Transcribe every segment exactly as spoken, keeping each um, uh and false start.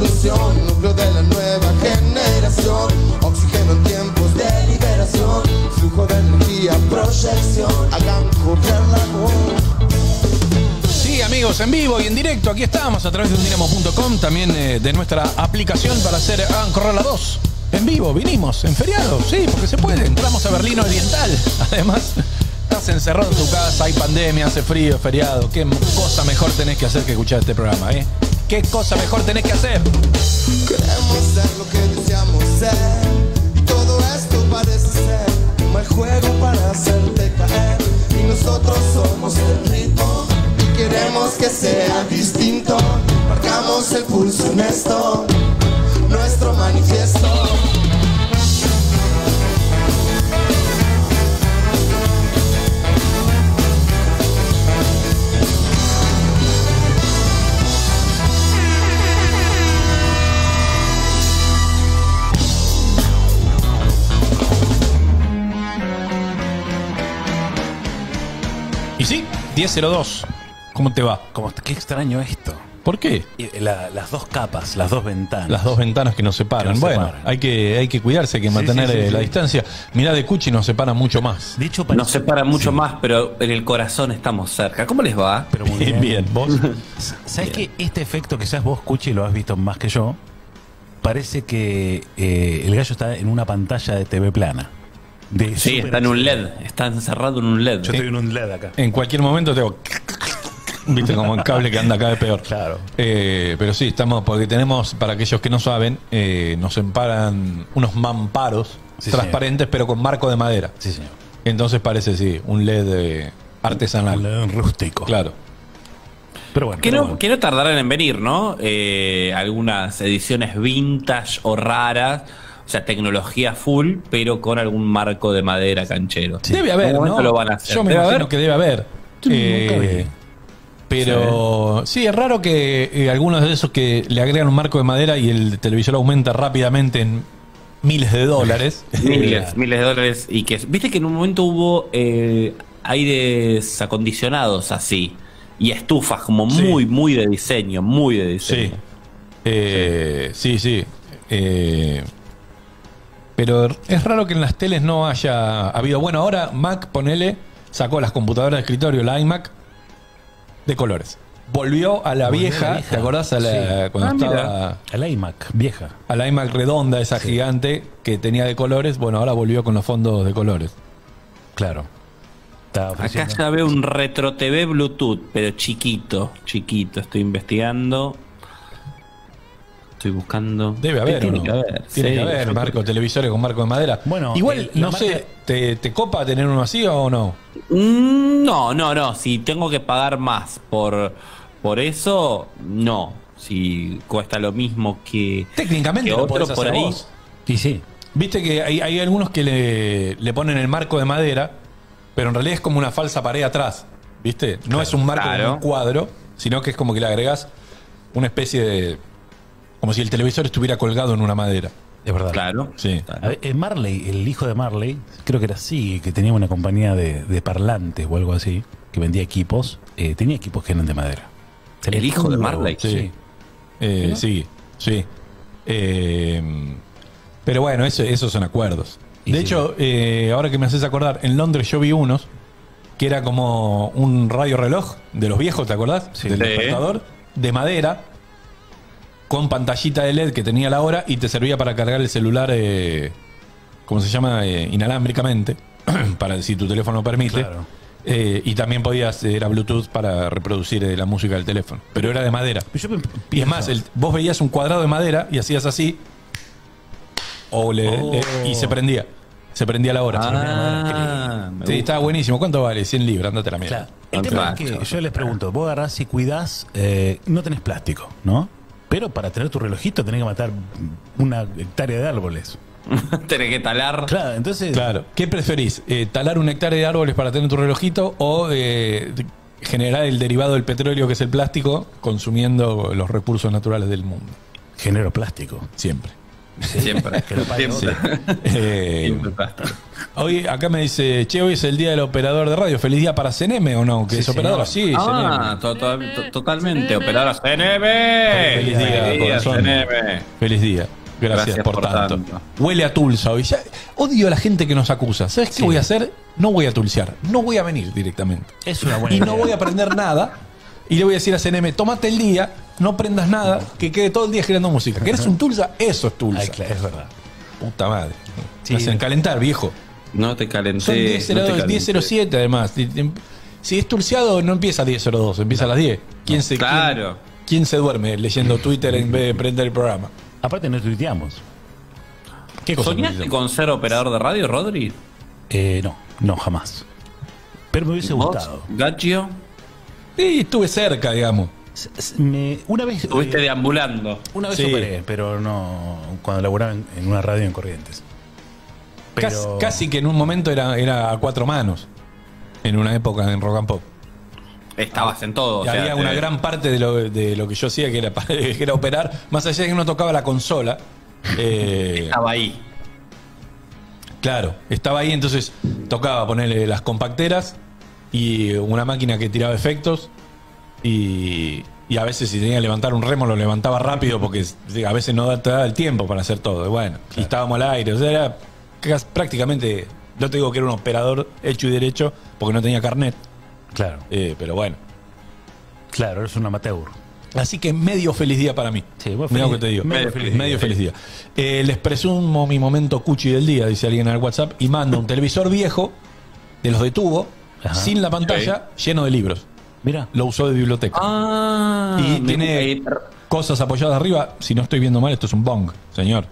revolución, núcleo de la nueva generación, oxígeno en tiempos de liberación, flujo de energía, proyección, hagan correr la voz. Sí, amigos, en vivo y en directo, aquí estamos a través de undinamo punto com, también eh, de nuestra aplicación para hacer Hagan Correr la Voz. En vivo, vinimos, en feriado, sí, porque se puede, entramos a Berlín Oriental. Además, estás encerrado en tu casa, hay pandemia, hace frío, feriado. ¿Qué cosa mejor tenés que hacer que escuchar este programa, eh? ¿Qué cosa mejor tenés que hacer? Queremos ser lo que deseamos ser, y todo esto parece ser un mal juego para hacerte caer, y nosotros somos el ritmo. Queremos que sea distinto, marcamos el pulso en esto, nuestro manifiesto. Y sí, diez cero dos. ¿Cómo te va? Como, qué extraño esto. ¿Por qué? La, las dos capas, las dos ventanas. Las dos ventanas que nos separan. Que nos bueno, separan. Hay, que, hay que cuidarse, hay que Sí, mantener sí, sí, eh, la sí. distancia. Mirá, de Cuchi nos separa mucho más. De hecho, Nos separa mucho más, pero en el corazón estamos cerca. ¿Cómo les va? Pero muy Bien, bien. bien. ¿Vos? ¿Sabes que este efecto, quizás vos, Cuchi, lo has visto más que yo? Parece que eh, el gallo está en una pantalla de T V plana. De Sí, super está en un H D. L E D. Está encerrado en un L E D. Yo estoy en un L E D acá. En cualquier momento tengo... Viste, como el cable que anda cada vez peor. Claro. Eh, pero sí, estamos, porque tenemos, para aquellos que no saben, eh, nos emparan unos mamparos Sí, transparentes, pero con marco de madera. Sí, señor. Entonces parece, sí, un L E D eh, artesanal. Un L E D rústico. Claro. Pero bueno. Que pero no, bueno. que no tardarán en venir, ¿no? Eh, algunas ediciones vintage o raras. O sea, tecnología full, pero con algún marco de madera canchero. Debe haber, En algún ¿no? momento lo van a hacer. Yo me ¿Debe imagino haber? que debe haber. nunca vi. Eh, pero sí. es raro que eh, algunos de esos que le agregan un marco de madera y el televisor aumenta rápidamente en miles de dólares. Miles, miles de dólares. Y que, viste que en un momento hubo eh, aires acondicionados así. Y estufas como Sí. muy, muy de diseño. Muy de diseño. Sí. Eh, sí, sí. Eh, pero es raro que en las teles no haya habido. Bueno, ahora Mac, ponele, sacó las computadoras de escritorio, la iMac, de colores. Volvió a la, Volvió vieja, a la vieja. ¿te acordás? A la, Sí. cuando Ah, estaba A la iMac, vieja. a la iMac redonda, esa Sí. gigante que tenía de colores. Bueno, ahora volvió con los fondos de colores. Claro. Estaba Acá ofreciendo. ya veo un retro T V Bluetooth, pero chiquito, chiquito. Estoy investigando. Estoy buscando. Debe haber, Tiene ¿o no? que haber. Tiene sí. que haber marco, televisores con marco de madera. Bueno, igual, el- la no marca- sé, ¿te, ¿te copa tener uno así o no? Mm, No, no, no. Si tengo que pagar más por, por eso, no. Si cuesta lo mismo que. Técnicamente que lo otro podés por hacer ahí. vos. Y sí. Viste que hay, hay algunos que le, le ponen el marco de madera, pero en realidad es como una falsa pared atrás. ¿Viste? No es un marco Claro. como un cuadro, sino que es como que le agregas una especie de. Como si el televisor estuviera colgado en una madera. Es verdad. Claro. Sí. A ver, eh, Marley, el hijo de Marley, creo que era así, que tenía una compañía de, de parlantes o algo así, que vendía equipos, eh, tenía equipos que eran de madera. Tenía ¿El hijo de todo, Marley? Sí. Sí. Eh, ¿No? Sí, sí. Eh, pero bueno, eso, esos son acuerdos. Y De sí. hecho, eh, ahora que me haces acordar, en Londres yo vi unos que era como un radio reloj de los viejos, ¿te acordás? Sí. Del Sí. despertador, de madera, con pantallita de L E D que tenía la hora y te servía para cargar el celular, eh, ¿cómo se llama? Eh, inalámbricamente, para si tu teléfono permite. Claro. Eh, y también podías, era Bluetooth para reproducir eh, la música del teléfono. Pero era de madera. Yo me- Y es pienso- más, el- vos veías un cuadrado de madera y hacías así o le- Oh. le- y se prendía. Se prendía la hora. Ah, me Sí, gusta. estaba buenísimo. ¿Cuánto vale? cien libras, andate a la mierda. Claro. El tema es que yo les pregunto, vos agarrás y cuidás, eh, no tenés plástico, ¿no? Pero para tener tu relojito tenés que matar una hectárea de árboles. Tenés que talar. Claro, entonces... Claro. ¿Qué preferís? Eh, ¿Talar un hectárea de árboles para tener tu relojito o eh, generar el derivado del petróleo que es el plástico consumiendo los recursos naturales del mundo? Genero plástico. Siempre. Siempre. Que lo pague Siempre. Eh, Siempre pasta. hoy acá me dice, che, hoy es el día del operador de radio. ¿Feliz día para C N M o no? ¿Que Sí, es operadora? señor. Sí, Ah, to- to- to- totalmente. Operadora C N M. Feliz día, corazón. C N M. Feliz día. Gracias, Gracias por, por tanto. tanto. Huele a Tulsa hoy. Ya, odio a la gente que nos acusa. ¿Sabes qué Sí. voy a hacer? No voy a tulsear. No voy a venir directamente. Es una buena Y no idea. voy a aprender nada. Y le voy a decir a C N M, tómate el día, no prendas nada, que quede todo el día generando música. ¿Querés un Tulsa? Eso es Tulsa. Ay, claro, es verdad. Puta madre. Sí. Me hacen calentar, viejo. No te calenté. Son diez cero no te dos, calenté. diez cero siete además. Si es tulseado, no empieza a diez cero dos, empieza a las diez. ¿Quién se, Claro. quién, quién se duerme leyendo Twitter en vez de prender el programa? Aparte no tuiteamos. ¿Qué cosa? ¿Soñaste con ser operador de radio, Rodri? Eh, no, no, jamás. Pero me hubiese ¿Vos, gustado. Gacchio? Sí, estuve cerca, digamos. S- s- me- una vez. Estuviste eh, deambulando. Una vez Sí. operé, pero no cuando laburaba en, en una radio en Corrientes. Pero Casi, casi que en un momento era, era a cuatro manos. En una época en Rock and Pop. Estabas en todo. o Y sea, había te- una gran parte de lo, de lo que yo hacía que era, para- que era operar. Más allá de que uno tocaba la consola. eh, Estaba ahí. Claro, estaba ahí, entonces tocaba ponerle las compacteras y una máquina que tiraba efectos. Y, y a veces si tenía que levantar un remo lo levantaba rápido porque a veces no da- te daba el tiempo para hacer todo. Y bueno, y estábamos al aire. O sea, era cas- prácticamente, no te digo que era un operador hecho y derecho porque no tenía carnet. Claro, eh, pero bueno. claro, es un amateur. Así que medio feliz día para mí. Sí, vos Mirá feliz- lo que te digo. medio Medio, feliz feliz, día. feliz día. Eh, les presumo mi momento cuchi del día, dice alguien en el WhatsApp, y manda un televisor viejo, de los de tubo, Ajá. sin la pantalla, lleno de libros. Mira, Lo usó de biblioteca. Ah, y me- tiene eh, cosas apoyadas arriba. Si no estoy viendo mal, esto es un bong, señor.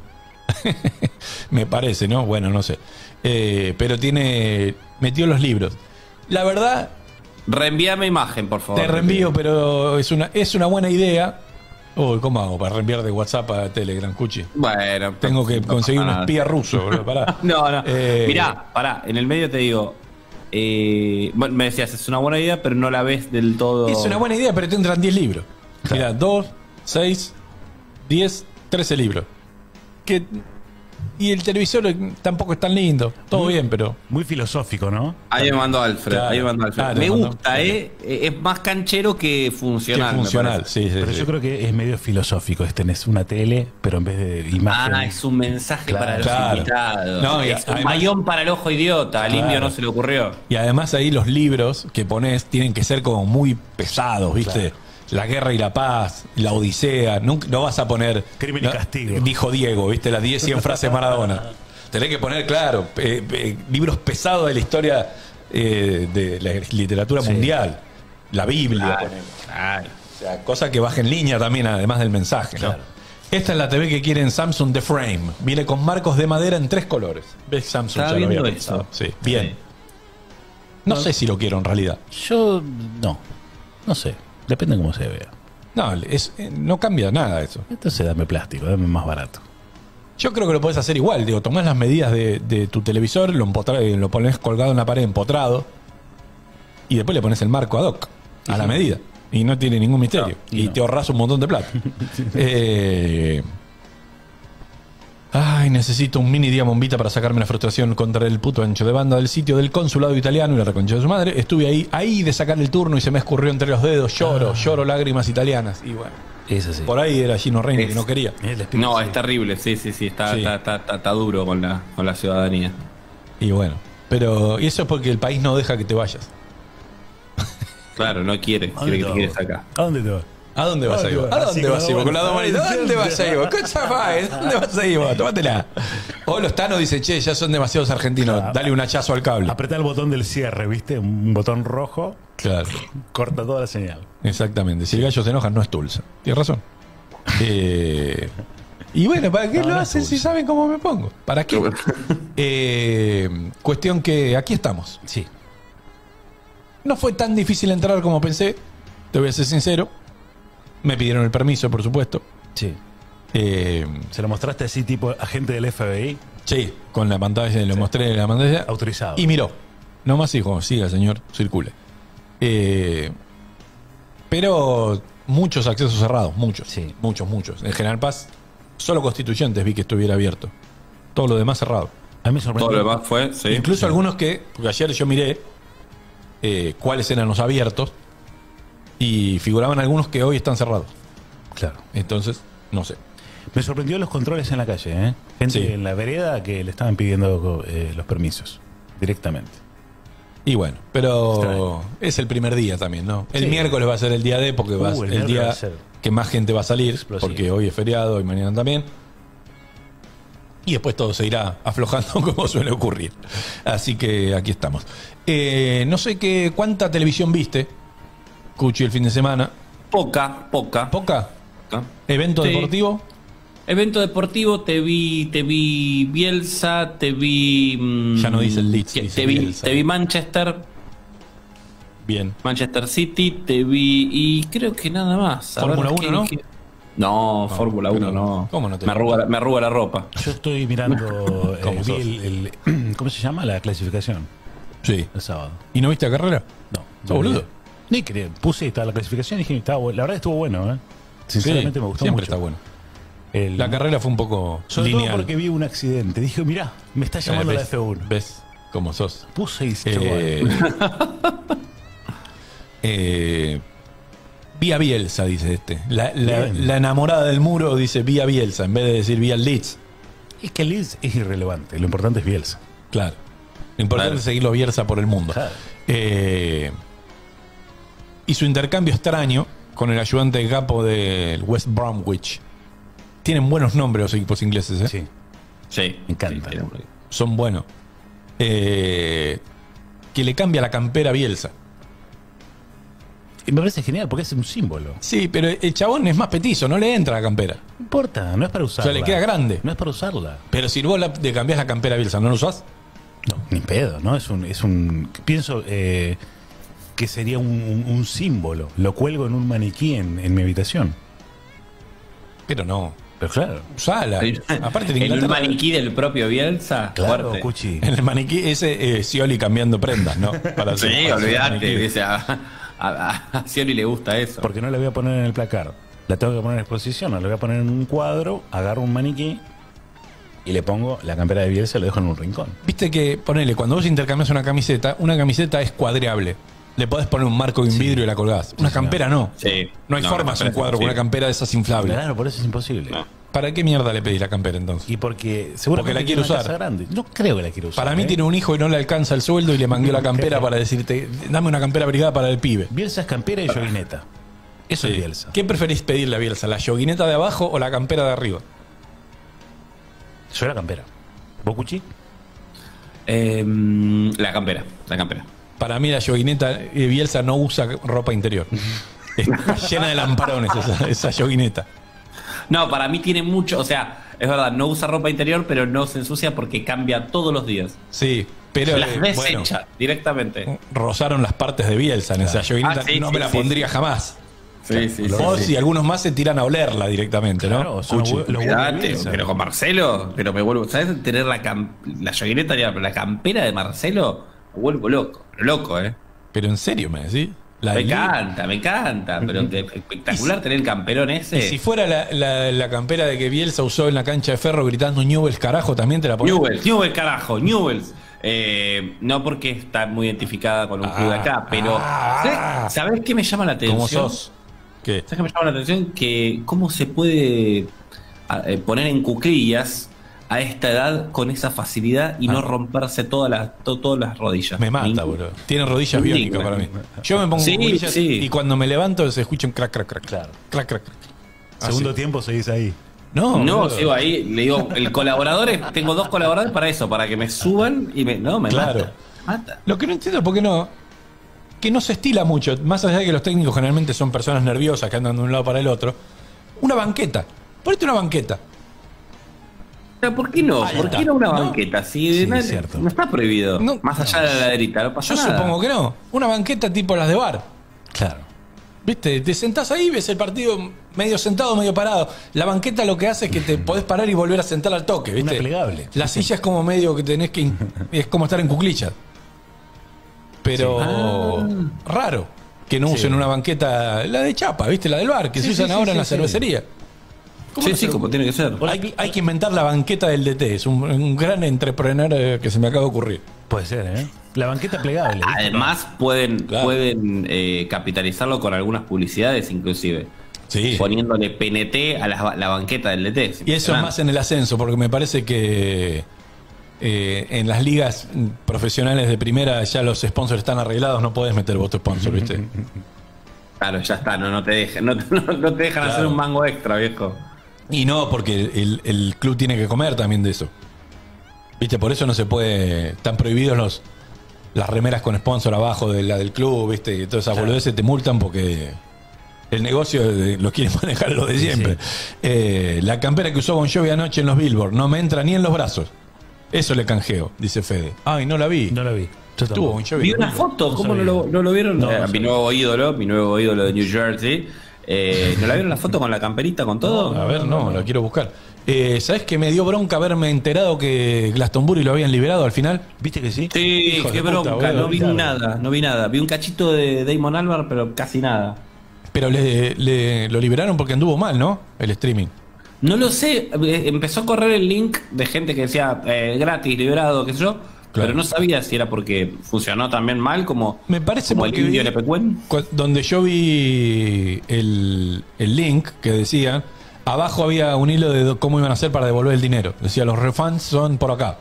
Me parece, ¿no? Bueno, no sé. Eh, pero tiene. Metió los libros. La verdad, Reenvíame imagen, por favor. te reenvío, pero es una, es una buena idea. Uy, ¿cómo hago para reenviar de WhatsApp a Telegram, Cuchi? Bueno, Tengo que no conseguir un pasa nada. espía ruso, boludo, pará. No, no. Eh, Mirá, pará, en el medio te digo. Eh, bueno, me decías, es una buena idea, pero no la ves del todo. Es una buena idea, pero te entran diez libros. Mira, dos, seis, diez, trece libros. Que, y el televisor tampoco es tan lindo. Todo bien, pero. muy filosófico, ¿no? Ahí me mandó Alfred. Claro, ahí me mandó Alfred. claro, me mandó- gusta, ¿eh? Es más canchero que funcional. que me funcional, parece. sí, sí. Pero sí. yo creo que es medio filosófico. Es tenés una tele, pero en vez de imagen. Ah, es un mensaje Claro, para los claro. invitados. No, y es un además- mayón para el ojo idiota. Al Claro. indio no se le ocurrió. Y además ahí los libros que pones tienen que ser como muy pesados, ¿viste? La guerra y la paz, la odisea. Nunca, no vas a poner. Crimen y no, castigo. Dijo Diego, ¿viste? Las diez, cien frases Maradona. Tenés que poner, claro, eh, eh, libros pesados de la historia eh, de la literatura Sí. mundial. La Biblia. Claro, ponele. claro. O sea, cosa que baje en línea también, además del mensaje, ¿no? Claro. Esta es la T V que quieren Samsung The Frame. Viene con marcos de madera en tres colores. ¿Ves? Samsung Estaba ya lo había viendo pensado. eso. Sí, bien. No sé si lo quiero en realidad. Yo no. No sé. Depende de cómo se vea. No, es, eh, no cambia nada eso. Entonces dame plástico, dame más barato. Yo creo que lo podés hacer igual. Digo, tomás las medidas de, de tu televisor, lo, empotra- eh, lo pones colgado en la pared empotrado y después le pones el marco ad hoc a la medida. Y no tiene ningún misterio. No, y no. te ahorras un montón de plata. eh, Ay, necesito un mini día bombita para sacarme la frustración contra el puto ancho de banda del sitio del consulado italiano y la reconcha de su madre. Estuve ahí, ahí de sacar el turno y se me escurrió entre los dedos. Lloro, lloro lágrimas italianas. Y bueno, Es así. por ahí era Gino Reina que Es- no quería. Es el espíritu, No, sí. es terrible. Sí, sí, sí. Está, Sí. Está, está, está- está duro con la, con la ciudadanía. Y bueno, pero y eso es porque el país no deja que te vayas. Claro, no quiere. ¿A Quiere que dónde te te quedes vas? acá. ¿A dónde te vas? ¿A dónde vas a ir? ¿A ¿A dónde dónde vas? vas a ir? Con la dos manitas. Así, ¿Dónde vas a ir? siempre. ¿Qué chafáis? ¿Dónde vas a ir vos? Tómatela. O los Tano dice, che, ya son demasiados argentinos. Claro. Dale un hachazo al cable. Apretá el botón del cierre, ¿viste? Un botón rojo, Claro, corta toda la señal. exactamente. Si el gallo se enoja, no es Tulsa. Tienes razón. Eh, y bueno, ¿para qué No, lo no es hacen si Tulsa. saben cómo me pongo? ¿Para qué? Eh, cuestión que aquí estamos. Sí. No fue tan difícil entrar como pensé. Te voy a ser sincero. Me pidieron el permiso, por supuesto. Sí. Eh, ¿Se lo mostraste así, tipo agente del F B I? sí, con la pantalla, le mostré la pantalla. Autorizado. Y miró. Nomás dijo, siga, señor, circule. Eh, pero muchos accesos cerrados, muchos. Sí. Muchos, muchos. En General Paz Solo Constituyentes vi que estuviera abierto. Todo lo demás cerrado. A mí me sorprendió. Todo lo demás fue, sí. Incluso sí. algunos que, porque ayer yo miré eh, cuáles eran los abiertos y figuraban algunos que hoy están cerrados. Claro. Entonces, no sé. Me sorprendió los controles en la calle, ¿eh? Gente Sí. en la vereda que le estaban pidiendo eh, los permisos directamente. Y bueno, pero Extraño. es el primer día también, ¿no? El Sí. miércoles va a ser el día D porque va a Uh, ser el el, miércoles día va a ser que más gente va a salir, explosivo. porque hoy es feriado y mañana también. Y después todo se irá aflojando como suele ocurrir. Así que aquí estamos. Eh, no sé qué cuánta televisión viste, Cuchi, el fin de semana. Poca, poca. ¿Poca? poca. ¿Evento Sí. deportivo? Evento deportivo, te vi, te vi Bielsa, te vi. mm, Ya no dice el Leeds, te, dice te vi, Bielsa. te vi Manchester, Bien. Manchester City, te vi y creo que nada más. A Fórmula ver, uno, ¿qué- ¿no? qué- No, Fórmula pero uno no. ¿cómo no te- me, arruga, me arruga la ropa. Yo estoy mirando eh, ¿Cómo vi sos? el, el- ¿cómo se llama? La clasificación Sí. el sábado. ¿Y no viste la carrera? No, ¿Sos boludo? Ni quería, puse esta la clasificación y dije, estaba bu- la verdad estuvo bueno, ¿eh? Sinceramente Sí, me gustó siempre mucho. está bueno. El- La carrera fue un poco sobre lineal. todo porque vi un accidente. Dije, mirá, me está llamando Eh, la ¿ves? F uno. ¿Ves cómo sos? Puse y se Eh, eh, Vía Bielsa, dice este. La, la- Bien. la enamorada del muro dice Vía Bielsa en vez de decir Vía Leeds. Es que el Leeds es irrelevante. Lo importante es Bielsa. Claro. Lo importante Claro. es seguirlo Bielsa por el mundo. Claro. Eh, y su intercambio extraño con el ayudante de capo del West Bromwich. Tienen buenos nombres los equipos ingleses, ¿eh? Sí. Sí, Me encanta. Sí, sí. Son buenos. Eh, que le cambia la campera a Bielsa. Y me parece genial porque es un símbolo. Sí, pero el chabón es más petizo, no le entra la campera. No importa, no es para usarla. O sea, le queda grande. No es para usarla. Pero si vos la- le cambiás la campera a Bielsa, ¿no lo usás? No, ni pedo, ¿no? Es un. Es un pienso eh, que sería un, un- un símbolo. Lo cuelgo en un maniquí en, en mi habitación. Pero no. Pero claro. Usala. Aparte de en un Inglaterra. maniquí del propio Bielsa, Claro, fuerte. Cuchi. En el maniquí ese eh, Scioli cambiando prendas, ¿no? Para hacer- Sí, para hacer olvídate. maniquí. Dice, a, a, a Scioli le gusta eso. Porque no la voy a poner en el placar. La tengo que poner en exposición. No la voy a poner en un cuadro, agarro un maniquí y le pongo la campera de Bielsa y lo dejo en un rincón. Viste que, ponele, cuando vos intercambias una camiseta, una camiseta es cuadreable. Le podés poner un marco de un vidrio y la colgás. Una señor. campera no. Sí. No hay No, forma de la hacer un campera cuadro es con una imposible. campera de esas inflables. Claro, por eso es imposible. No. ¿Para qué mierda le pedís la campera entonces? Y porque seguramente Porque la tiene quiere una usar. casa grande. No creo que la quiera usar. Para mí ¿eh? tiene un hijo y no le alcanza el sueldo y le mangué la campera para decirte, dame una campera brigada para el pibe. Bielsa es campera y yoguineta. Eso Sí. es Bielsa. ¿Qué preferís pedirle a Bielsa? ¿La yoguineta de abajo o la campera de arriba? Yo la campera. ¿Vos, Cuchi? Eh, la campera, la campera. Para mí la yoguineta, eh, Bielsa no usa ropa interior. Está llena de lamparones esa, esa yoguineta. No, para mí tiene mucho, o sea, es verdad, no usa ropa interior, pero no se ensucia porque cambia todos los días. Sí, pero Las eh, desecha bueno, directamente. rozaron las partes de Bielsa en esa yoguineta. Ah, sí, no sí, me la sí, pondría sí. jamás. Sí, sí, sí. Vos sí. y algunos más se tiran a olerla directamente, ¿no? Claro, son Cuchi. los hue- los huevos de Cuidate, Bielsa. pero con Marcelo, pero me vuelvo, ¿sabes? Tener la, cam- la yoguineta, ya, pero la campera de Marcelo, me vuelvo loco, loco, ¿eh? Pero en serio, me decís. La Me de Lee. encanta, me encanta, pero que- espectacular tener el camperón ese. Y si fuera la, la- la campera de que Bielsa usó en la cancha de Ferro gritando Newell's carajo, también te la pones. Newell's, Newell's, carajo, Newell's. Eh, no porque está muy identificada con un club de acá, pero ah. ¿sabes, ¿sabes qué me llama la atención? ¿Cómo sos? ¿Qué? ¿Sabes qué me llama la atención? Que cómo se puede a- eh, poner en cuclillas a esta edad con esa facilidad y Ah. no romperse todas las, to- todas las rodillas. Me mata, Indigna. boludo. Tiene rodillas Indigna. biónicas para mí. Yo me pongo Sí, cuclillas sí. y cuando me levanto se escucha un crack, crack, crack. Claro. Crack, crack, crack. Segundo Así. tiempo seguís ahí. No, No, boludo. sigo ahí, le digo, el colaborador, es- tengo dos colaboradores para eso, para que me suban y me. No, me Claro. mata. Mata. Lo que no entiendo es por qué no. Que no se estila mucho, más allá de que los técnicos generalmente son personas nerviosas que andan de un lado para el otro. Una banqueta. Ponete una banqueta. Pero ¿por qué no? Ahí ¿Por está. qué no una No. banqueta? Si Sí, no, es cierto. no está prohibido. No. Más allá de la laderita, no pasa Yo nada. supongo que no. Una banqueta tipo las de bar. Claro. ¿Viste? Te sentás ahí, ves el partido medio sentado, medio parado. La banqueta lo que hace es que te podés parar y volver a sentar al toque, ¿viste? Una plegable. La silla es como medio que tenés que. in- Es como estar en cuclillas. Pero. Ah. Raro que no Sí. usen una banqueta, la de chapa, ¿viste? La del bar, que Sí, se usan sí, ahora sí, en la sí, cervecería. Sí, sí, como tiene que ser. Hay, hay que inventar la banqueta del D T. Es un, un gran entrepreneur eh, que se me acaba de ocurrir. Puede ser, ¿eh? La banqueta plegable. ¿viste? Además, pueden, Claro. pueden eh, capitalizarlo con algunas publicidades, inclusive. Sí. Poniéndole P N T a la, la banqueta del D T. Y eso es impresionante. más en el ascenso, porque me parece que eh, en las ligas profesionales de primera ya los sponsors están arreglados, no puedes meter voto sponsor, ¿viste? Claro, ya está, no, no te dejan, no, no- no te dejan Claro. hacer un mango extra, viejo. Y no, porque el, el club tiene que comer también de eso. ¿Viste? Por eso no se puede. Están prohibidos los las remeras con sponsor abajo de la del club, ¿viste? Y todas esas boludeces te multan porque el negocio eh, lo quiere manejar lo de siempre. Eh, la campera que usó Bon Jovi anoche en los Billboard no me entra ni en los brazos. Eso le canjeo, dice Fede. Ay, no la vi. No la vi. Yo Estuvo tampoco. Bon Jovi. Vi una ¿no? foto, No ¿cómo no sabía. lo, no lo vieron? No, Eh, no mi sabía. nuevo ídolo, mi nuevo ídolo de New Jersey. Eh, ¿No la vieron la foto con la camperita, con todo? A ver, no, la quiero buscar. Eh, ¿Sabes que me dio bronca haberme enterado que Glastonbury lo habían liberado al final? ¿Viste que sí? Sí, Hijo qué de puta, bronca, boludo, no vi claro. nada, no vi nada. Vi un cachito de Damon Albarn, pero casi nada. Pero le, le- lo liberaron porque anduvo mal, ¿no? El streaming. No lo sé, eh, empezó a correr el link de gente que decía eh, gratis, liberado, qué sé yo, Claro. pero no sabía si era porque funcionó también mal como, Me parece como el porque indio vi- Lepecuen. Cu- Donde yo vi el, el link que decía, abajo había un hilo de do- cómo iban a hacer para devolver el dinero. Decía, los refunds son por acá.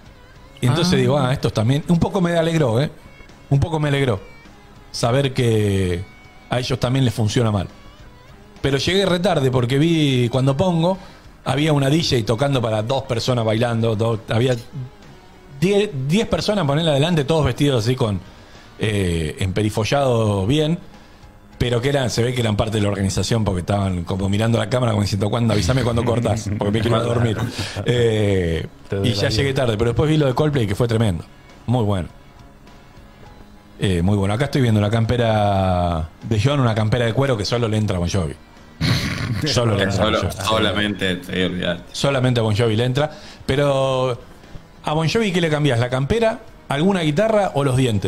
Y entonces Ah. digo, ah, estos también. Un poco me alegró, ¿eh? Un poco me alegró saber que a ellos también les funciona mal. Pero llegué retarde porque vi, cuando pongo, había una D J tocando para dos personas bailando. dos- había diez, diez personas, ponerla adelante, todos vestidos así con eh, emperifollado bien. Pero que eran, se ve que eran parte de la organización porque estaban como mirando la cámara como diciendo, ¿cuándo? Avísame cuando cortas, porque me quiero ir a dormir. Eh, Te doy y la ya vida. llegué tarde, pero después vi lo de Coldplay que fue tremendo. Muy bueno. Eh, muy bueno. Acá estoy viendo la campera de John, una campera de cuero que solo le entra a Bon Jovi. Solo le entra a Bon Solo- Jovi. solamente, sí, olvidate. Solamente a Bon Jovi le entra. Pero a Bon Jovi, ¿qué le cambias? ¿La campera, alguna guitarra o los dientes?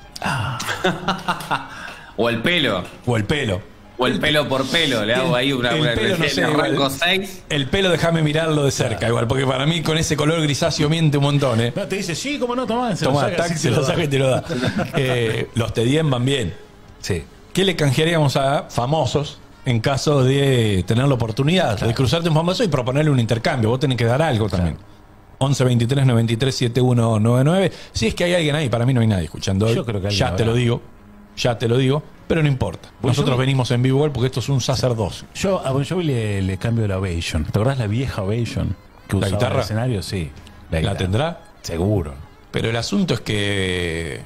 O el pelo, O el pelo. o el pelo por pelo, le hago ahí una, el una pelo no sé, le arranco igual. seis. El pelo déjame mirarlo de cerca, igual, porque para mí con ese color grisáceo miente un montón, ¿eh? No, te dice, sí, cómo no, tomá. Se Toma, lo saca, tac, sí, se lo da. saca y te lo da. Eh, los Tedien van bien. Sí. ¿Qué le canjearíamos a famosos en caso de tener la oportunidad de cruzarte un famoso y proponerle un intercambio? Vos tenés que dar algo también. once veintitrés noventa y tres setenta y uno noventa y nueve. Si es que hay alguien ahí, para mí no hay nadie escuchando hoy. Yo creo que alguien ya te habrá. lo digo, ya te lo digo, pero no importa. Pues Nosotros yo- venimos en vivo igual porque esto es un sacerdocio. Yo a Bon Jovi le, le cambio la Ovation. ¿Te acordás la vieja Ovation? Que ¿La usaba guitarra? en el escenario, sí. ¿La guitarra. tendrá? Seguro. Pero el asunto es que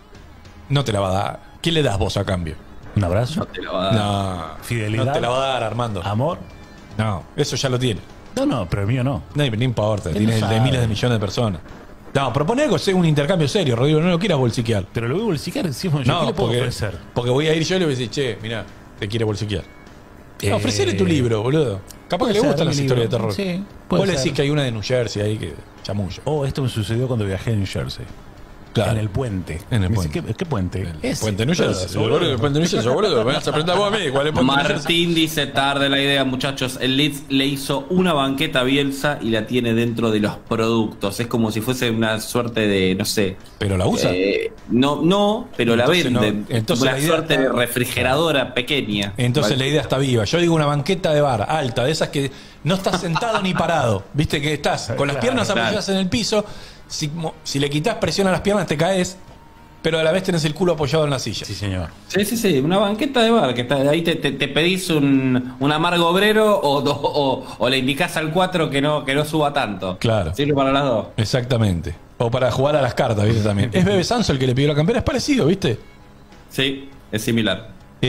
no te la va a dar. ¿Qué le das vos a cambio? ¿Un abrazo? Te lo va a dar. No, Fidelidad. no te la va a dar, Armando. ¿Amor? No, eso ya lo tiene. No, no, pero el mío no. No, no importa, Él tiene no de sabe. miles de millones de personas. No, propone algo, sea un intercambio serio, Rodrigo, no lo quieras bolsiquear. Pero lo voy a bolsiquear encima. ¿Yo No, qué le puedo porque, ofrecer? porque voy a ir yo y le voy a decir, che, mirá, te quiere bolsiquear. Eh, No, ofrecele tu libro, boludo. Capaz que puede le ser, gustan mi las historias de libro. terror. Sí, Vos puede le ser. decís que hay una de New Jersey ahí que chamullo. Oh, esto me sucedió cuando viajé a New Jersey. Claro. En el puente. En el Me puente. dice, ¿Qué, qué puente? Ese. Puente New Jersey. Claro, Boludo, el Puente New Jersey, boludo. Me vas a preguntar vos a mí cuál es Puente New Jersey. Martín dice tarde la idea, muchachos. El Leeds le hizo una banqueta a Bielsa y la tiene dentro de los productos. Es como si fuese una suerte de, no sé. ¿Pero la usa? eh, no, no, pero la Entonces no. venden. Entonces una la idea suerte está- de refrigeradora pequeña. Entonces ¿Vale? la idea está viva. Yo digo una banqueta de bar alta, de esas que no estás sentado ni parado. Viste que estás con las Claro, piernas claro. apoyadas en el piso. Si, mo- si le quitas presión a las piernas te caes, pero a la vez tenés el culo apoyado en la silla. Sí, señor. Sí, sí, sí, una banqueta de bar, que está ahí te, te, te pedís un, un amargo obrero o, o, o- o le indicás al cuatro que no, que no suba tanto. Claro. Sirve para las dos. Exactamente. O para jugar a las cartas, ¿viste? También. Es Bebe Sanso el que le pidió la campera, es parecido, ¿viste? Sí, es similar.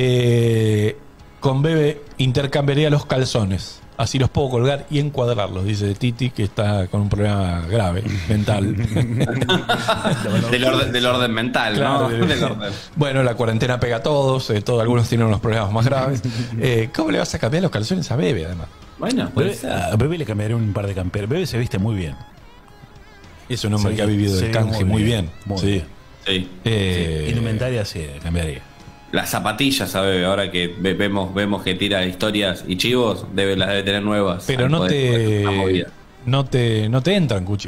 Eh, con Bebe intercambiaría los calzones. Así los puedo colgar y encuadrarlos, dice Titi, que está con un problema grave, mental. Del orden, del orden mental, Claro, ¿no? de- Del orden. Bueno, la cuarentena pega a todos, eh, todos algunos tienen unos problemas más graves. Eh, ¿Cómo le vas a cambiar los calzones a Bebe, además? Bueno, puede Bebe, ser. a Bebe le cambiaré un par de camperas. Bebe se viste muy bien. Es un hombre Sí, que ha vivido sí, del canje muy bien. muy sí. bien. Sí. Eh, Sí, indumentaria sí, le cambiaría. Las zapatillas, ¿sabes? Ahora que ve- vemos, vemos que tira historias y chivos, debe, las debe tener nuevas. Pero Al no poder- poder- una te, movida. no te. No te entran, Cuchi.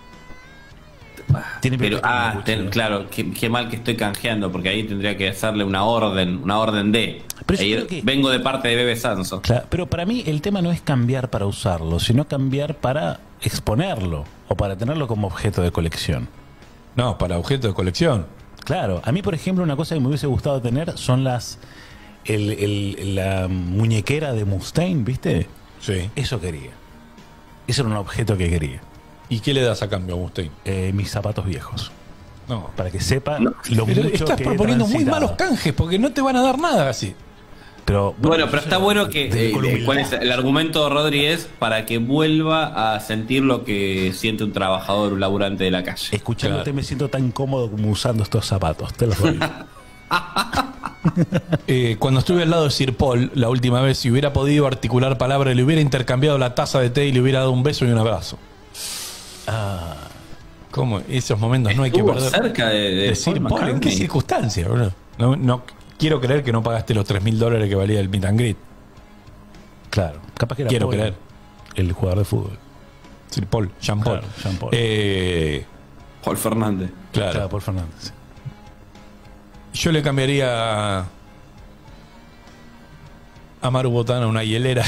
Tiene Pero, pinta que ah, me ten- gusta. claro, qué, qué mal que estoy canjeando, porque ahí tendría que hacerle una orden, una orden de. Pero yo E ir- creo que- Vengo de parte de Bebe Sanso. Claro, pero para mí el tema no es cambiar para usarlo, sino cambiar para exponerlo o para tenerlo como objeto de colección. No, para objetos de colección. Claro, a mí por ejemplo una cosa que me hubiese gustado tener son las el, el- la muñequera de Mustaine, ¿viste? Sí. Eso quería. Eso era un objeto que quería. ¿Y qué le das a cambio a Agustín? Eh, mis zapatos viejos. No. Para que sepa No, lo Pero mucho estás que he proponiendo muy transitado. malos canjes porque no te van a dar nada así. Pero, Bueno, yo pero soy está bueno que. de eh, columna. ¿Cuál es el argumento de Rodri? Es para que vuelva a sentir lo que siente un trabajador, un laburante de la calle. Escuchándote Claro. me siento tan cómodo como usando estos zapatos, te los doy. Eh, cuando estuve al lado de Sir Paul la última vez, si hubiera podido articular palabras, le hubiera intercambiado la taza de té y le hubiera dado un beso y un abrazo. Ah, ¿Cómo? Esos momentos no hay que Estuvo perder. cerca de, de De Sir Paul Paul, ¿en qué McCartney. circunstancias, boludo? No, no quiero creer que no pagaste los tres mil dólares que valía el meet and greet. claro. Capaz que era Quiero Paul, creer. el jugador de fútbol. Sir Paul, Jean Paul. Claro, Jean Paul. Eh, Paul Fernández. claro. Claro, Paul Fernández. Yo le cambiaría a, a Maru Botana una hielera.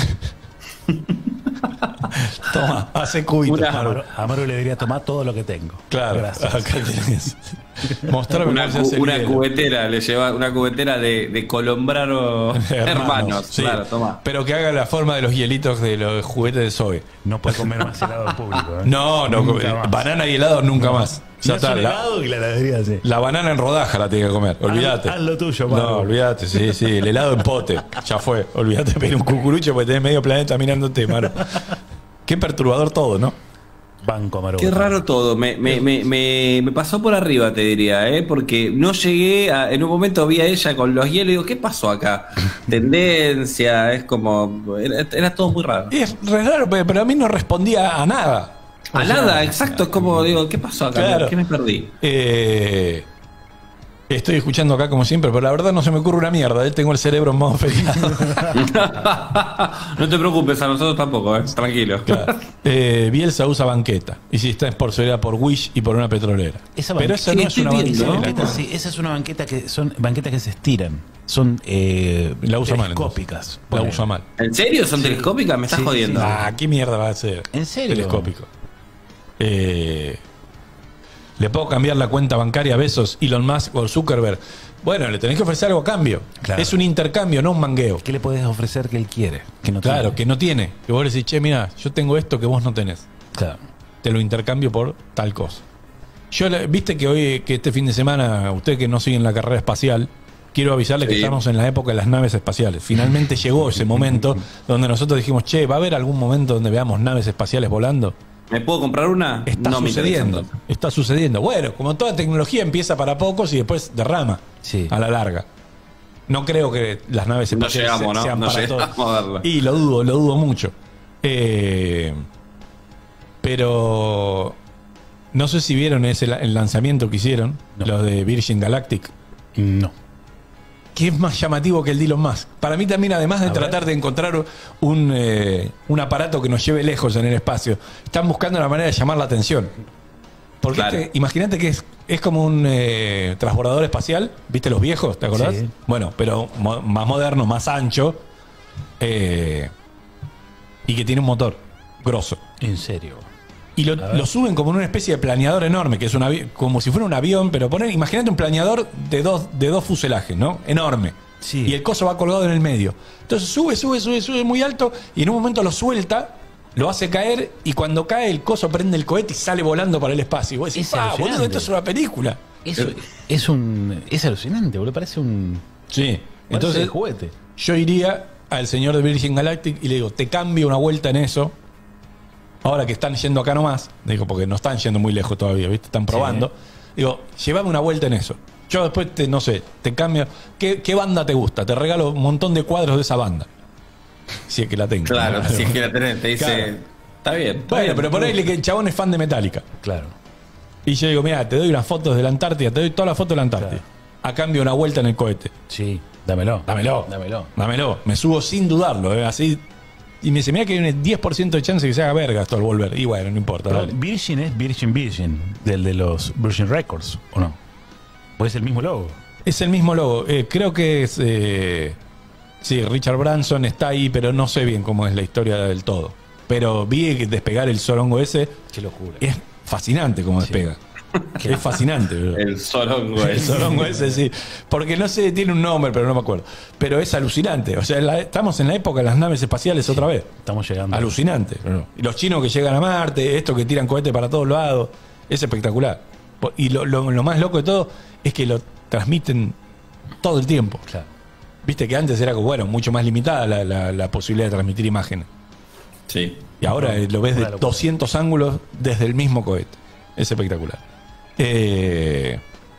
Toma, hace cubito. Una- A Maru. Amaro, a Amaro le diría tomar todo lo que tengo. Claro, Gracias. acá tenés. Mostrame Una, cómo se cu- hace el una hielo. cubetera, le lleva una cubetera de, de Colombrano hermanos. sí. Claro, toma. Pero que haga la forma de los hielitos de los juguetes de Zoe. No puede comer más helado en público. ¿eh? No, no, Nunca más. banana y helado nunca más. Ya No es está, un la, helado y la heladería sí. la banana en rodaja la tiene que comer, olvídate. haz lo tuyo, Maru. No, olvídate, sí, sí, el helado en pote, ya fue. Olvídate de pedir un cucurucho porque tenés medio planeta mirándote, mano. Qué perturbador todo, ¿no? Banco Amaro. Qué raro todo, me, me, me, me, me pasó por arriba, te diría, ¿eh? Porque no llegué a, en un momento vi a ella con los hielos y digo, ¿qué pasó acá? Tendencia, es como, era, era todo muy raro. Es re raro, pero pero a mí no respondía a nada. O A sea, nada, exacto, es como, digo, ¿qué pasó acá? Claro. ¿Qué me perdí? Eh, estoy escuchando acá como siempre, pero la verdad no se me ocurre una mierda. ¿eh? Tengo el cerebro en modo feriado. No te preocupes, a nosotros tampoco, ¿eh? Tranquilo. Claro. Eh, Bielsa usa banqueta. Y si está sponsoreada por Wish y por una petrolera. Esa pero banqueta- esa sí, no es estoy una viendo, Esa banqueta. ¿no? banqueta, sí, esa es una banqueta que son banquetas que se estiran. Son eh, La usa mal, entonces. telescópicas. La Ponele. usa mal. ¿En serio? ¿Son telescópicas? Me estás Sí, jodiendo. sí, Ah, ¿qué mierda va a ser? ¿En serio? Telescópico. Eh, ¿Le puedo cambiar la cuenta bancaria a Besos, Elon Musk o Zuckerberg? Bueno, le tenés que ofrecer algo a cambio. Claro. Es un intercambio, no un mangueo. ¿Qué le puedes ofrecer que él quiere? Que no Claro, tiene? que no tiene. Que vos le decís, che, mira, yo tengo esto que vos no tenés. Claro. Te lo intercambio por tal cosa. Yo, le- viste que hoy, que este fin de semana, ustedes que no siguen la carrera espacial, quiero avisarles que Sí. estamos en la época de las naves espaciales. Finalmente llegó ese momento donde nosotros dijimos, che, ¿va a haber algún momento donde veamos naves espaciales volando? ¿Me puedo comprar una? Está No me sucediendo. interesa. Está sucediendo. Bueno, como toda tecnología empieza para pocos y después derrama Sí. a la larga. No creo que las naves No espaciales llegamos, se- ¿no? sean No para llegamos todos. a verla. Y lo dudo, lo dudo mucho. Eh, pero no sé si vieron ese la- el lanzamiento que hicieron, No. los de Virgin Galactic. No. Que es más llamativo que el de Elon Musk. Para mí también, además de A ver. tratar de encontrar un, eh, un aparato que nos lleve lejos en el espacio, están buscando una manera de llamar la atención. Porque Claro. este, imagínate que es, es como un eh, transbordador espacial, ¿viste los viejos? ¿Te acordás? Sí. Bueno, pero mo- más moderno, más ancho, eh, y que tiene un motor grosso. En serio. Y lo, A ver. lo suben como en una especie de planeador enorme, que es un avi- como si fuera un avión, pero poner, imagínate un planeador de dos, de dos fuselajes, ¿no? Enorme. Sí. Y el coso va colgado en el medio. Entonces sube, sube, sube, sube muy alto y en un momento lo suelta, lo hace caer y cuando cae el coso prende el cohete y sale volando para el espacio. Y vos decís, Es ah, alucinante. boludo, esto es una película. Eso es un. Es alucinante, boludo. Parece un. Sí. Entonces. Entonces juguete. yo iría al señor de Virgin Galactic y le digo, te cambio una vuelta en eso. Ahora que están yendo acá nomás, digo, porque no están yendo muy lejos todavía, ¿viste? Están probando. Digo, llévame una vuelta en eso. Yo después, te, no sé, te cambio. ¿Qué, qué banda te gusta? Te regalo un montón de cuadros de esa banda. Si es que la tengo. Claro, si es que la tenés, te dice. Claro. Está bien. está Bueno, bien. pero ponele que el chabón es fan de Metallica. Claro. Y yo digo, mira, te doy unas fotos de la Antártida, te doy todas las fotos de la Antártida. a cambio de una vuelta en el cohete. Sí, dámelo. Dámelo. Dámelo. Dámelo. Me subo sin dudarlo, ¿eh? Así. Y me dice, mira que hay un diez por ciento de chance que se haga verga esto al volver. Y bueno, no importa. Pero Dale. Virgin es Virgin Virgin, del de los Virgin Records, ¿o no? ¿O es el mismo logo? Es el mismo logo. Eh, creo que es. Eh, sí, Richard Branson está ahí, pero no sé bien cómo es la historia del todo. Pero vi que despegar el Sorongo ese. Qué locura. Es fascinante cómo Sí. despega. Es fascinante, bro. El Sorongo El ese. Sorongo ese, sí. Porque no sé, tiene un nombre, pero no me acuerdo. Pero es alucinante. O sea, la- estamos en la época de las naves espaciales otra vez. Estamos llegando. Alucinante. Y los chinos que llegan a Marte, estos que tiran cohetes para todos lados. Es espectacular. Po- Y lo, lo- lo más loco de todo es que lo transmiten todo el tiempo. Claro. Viste que antes era como, bueno, mucho más limitada la, la- la posibilidad de transmitir imágenes. Sí. Y ahora eh, lo ves de Una locura. doscientos ángulos desde el mismo cohete. Es espectacular. Eh,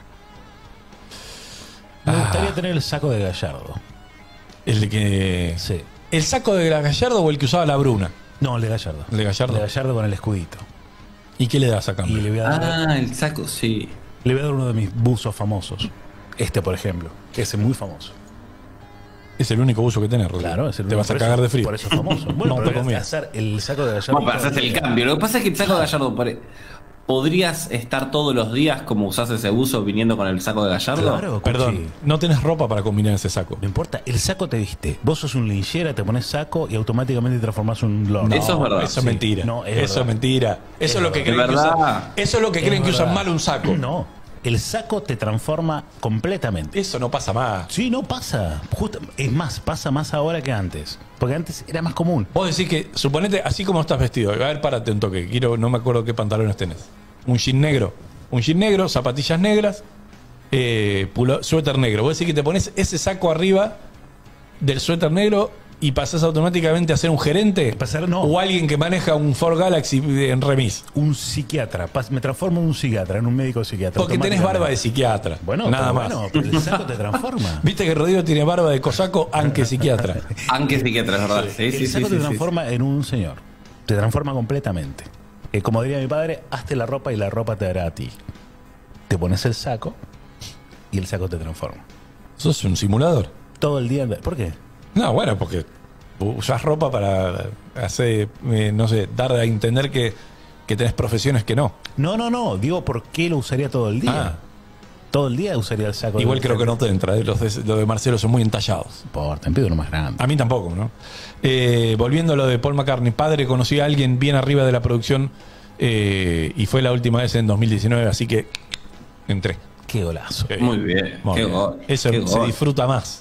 Me Ah. gustaría tener el saco de Gallardo. el de que. Sí. ¿El saco de Gallardo o el que usaba la Bruna? No, el de Gallardo. ¿El de Gallardo? El de Gallardo con el escudito. ¿Y qué le das a Y cambio? le voy a dar, Ah, el saco, sí. le voy a dar uno de mis buzos famosos. Este, por ejemplo, que es muy famoso. Es el único uso que tenés, Rodrigo. Claro, es el Te vas a por cagar eso- de frío. Por eso es famoso. Bueno, No, pero te voy a comías. hacer el saco de Gallardo. Bueno, pero haces el cambio. Lo que pasa es que el saco de Gallardo pare- ¿podrías estar todos los días como usás ese buzo viniendo con el saco de Gallardo? Claro, Perdón, Cuchi. no tenés ropa para combinar ese saco. No importa, el saco te viste. Vos sos un linchera, te pones saco y automáticamente te transformás en un lord. Eso es verdad. Eso es Sí. mentira. No, es eso verdad. es mentira. Eso es, lo que verdad. creen que Es usan. verdad. Eso es lo que creen que Es usan verdad. mal un saco. No, el saco te transforma completamente. Eso no pasa más. Sí, no pasa. Justo, es más, pasa más ahora que antes. Porque antes era más común. Vos decís que, suponete, así como estás vestido, a ver, párate un toque, quiero, no me acuerdo qué pantalones tenés. Un jean negro. Un jean negro, zapatillas negras, eh, pulo- suéter negro. Vos decís que te pones ese saco arriba del suéter negro y pasás automáticamente a ser un gerente. Pasar- no. O alguien que maneja un Ford Galaxy en remis. Un psiquiatra. Pas- Me transformo en un psiquiatra, en un médico psiquiatra. Porque tenés automáticamente. barba de psiquiatra. Bueno, nada pero más. bueno, pero el saco te transforma. Viste que Rodrigo tiene barba de cosaco, aunque psiquiatra. Aunque psiquiatra, es verdad. Sí, el sí, sí, saco sí, te sí, transforma en un señor. Te transforma completamente. Eh, como diría mi padre, hazte la ropa y la ropa te hará a ti. Te pones el saco y el saco te transforma. ¿Sos un simulador? Todo el día. ¿Por qué? No, bueno, porque usás ropa para hacer, eh, no sé, dar a entender que, que tenés profesiones que no. No, no, no. Digo, ¿por qué lo usaría todo el día? Ah. Todo el día usaría el saco. Igual de- creo que no te entra, eh, los de, los de Marcelo son muy entallados. No importa, me pido uno más grande. A mí tampoco, ¿no? Eh, volviendo a lo de Paul McCartney, padre, conocí a alguien bien arriba de la producción eh, y fue la última vez en dos mil diecinueve, así que entré. Qué golazo. Eh, Muy bien. muy Qué bien. gol, Eso qué se gol. disfruta más.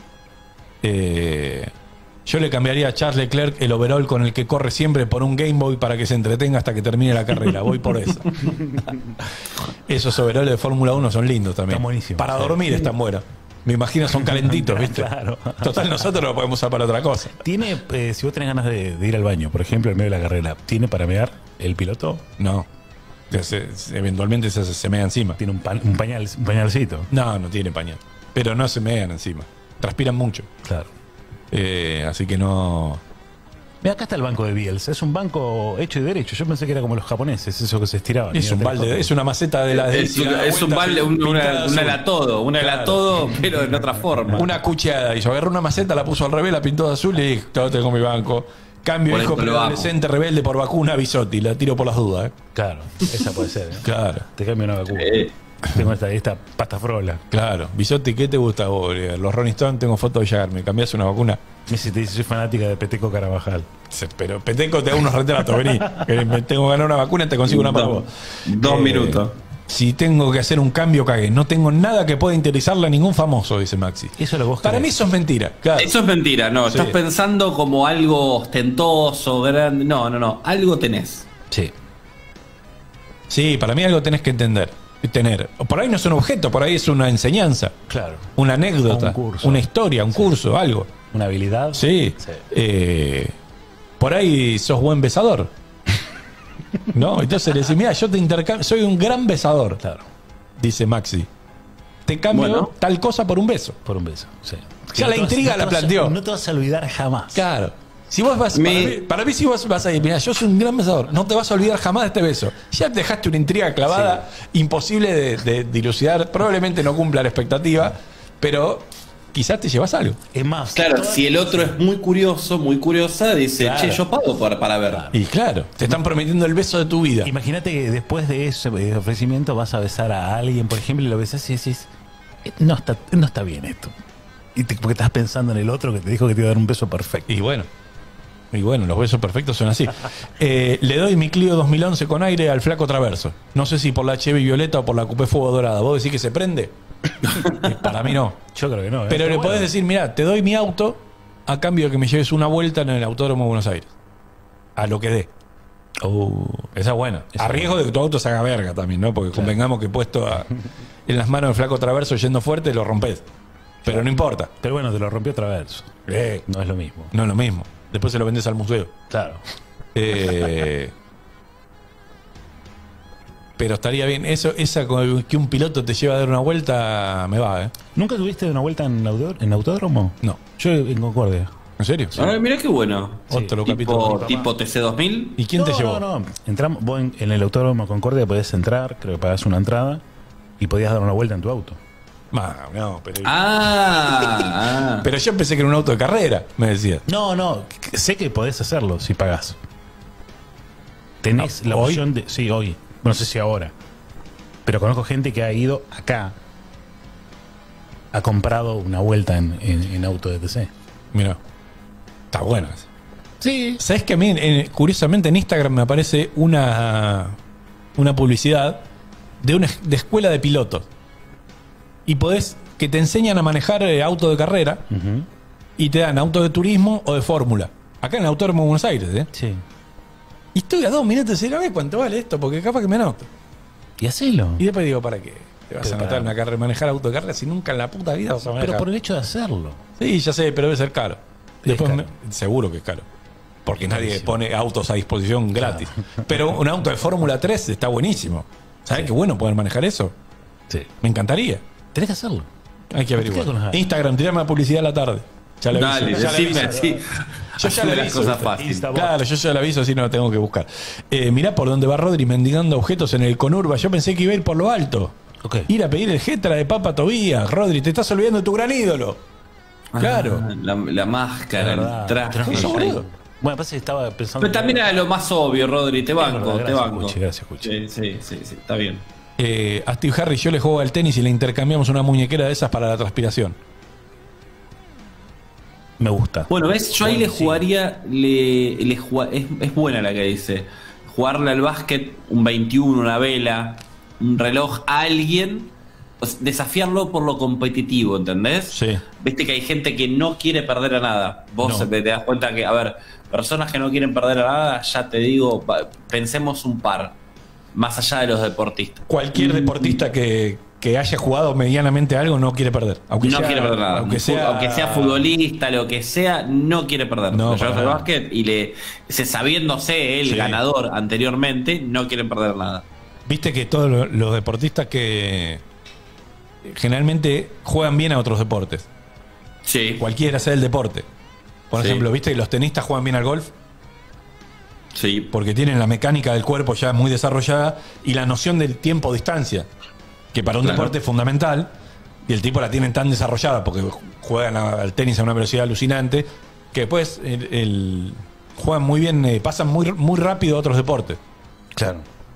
Eh, yo le cambiaría a Charles Leclerc el overall con el que corre siempre por un Game Boy para que se entretenga hasta que termine la carrera. Voy por eso. Esos overoles de Fórmula uno son lindos también. Están buenísimos. Para Sí. dormir están buenos. Me imagino son calentitos, ¿viste? Claro. Total, nosotros lo podemos usar para otra cosa. Tiene, eh, si vos tenés ganas de, de ir al baño, por ejemplo, en medio de la carrera, ¿tiene para mear el piloto? No. Se- se- eventualmente se, se mea encima. ¿Tiene un, pan- un pañal, un pañalcito? No, no tiene pañal. Pero no se mean encima. Transpiran mucho. Claro. Eh, así que no. Mira, acá está el banco de Bielsa. Es un banco hecho y derecho. Yo pensé que era como los japoneses, eso que se estiraban. Es Mira, un balde, telescopio. es una maceta de la de Es, un- es un balde, un- una, una la todo, una la todo, pero en otra forma. Una cucheada. Hizo, agarró una maceta, la puso al revés, la pintó de azul y dijo, todo tengo mi banco. Cambio Por hijo esto lo preadolescente rebelde por vacuna Bisotti. La tiro por las dudas. ¿eh? Claro, esa puede ser. ¿eh? Claro, Te cambio una vacuna. Eh, Tengo esta, esta pasta frola. claro. Bisotti, ¿qué te gusta vos? Los Rolling Stones, tengo fotos de Jagger. ¿Me cambiás una vacuna? Me dice, te dice, soy fanática de Peteco Carabajal. Se- Pero Peteco te da unos retratos, vení. Que me tengo que ganar una vacuna y te consigo una para dos, vos. dos Eh, minutos. Si tengo que hacer un cambio, cagué. No tengo nada que pueda interesarle a ningún famoso, dice Maxi. Eso es lo que vos Para crees. mí eso es mentira. Claro. Eso es mentira, no. Sí. Estás pensando como algo ostentoso, grande. No, no, no. Algo tenés. Sí. Sí, para mí algo tenés que entender. Tener. Por ahí no es un objeto, por ahí es una enseñanza, Claro. una anécdota, Un curso. una historia, un curso, algo. Una habilidad. Sí. Sí. Eh, por ahí sos buen besador. ¿No? Entonces le decís, mira, yo te intercambio, soy un gran besador, Claro. dice Maxi. Te cambio Bueno. tal cosa por un beso. Por un beso. Sí. Ya No la te vas- intriga no te la vas a- planteó. No te vas a olvidar jamás. Claro. Si vos vas, Me- para, mí, para mí si vos vas a ir, mira, yo soy un gran besador, no te vas a olvidar jamás de este beso. Ya te dejaste una intriga clavada, imposible de, de dilucidar, probablemente no cumpla la expectativa, pero quizás te llevas algo. Es más, Claro, todas- si el otro es muy curioso, muy curiosa, dice, Claro. che, yo pago por- para ver. Y claro, te están prometiendo el beso de tu vida. Imagínate que después de ese eh, ofrecimiento vas a besar a alguien, por ejemplo, y lo besas y decís, "Eh, no está, no está bien esto. Y te- porque estás pensando en el otro que te dijo que te iba a dar un beso perfecto. Y bueno, y bueno, los besos perfectos son así. Eh, le doy mi Clio dos mil once con aire al flaco Traverso. No sé si por la Chevy Violeta o por la Coupé Fuego Dorada. ¿Vos decís que se prende? Eh, Para mí no. Yo creo que no. ¿eh? Pero le bueno. podés decir, mira, te doy mi auto a cambio de que me lleves una vuelta en el Autódromo de Buenos Aires. A lo que dé. Oh, Esa es buena. Esa A es riesgo de que tu auto se haga verga también, ¿no? Porque convengamos que puesto a- en las manos del flaco Traverso yendo fuerte, lo rompes. Pero no importa. pero bueno, te lo rompió otra vez. Eh, No es lo mismo. no es lo mismo. Después se lo vendes al museo. Claro. Eh, pero estaría bien. Eso, esa con que un piloto te lleva a dar una vuelta, me va, ¿eh? ¿Nunca tuviste una vuelta en, auto- en autódromo? No. Yo en Concordia. ¿En serio? Ah, mirá qué bueno. Otro Tipo, capítulo. tipo T C dos mil. ¿Y quién te No, llevó? No, no. Entramos, vos en, en el autódromo Concordia podés entrar, creo que pagás una entrada y podías dar una vuelta en tu auto. Ah, no, pero, Ah, ah. pero yo pensé que era un auto de carrera, me decía. No, no, que- sé que podés hacerlo si pagás. Tenés No, la ¿hoy? opción de. Sí, hoy. No sé si ahora. Pero conozco gente que ha ido acá. Ha comprado una vuelta en, en, en auto de T C. Mira, está bueno. Sí. ¿Sabes que a mí, en- curiosamente, en Instagram me aparece una, una publicidad de una es- de escuela de pilotos? Y podés, que te enseñan a manejar eh, auto de carrera y te dan auto de turismo o de fórmula. Acá en el Autódromo de Buenos Aires, ¿eh? Sí. Y estoy a dos minutos de decir, a ver cuánto vale esto, porque capaz que me anoto. Y hacelo. Y después digo, ¿para qué? Te vas Pero a anotar para- una carrera, manejar auto de carrera si nunca en la puta vida vas a manejar. Pero por el hecho de hacerlo. Sí, ya sé, pero debe ser caro. Después caro. me- seguro que es caro. Porque nadie carísimo. pone autos a disposición gratis. Pero un auto de Fórmula tres está buenísimo. ¿Sabes Sí. qué bueno poder manejar eso? Sí. Me encantaría. Tenés que hacerlo. Hay que ¿Por qué con los averiguar. años? Instagram, tirame la publicidad a la tarde. Ya le aviso. Dale, ya le decime aviso. así. Yo ya Haceme le las aviso. cosas ¿viste? fáciles. Insta- Claro, yo ya le aviso, así no lo tengo que buscar. Eh, mirá por donde va Rodri mendigando objetos en el Conurba. Yo pensé que iba a ir por lo alto. Ok. Ir a pedir el Getra de Papa Tobías. Rodri, te estás olvidando de tu gran ídolo. Claro. Ah, La, la máscara, Es verdad. el traje. Tenés razón, ahí. boludo. Bueno, pasa que estaba pensando. Pero también era lo más obvio, Rodri. Te banco, verdad, te gracias, banco. Cuchi, gracias, Cuchi. Sí, sí, sí, sí, está bien. Eh, a Steve Harris yo le juego al tenis y le intercambiamos una muñequera de esas para la transpiración. Me gusta. Bueno, ¿ves? Yo ahí le sí. jugaría. Le, le jugá- es, es buena la que dice. Jugarle al básquet un veintiuno, una vela, un reloj a alguien. o sea, desafiarlo por lo competitivo, ¿entendés? Sí. Viste que hay gente que no quiere perder a nada. Vos No. te das cuenta que, a ver, personas que no quieren perder a nada, ya te digo, va- pensemos un par. Más allá de los deportistas. Cualquier deportista que, que haya jugado medianamente algo no quiere perder. Aunque No sea, quiere perder nada. Aunque sea, aunque sea futbolista, lo que sea, no quiere perder. No, Lo llevas para al nada. básquet y le, se, sabiéndose el Sí. ganador anteriormente, no quieren perder nada. Viste que todos lo- los deportistas que generalmente juegan bien a otros deportes. Sí. Cualquiera sea el deporte. Por Sí. ejemplo, viste que los tenistas juegan bien al golf Sí. porque tienen la mecánica del cuerpo ya muy desarrollada y la noción del tiempo-distancia, que para un Claro. deporte es fundamental, y el tipo la tienen tan desarrollada porque juegan a- al tenis a una velocidad alucinante, que después el, el- juegan muy bien, eh, pasan muy, muy rápido a otros deportes. Claro.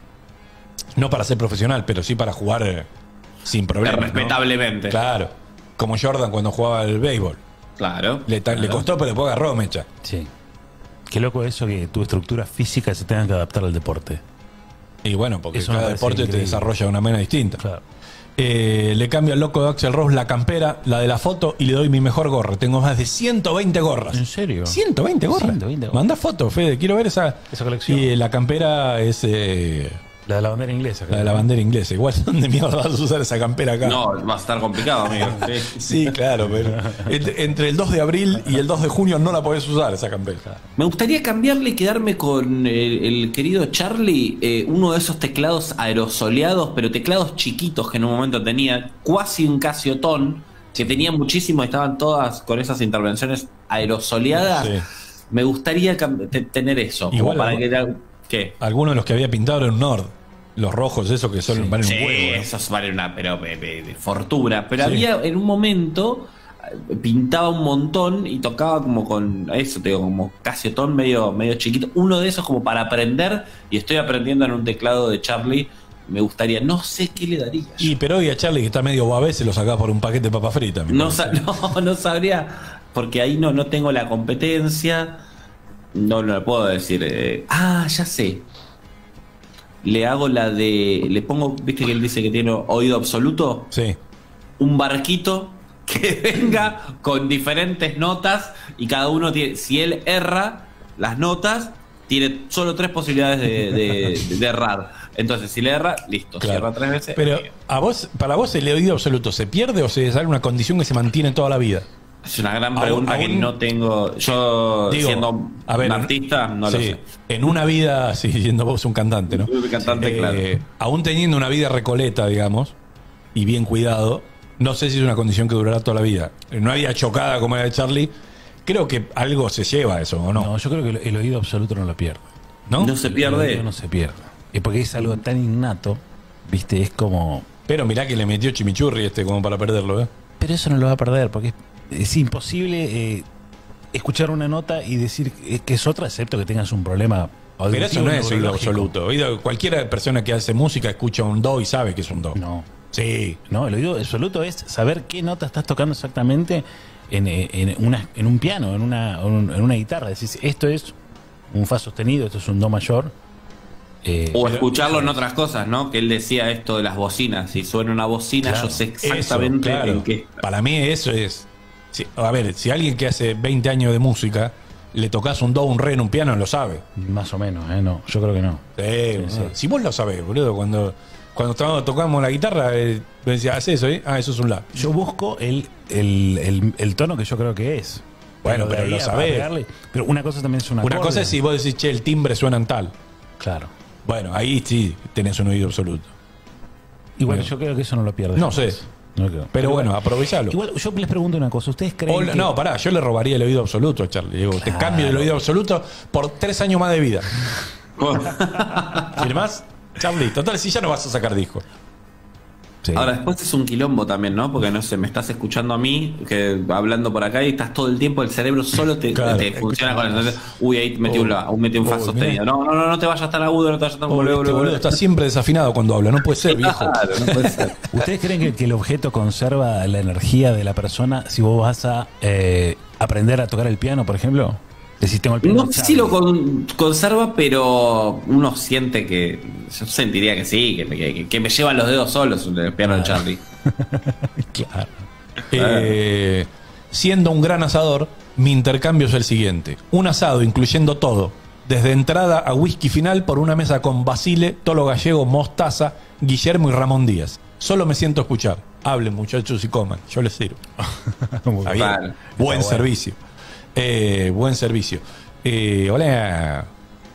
No para ser profesional, pero sí para jugar eh, sin problemas. ¿no? Respetablemente. Claro. Como Jordan cuando jugaba al béisbol. Claro. Le, ta- le Claro. costó, pero después agarró mecha. Sí. Qué loco eso que tu estructura física se tenga que adaptar al deporte. Y bueno, porque Eso me cada parece deporte te increíble. desarrolla de una manera distinta. Claro. Eh, le cambio al loco de Axel Rose la campera, la de la foto, y le doy mi mejor gorra. Tengo más de ciento veinte gorras. ¿En serio? ¿ciento veinte gorras? ciento veinte gorras. Manda foto, Fede, quiero ver esa. Esa colección. Y eh, la campera es eh, La de la bandera inglesa. la de la bandera inglesa. Igual, ¿dónde mierda vas a usar esa campera acá? No, va a estar complicado, amigo. Sí. Sí, claro, pero entre, entre el dos de abril y el dos de junio no la podés usar esa campera. Me gustaría cambiarle y quedarme con el, el querido Charlie, eh, uno de esos teclados aerosoleados, pero teclados chiquitos que en un momento tenía, cuasi un Casio Tone, que tenía muchísimo, estaban todas con esas intervenciones aerosoleadas. Sí. me gustaría tener eso. Igual, como para que, ¿qué? Algunos de los que había pintado eran Nord. Los rojos, esos que son, Sí, valen sí, un huevo. ¿no? esos valen una pero, de, de, de fortuna. Pero Sí. había en un momento, pintaba un montón y tocaba como con eso, te digo, como Casiotón medio, medio chiquito. Uno de esos como para aprender, y estoy aprendiendo en un teclado de Charlie. Me gustaría, no sé qué le daría. Y pero hoy a Charlie, que está medio babé, se lo sacás por un paquete de papa frita. No, sa no, no sabría, porque ahí no, no tengo la competencia. No, no lo puedo decir. Eh, ah, ya sé. Le hago la de. Le pongo, viste que él dice que tiene oído absoluto. Sí. Un barquito que venga con diferentes notas y cada uno tiene. Si él erra las notas, tiene solo tres posibilidades de, de, de errar. Entonces, si le erra, listo. Claro. Si erra tres veces. Pero eh, a vos, para vos el oído absoluto se pierde o se sale una condición que se mantiene toda la vida. es una gran aún- pregunta que aún- no tengo. Yo, Digo, siendo a ver, un artista, no lo sí, sé. en una vida, sí, siendo vos un cantante, ¿no? Un cantante, Eh, claro. Aún teniendo una vida recoleta, digamos, y bien cuidado, no sé si es una condición que durará toda la vida. En una vida chocada como la de Charlie, creo que algo se lleva a eso, ¿o no? No, yo creo que el, el oído absoluto no lo pierde. ¿No? No se El pierde. oído no se pierde. Es porque es algo tan innato, ¿viste? Es como... Pero mirá que le metió chimichurri este como para perderlo, ¿eh? Pero eso no lo va a perder, porque es, es imposible eh, escuchar una nota y decir que que es otra, excepto que tengas un problema auditivo. Pero eso no es oído neurológico. absoluto. Oído, cualquier persona que hace música escucha un do y sabe que es un do. No. Sí. No, el oído absoluto es saber qué nota estás tocando exactamente en, eh, en, una, en un piano, en una, en una guitarra. Decís, esto es un fa sostenido, esto es un do mayor. Eh, O pero- escucharlo en otras cosas, ¿no? Que él decía esto de las bocinas. Si suena una bocina, Claro. yo sé Eso, exactamente claro. en qué. Para mí eso es... sí, a ver, si alguien que hace veinte años de música le tocas un do, un re en un piano, lo sabe. Más o menos, ¿eh? No, yo creo que no. Sí, sí. Si vos lo sabés, boludo, cuando, cuando estábamos- tocamos la guitarra, eh, me decía, ¿haz eso? ¿eh? Ah, eso es un la. Yo busco el, el, el, el tono que yo creo que es. Bueno, de pero ahí lo a sabés. pegarle- Pero una cosa también es una Una cosa es si vos decís, che, el timbre suena en tal. Claro. Bueno, ahí sí tenés un oído absoluto. Igual Bueno. yo creo que eso no lo pierdes. No jamás. sé. No creo. Pero bueno, aprovechalo. Igual yo les pregunto una cosa. ¿Ustedes creen O- que... No, pará, yo le robaría el oído absoluto a Charlie. Digo, te Claro. cambio el oído absoluto por tres años más de vida. ¿Firmás? Charlie, total, si ya no vas a sacar disco. Sí. Ahora, después es un quilombo también, ¿no? Porque no sé, me estás escuchando a mí, que hablando por acá y estás todo el tiempo, el cerebro solo te, Claro. te funciona con eso. Uy, ahí metí un, la, metí un fa Uy, sostenido. No, no, no, no te vayas tan agudo, no te vayas tan Oh, boludo, este boludo. boludo está siempre desafinado cuando habla. No puede ser, viejo. Claro, no puede ser. ¿Ustedes creen que, que el objeto conserva la energía de la persona si vos vas a eh, aprender a tocar el piano, por ejemplo? Decís, tengo el piano No sé Charlie. si lo con- conserva, pero uno siente que. Yo sentiría que sí, que, que, que me llevan los dedos solos el piano de Charlie. Claro. Eh, siendo un gran asador, mi intercambio es el siguiente. Un asado incluyendo todo, desde entrada a whisky final por una mesa con Basile, Tolo Gallego, Mostaza, Guillermo y Ramón Díaz. Solo me siento a escuchar. Hablen, muchachos, y coman. Yo les sirvo. Está bien. Claro. Buen Está bueno. servicio. Eh, buen servicio. Eh, hola.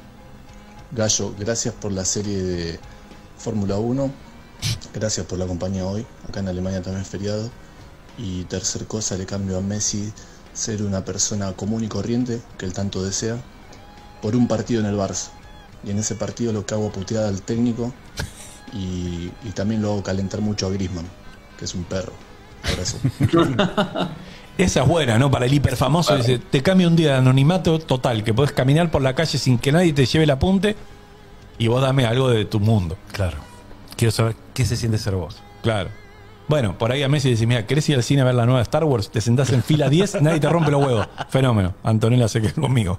Gallo, gracias por la serie de Fórmula uno. Gracias por la compañía hoy. Acá en Alemania también es feriado. Y tercer cosa, le cambio a Messi ser una persona común y corriente, que él tanto desea, por un partido en el Barça. Y en ese partido lo cago a puteada al técnico y, y también lo hago calentar mucho a Griezmann, que es un perro. Abrazo. Esa es buena, ¿no? Para el hiperfamoso. Dice, te cambia un día de anonimato total, que podés caminar por la calle sin que nadie te lleve el apunte y vos dame algo de tu mundo. Claro. Quiero saber qué se siente ser vos. Claro. Bueno, por ahí a Messi dice, mira, ¿querés ir al cine a ver la nueva Star Wars? Te sentás en fila diez, nadie te rompe los huevos. Fenómeno. Antonella se quedó conmigo.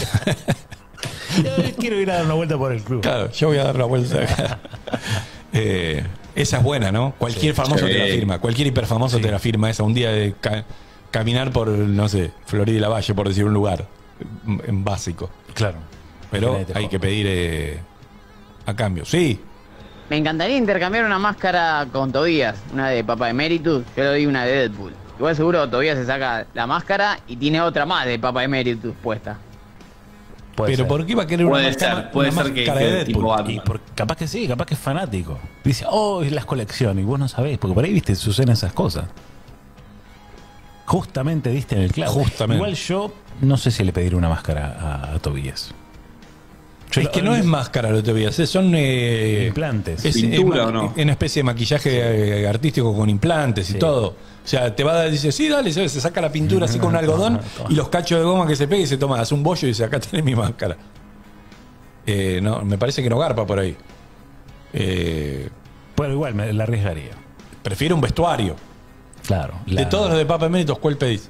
Yo quiero ir a dar una vuelta por el club. Claro, yo voy a dar la vuelta acá. Eh, esa es buena, ¿no? Cualquier famoso Sí. te la firma, cualquier hiperfamoso te la firma esa. Un día de ca- caminar por, no sé, Florida y la Valle, por decir un lugar, en, en básico. Claro. Pero Nadie te hay joda. que pedir eh, a cambio. Sí, Me encantaría intercambiar una máscara con Tobías, una de Papa Emeritus, yo le doy una de Deadpool. Igual seguro Tobías se saca la máscara y tiene otra más de Papa Emeritus puesta. Puede pero ser. ¿por qué va a querer una Puede máscara- ser, puede una ser que, máscara que de Deadpool? tipo Batman. Y por- capaz que sí, capaz que es fanático. Dice, oh, es las colecciones. Y vos no sabés, porque por ahí, viste, suceden esas cosas. Justamente diste en el clavo. Justamente. Igual yo no sé si le pediré una máscara a, a Tobías. Yo es lo- que no es máscara lo que te voy a hacer, son eh, Implantes. Es, ¿Pintura es o no? una especie de maquillaje eh, artístico con implantes y Sí. todo. O sea, te va a dar, dice, sí, dale, se se saca la pintura así con un algodón y los cachos de goma que se pega y se toma, hace un bollo y dice, acá tenés mi máscara. Eh, no, me parece que no garpa por ahí. Eh, Bueno, igual me la arriesgaría. prefiero un vestuario. Claro. De la- todos los de Papa Eméritos, ¿cuál pedís?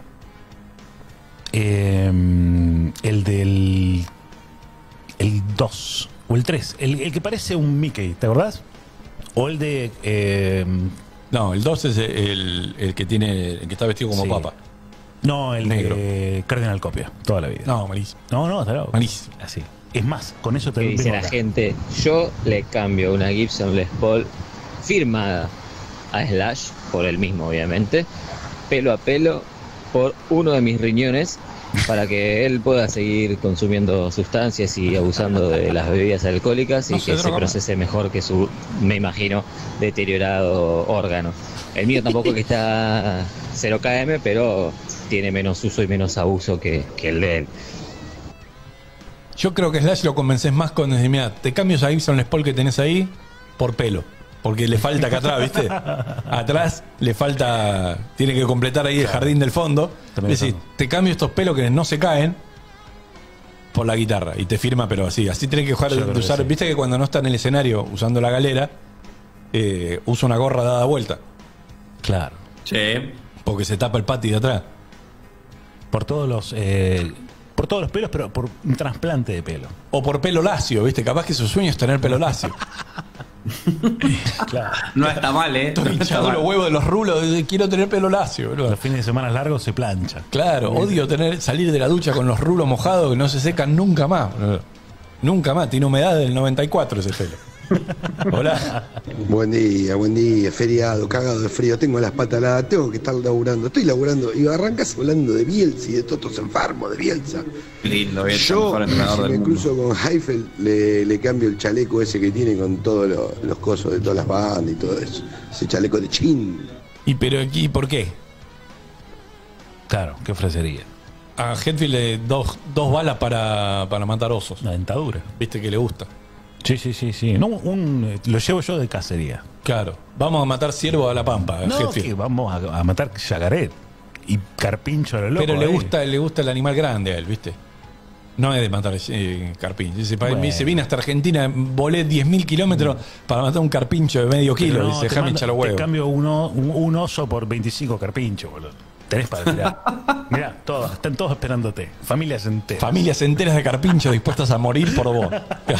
Eh, el del. El dos. O el tres. El, el que parece un Mickey, ¿te acordás? O el de. eh, No, el dos es el, el que tiene, el que está vestido como Sí. papa. no, el Negro. de Cardenal Copia. Toda la vida. No, malísimo. no, no, está loco. Malísimo. Así. Es más, con eso te Que dice vengo la acá. gente, yo le cambio una Gibson Les Paul firmada a Slash, por el mismo obviamente, pelo a pelo, por uno de mis riñones, para que él pueda seguir consumiendo sustancias y abusando de las bebidas alcohólicas y No se que se droga más. procese mejor que su, me imagino, deteriorado órgano. El mío tampoco que está cero kilómetros, pero tiene menos uso y menos abuso que, que el de él. Yo creo que Slash lo convences más con decir, mira, te cambio esa Gibson Les Paul que tenés ahí por pelo. Porque le falta acá atrás, ¿viste? Atrás le falta. Tiene que completar ahí el jardín del fondo. También Es decir, eso. te cambio estos pelos que no se caen por la guitarra. Y te firma, pero así. Así tenés que jugar Yo de creo que usar. sí. Viste que cuando no está en el escenario usando la galera, eh, usa una gorra dada vuelta. Claro. Che. Porque se tapa el pati de atrás. Por todos los. eh, por todos los pelos, pero por un trasplante de pelo. O por pelo lacio, ¿viste? Capaz que su sueño es tener pelo lacio. Claro. No está mal, ¿eh? Estoy No está hinchado mal. los huevos de los rulos. de- Quiero tener pelo lacio, boludo. Los fines de semana largos se plancha. Claro, odio tener salir de la ducha con los rulos mojados que no se secan nunca más. boludo. Nunca más, tiene humedad del noventa y cuatro ese pelo. Hola. Buen día, buen día, feriado, cagado de frío, tengo las patas heladas, tengo que estar laburando, estoy laburando, y arrancas hablando de Bielsa y de Totos enfermos, de Bielsa. Lindo, bien, Yo, mejor entrenador si del me mundo. cruzo con Heifel, le, le cambio el chaleco ese que tiene con todos lo- los cosos de todas las bandas y todo eso. Ese chaleco de chin. ¿Y pero aquí por qué? Claro, ¿qué ofrecería? A Hetfield le dos, dos balas para, para matar osos. Una dentadura. Viste que le gusta. Sí, sí, sí, sí. No, un, lo llevo yo de cacería. Claro. Vamos a matar ciervo a la pampa, a No, Hetfield. que vamos a, a matar yacaré y carpincho a lo loco. Pero le ahí. gusta, le gusta el animal grande a él, ¿viste? No es de matar eh, carpincho. Dice, pa- Bueno. dice, vine hasta Argentina, volé diez mil kilómetros para matar un carpincho de medio Pero kilo. no, dice, te déjame mando- hinchar los te huevos. cambio uno, un, un oso por veinticinco carpinchos, boludo. Tenés para tirar. Mirá, todos, están todos esperándote. Familias enteras. Familias enteras de carpinchos dispuestas a morir por vos.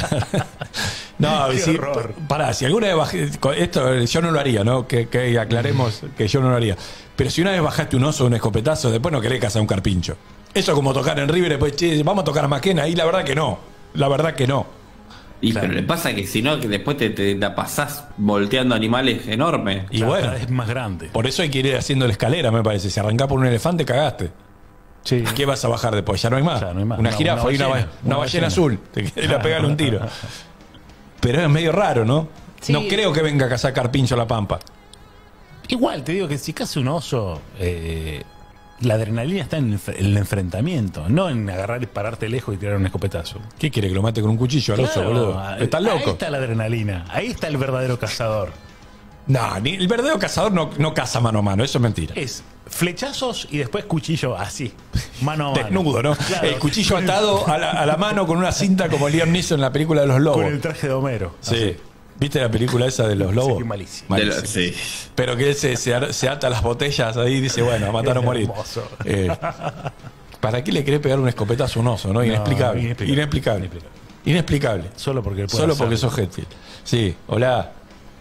No, Qué si, horror. pará, si alguna vez bajé, con esto yo no lo haría, ¿no? Que, que aclaremos que yo no lo haría. Pero si una vez bajaste un oso, un escopetazo, después no querés cazar un carpincho. Eso es como tocar en River, después, che, vamos a tocar a Maquena, y la verdad que no. La verdad que no. Y Claro. pero le pasa que si no, que después te, te la pasás volteando animales enormes. Y Claro, bueno, cada vez más grande. por eso hay que ir haciendo la escalera, me parece. Si arrancás por un elefante, cagaste. Sí. ¿Qué vas a bajar después? Ya no hay más. Ya no hay más. Una, Una- jirafa una y una, ballena. ba- una Una ballena ballena. azul. Te querés ir a pegarle un tiro. Pero es medio raro, ¿no? Sí. No creo que venga a cazar carpincho a la pampa. Igual, te digo que si caza un oso, eh, la adrenalina está en el, enf- el enfrentamiento, no en agarrar y pararte lejos y tirar un escopetazo. ¿Qué quiere que lo mate con un cuchillo al oso, Claro, boludo? a- ¿Estás Ahí loco? está la adrenalina, ahí está el verdadero cazador. No, ni, el verdadero cazador no, no caza mano a mano, eso es mentira. Es flechazos y después cuchillo así, mano a mano. Desnudo, ¿no? Claro. El cuchillo atado a la, a la mano con una cinta como Liam Neeson en la película de los lobos. Con el traje de Homero. Sí. ¿Viste la película esa de los lobos? Sí, malísimo. De Malísimo. lo- sí. Pero que él se, se, ar- se ata las botellas ahí y dice, bueno, a matar o Es morir. hermoso. Eh, ¿Para qué le querés pegar un escopetazo a un oso, no? Inexplicable. inexplicable. Inexplicable. Inexplicable. Solo porque él puede Solo porque hacerlo. sos Hetfield. Sí, hola.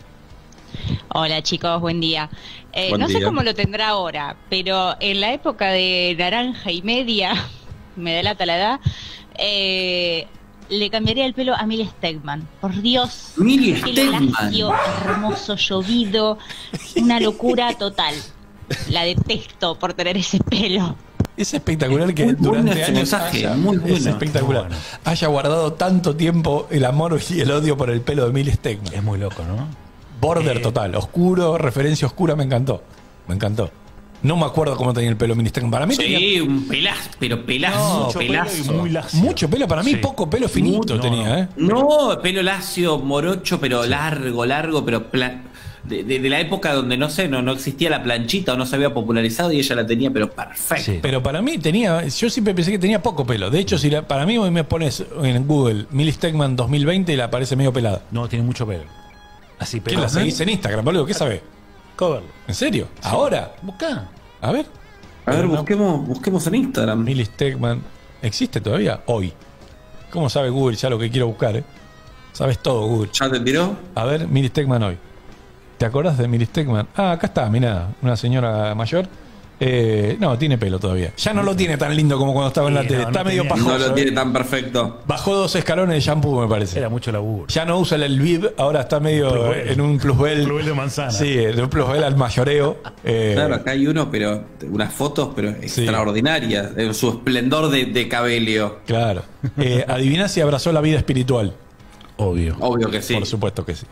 Hola chicos, buen día. Eh, Buen no sé día. cómo lo tendrá ahora, pero en la época de naranja y media, me delata la edad, eh, le cambiaría el pelo a Millie Stegman. Por Dios, Millie pelo Stegman. lacio, hermoso, llovido, una locura total. La detesto por tener ese pelo. Es espectacular que Muy bueno durante ese años mensaje, haya, muy es bueno. espectacular, Muy bueno. haya guardado tanto tiempo el amor y el odio por el pelo de Millie Stegman. Es muy loco, ¿no? Border Eh, total, oscuro, referencia oscura, me encantó. Me encantó. No me acuerdo cómo tenía el pelo Mini Stegman. Para mí Sí, tenía un pelazo, pero pelazo, No, Mucho pelo pelazo. y muy lacio. mucho pelo. Para mí Sí. poco pelo finito Mucho, tenía, no, ¿eh? No, pelo lacio, morocho, pero largo, largo, pero pla- de, de- de la época donde no sé, no, no existía la planchita o no se había popularizado y ella la tenía, pero perfecto. Sí. Pero para mí tenía, yo siempre pensé que tenía poco pelo. De hecho, si la- para mí hoy me pones en Google Millie Stegman dos mil veinte y la aparece medio pelada. No, tiene mucho pelo. Así, ¿Qué pero. la seguís en Instagram, boludo? ¿Qué sabés? Coverlo. ¿En serio? ¿Ahora? Buscá. A ver. A ver, Pero no- busquemos, busquemos en Instagram. Millie Stegman. ¿Existe todavía? Hoy. ¿Cómo sabe Google ya lo que quiero buscar, eh? Sabes todo, Google. ¿Ya te tiró? A ver, Millie Stegman hoy. ¿Te acordás de Millie Stegman? Ah, acá está, mirá, una señora mayor. Eh, no, tiene pelo todavía. Ya no lo tiene tan lindo como cuando estaba en la Sí, tele. no, Está no medio tenía- pajoso. No lo eh. tiene tan perfecto. Bajó dos escalones de shampoo, me parece. Era mucho laburo. Ya no usa el Viv, ahora está medio Plusbel. en un plusbel. Plusbel de manzana. Sí, en un plusbel al mayoreo. Eh, Claro, acá hay uno, pero unas fotos, pero extraordinarias. En su esplendor de, de cabello. Claro. Eh, adiviná si abrazó la vida espiritual. Obvio. Obvio que sí. Por supuesto que sí.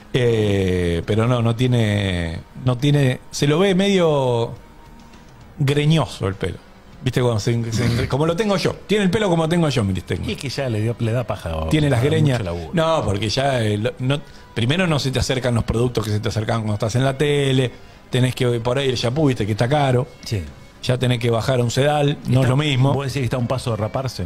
Eh, pero no, no tiene. No tiene. Se lo ve medio greñoso el pelo. ¿Viste? Cuando se- se- como lo tengo yo. Tiene el pelo como tengo yo, Millie Stegman. Y es que ya le, dio, le da paja. o- Tiene las mucho greñas. laburo. No, porque ya eh, lo- no, primero no se te acercan los productos que se te acercan cuando estás en la tele. Tenés que por ahí el shampoo, viste que está caro. Sí. Ya tenés que bajar a un sedal, no Está- es lo mismo. ¿Vos decís que está a un paso de raparse?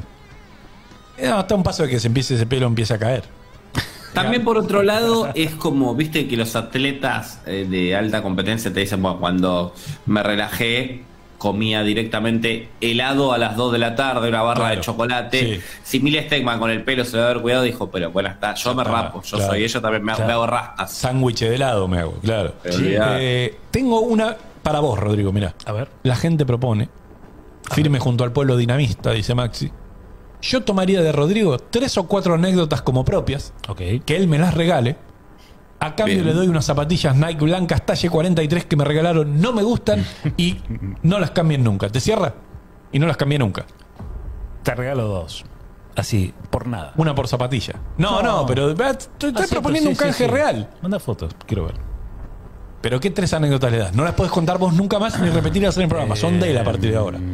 No, hasta un paso de que se empiece ese pelo empiece a caer. También por otro lado, es como, viste que los atletas eh, de alta competencia te dicen, bueno, cuando me relajé, comía directamente helado a las dos de la tarde, una barra Claro. de chocolate. Sí. Si Millie Stegman con el pelo se debe haber cuidado, dijo, pero bueno, está, yo me está, rapo, yo claro. soy ella, también me, hago- Claro. me hago rastas. Sándwich de helado me hago, claro. Pero olvidá. Eh, tengo una para vos, Rodrigo, mirá. A ver. La gente propone, firme junto al pueblo dinamista, dice Maxi. Yo tomaría de Rodrigo tres o cuatro anécdotas como propias, Ok. que él me las regale. A cambio Bien. le doy unas zapatillas Nike blancas talle cuarenta y tres que me regalaron, no me gustan y no las cambien nunca. ¿Te cierra? Y no las cambié nunca. Te regalo dos. Así, por nada. Una por zapatilla. No, no, No. pero eh, te estoy Ah, sí, proponiendo sí, un sí, canje sí. real. Manda fotos, quiero ver. Pero ¿qué tres anécdotas le das? No las podés contar vos nunca más ni repetirlas en el programa. Son de él a partir de ahora.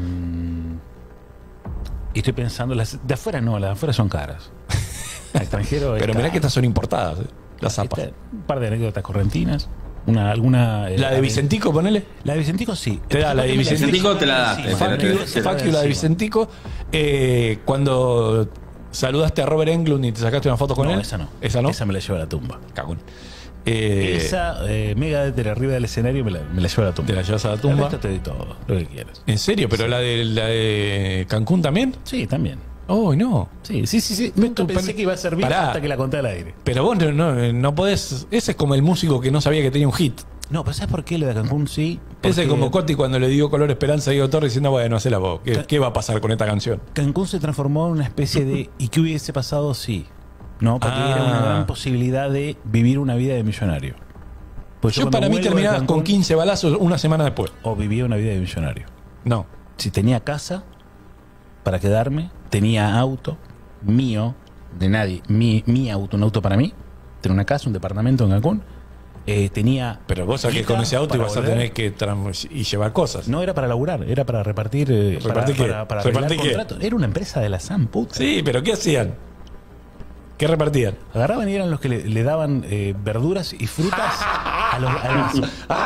Y estoy pensando, las de afuera no, las de afuera son caras. Al extranjero es Pero mirá caro. que estas son importadas, eh, las zapas. Este, un par de anécdotas correntinas. Una, alguna. eh, La de Vicentico, ponele. La de Vicentico sí. Te da la de Vicentico. Vicentico te la da, Sí, te- Fuck te- you, te- te- fuck you, la de Vicentico. Eh, cuando saludaste a Robert Englund y te sacaste una foto con No, él. esa no. Esa no. Esa me la llevo a la tumba. Cagón. Eh, Esa eh, mega de arriba del escenario me la, me la llevo a la tumba. Te la llevas a la El tumba. resto te doy todo, lo que quieras. ¿En serio? ¿Pero la, de, la de Cancún también? Sí, también. Oh, no. Sí, sí, sí. sí. Nunca pensé que iba a ser bien Pará. hasta que la conté al aire. Pero vos no, no, no podés. Ese es como el músico que no sabía que tenía un hit. No, pero ¿sabes por qué lo de Cancún sí? Ese es Porque como Coti cuando le dio color esperanza a Diego Torres diciendo, bueno, hacela vos. ¿Qué, Ca- qué va a pasar con esta canción? Cancún se transformó en una especie de ¿y qué hubiese pasado si? No, porque Ah. era una gran posibilidad de vivir una vida de millonario. Pues Yo cuando para mí vuelvo de terminabas Cancún, con quince balazos una semana después. o vivía una vida de millonario. No. Si tenía casa para quedarme, tenía auto mío, de nadie, mi, mi auto, un auto para mí, tenía una casa, un departamento en Cancún, eh, tenía... Pero vos sabés que guita con ese auto para ibas a volver. tener que tram- y llevar cosas. No era para laburar, era para repartir, eh, ¿Repartir qué? para, para, para ¿Repartir arreglar qué? contratos. Era una empresa de la SAM, puta. Sí, pero ¿qué hacían? ¿Qué repartían? Agarraban y eran los que le, le daban eh, verduras y frutas a los, a las-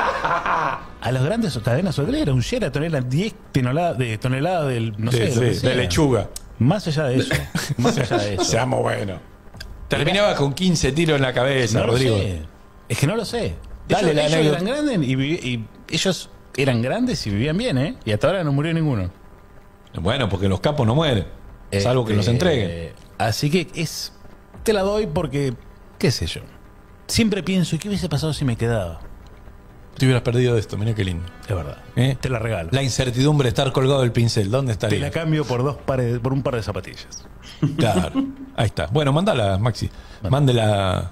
a las grandes cadenas hoteleras. Un Sheraton eran diez toneladas de, toneladas del, no Sí, sé, sí, lo que de sea. lechuga. Más allá de eso, más allá de eso. Seamos buenos. Terminaba con quince tiros en la cabeza, No lo Rodrigo. sé. Es que no lo sé. Dale ellos, la ellos anécdota. eran grandes y, vivi- y ellos eran grandes y vivían bien, ¿eh? Y hasta ahora no murió ninguno. Bueno, porque los capos no mueren. Salvo que Este, los entreguen. Así que es. Te la doy porque, qué sé yo. Siempre pienso, ¿y qué hubiese pasado si me quedaba? Te hubieras perdido esto, mirá qué lindo. Es verdad. ¿Eh? Te la regalo. La incertidumbre de estar colgado del pincel. ¿Dónde Te estaría? la cambio por dos pares, por un par de zapatillas. Claro. Ahí está. Bueno, mandala, Maxi. Mande la,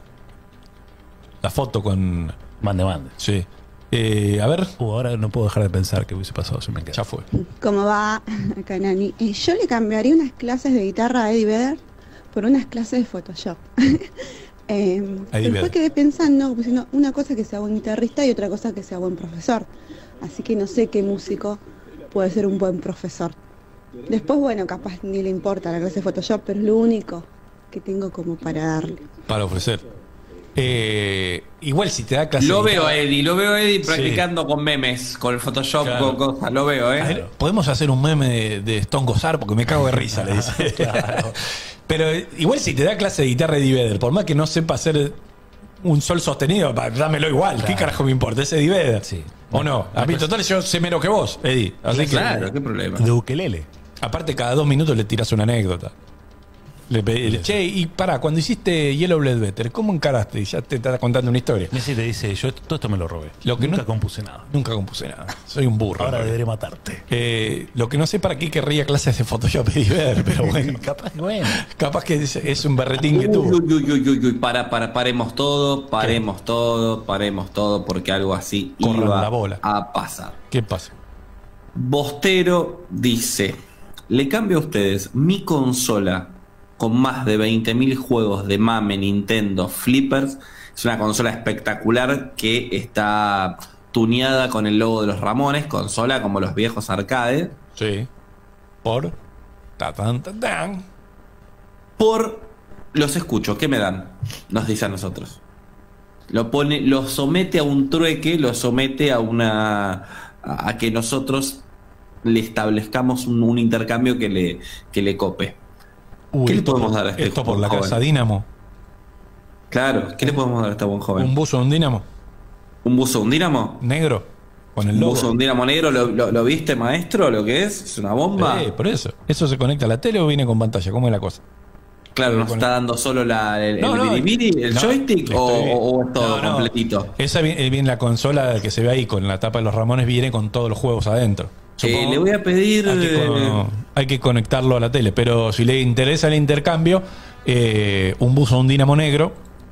la foto con. Mande, mande. Sí. Eh, a ver, Uh, ahora no puedo dejar de pensar qué hubiese pasado si me quedaba. ya fue. ¿Cómo va, Canani? Eh, yo le cambiaría unas clases de guitarra a Eddie Vedder por unas clases de Photoshop. Eh, Ahí pero veo. después quedé pensando, pues, no, una cosa que sea buen guitarrista y otra cosa que sea buen profesor. Así que no sé qué músico puede ser un buen profesor. Después, bueno, capaz ni le importa la clase de Photoshop, pero es lo único que tengo como para darle. Para ofrecer. Eh, igual si te da clase. Lo de veo a guitarra- Eddie, lo veo a Eddie Sí. practicando con memes, con el Photoshop, Claro. con cosas. Lo veo, A ¿eh? ver, podemos hacer un meme de, de Stone Gossard porque me cago de risa, le dice. Pero eh, igual si te da clase de guitarra Eddie Vedder, por más que no sepa hacer un sol sostenido, pa- dámelo igual. ¿Qué carajo me importa? Es Eddie Vedder. Sí. ¿O no? A mí, total, yo sé menos que vos, Eddie. Así que, Claro, qué problema. De ukelele. aparte, cada dos minutos le tirás una anécdota. Le pedí, le- che, y pará, cuando hiciste Yellow Ledbetter, ¿cómo encaraste? Y ya te está contando una historia. Messi te dice, yo todo esto me lo robé. Lo que Nunca no- compuse nada. Nunca compuse nada. Soy un burro. Ahora ¿no? deberé matarte. Eh, lo que no sé para qué querría clases de Photoshop Eddie Vedder, pero bueno. Capaz que bueno. Capaz que es, es un berretín que Uy, tuvo. uy, uy, uy, uy, uy, para, para, paremos todo, paremos todo, paremos todo, porque algo así Corran iba la bola. a pasar. ¿Qué pasa? Bostero dice, le cambio a ustedes mi consola con más de veinte mil juegos de mame Nintendo Flippers. Es una consola espectacular que está tuneada con el logo de los Ramones, consola como los viejos arcades, Sí. Por. Ta, tan, ta, tan. por los escucho, ¿qué me dan? Nos dice a nosotros. Lo pone, lo somete a un trueque, lo somete a una a, a que nosotros le establezcamos un, un intercambio que le, que le cope. Uy, ¿Qué le esto podemos por- dar a este Esto por joven? la casa Dínamo. Claro, ¿qué le podemos dar a este buen joven? Un ¿Un, buzo de un Dínamo buzo de un dínamo? negro. Con el ¿Un logo. buzo de un dínamo negro? ¿Lo, lo, lo viste, maestro? ¿Lo que es? ¿Es una bomba? Eh, por eso. ¿Eso se conecta a la tele o viene con pantalla? ¿Cómo es la cosa? Claro, ¿nos con- está dando solo la, el, No, el no, biribiri, el no, joystick le o, estoy- o- o es todo No, no. completito? Esa viene, viene la consola que se ve ahí con la tapa de los Ramones, viene con todos los juegos adentro. Eh, Supongo- le voy a pedir... Hay que, eh, con- hay que conectarlo a la tele, pero si le interesa el intercambio, eh, un buzo, un Dínamo negro,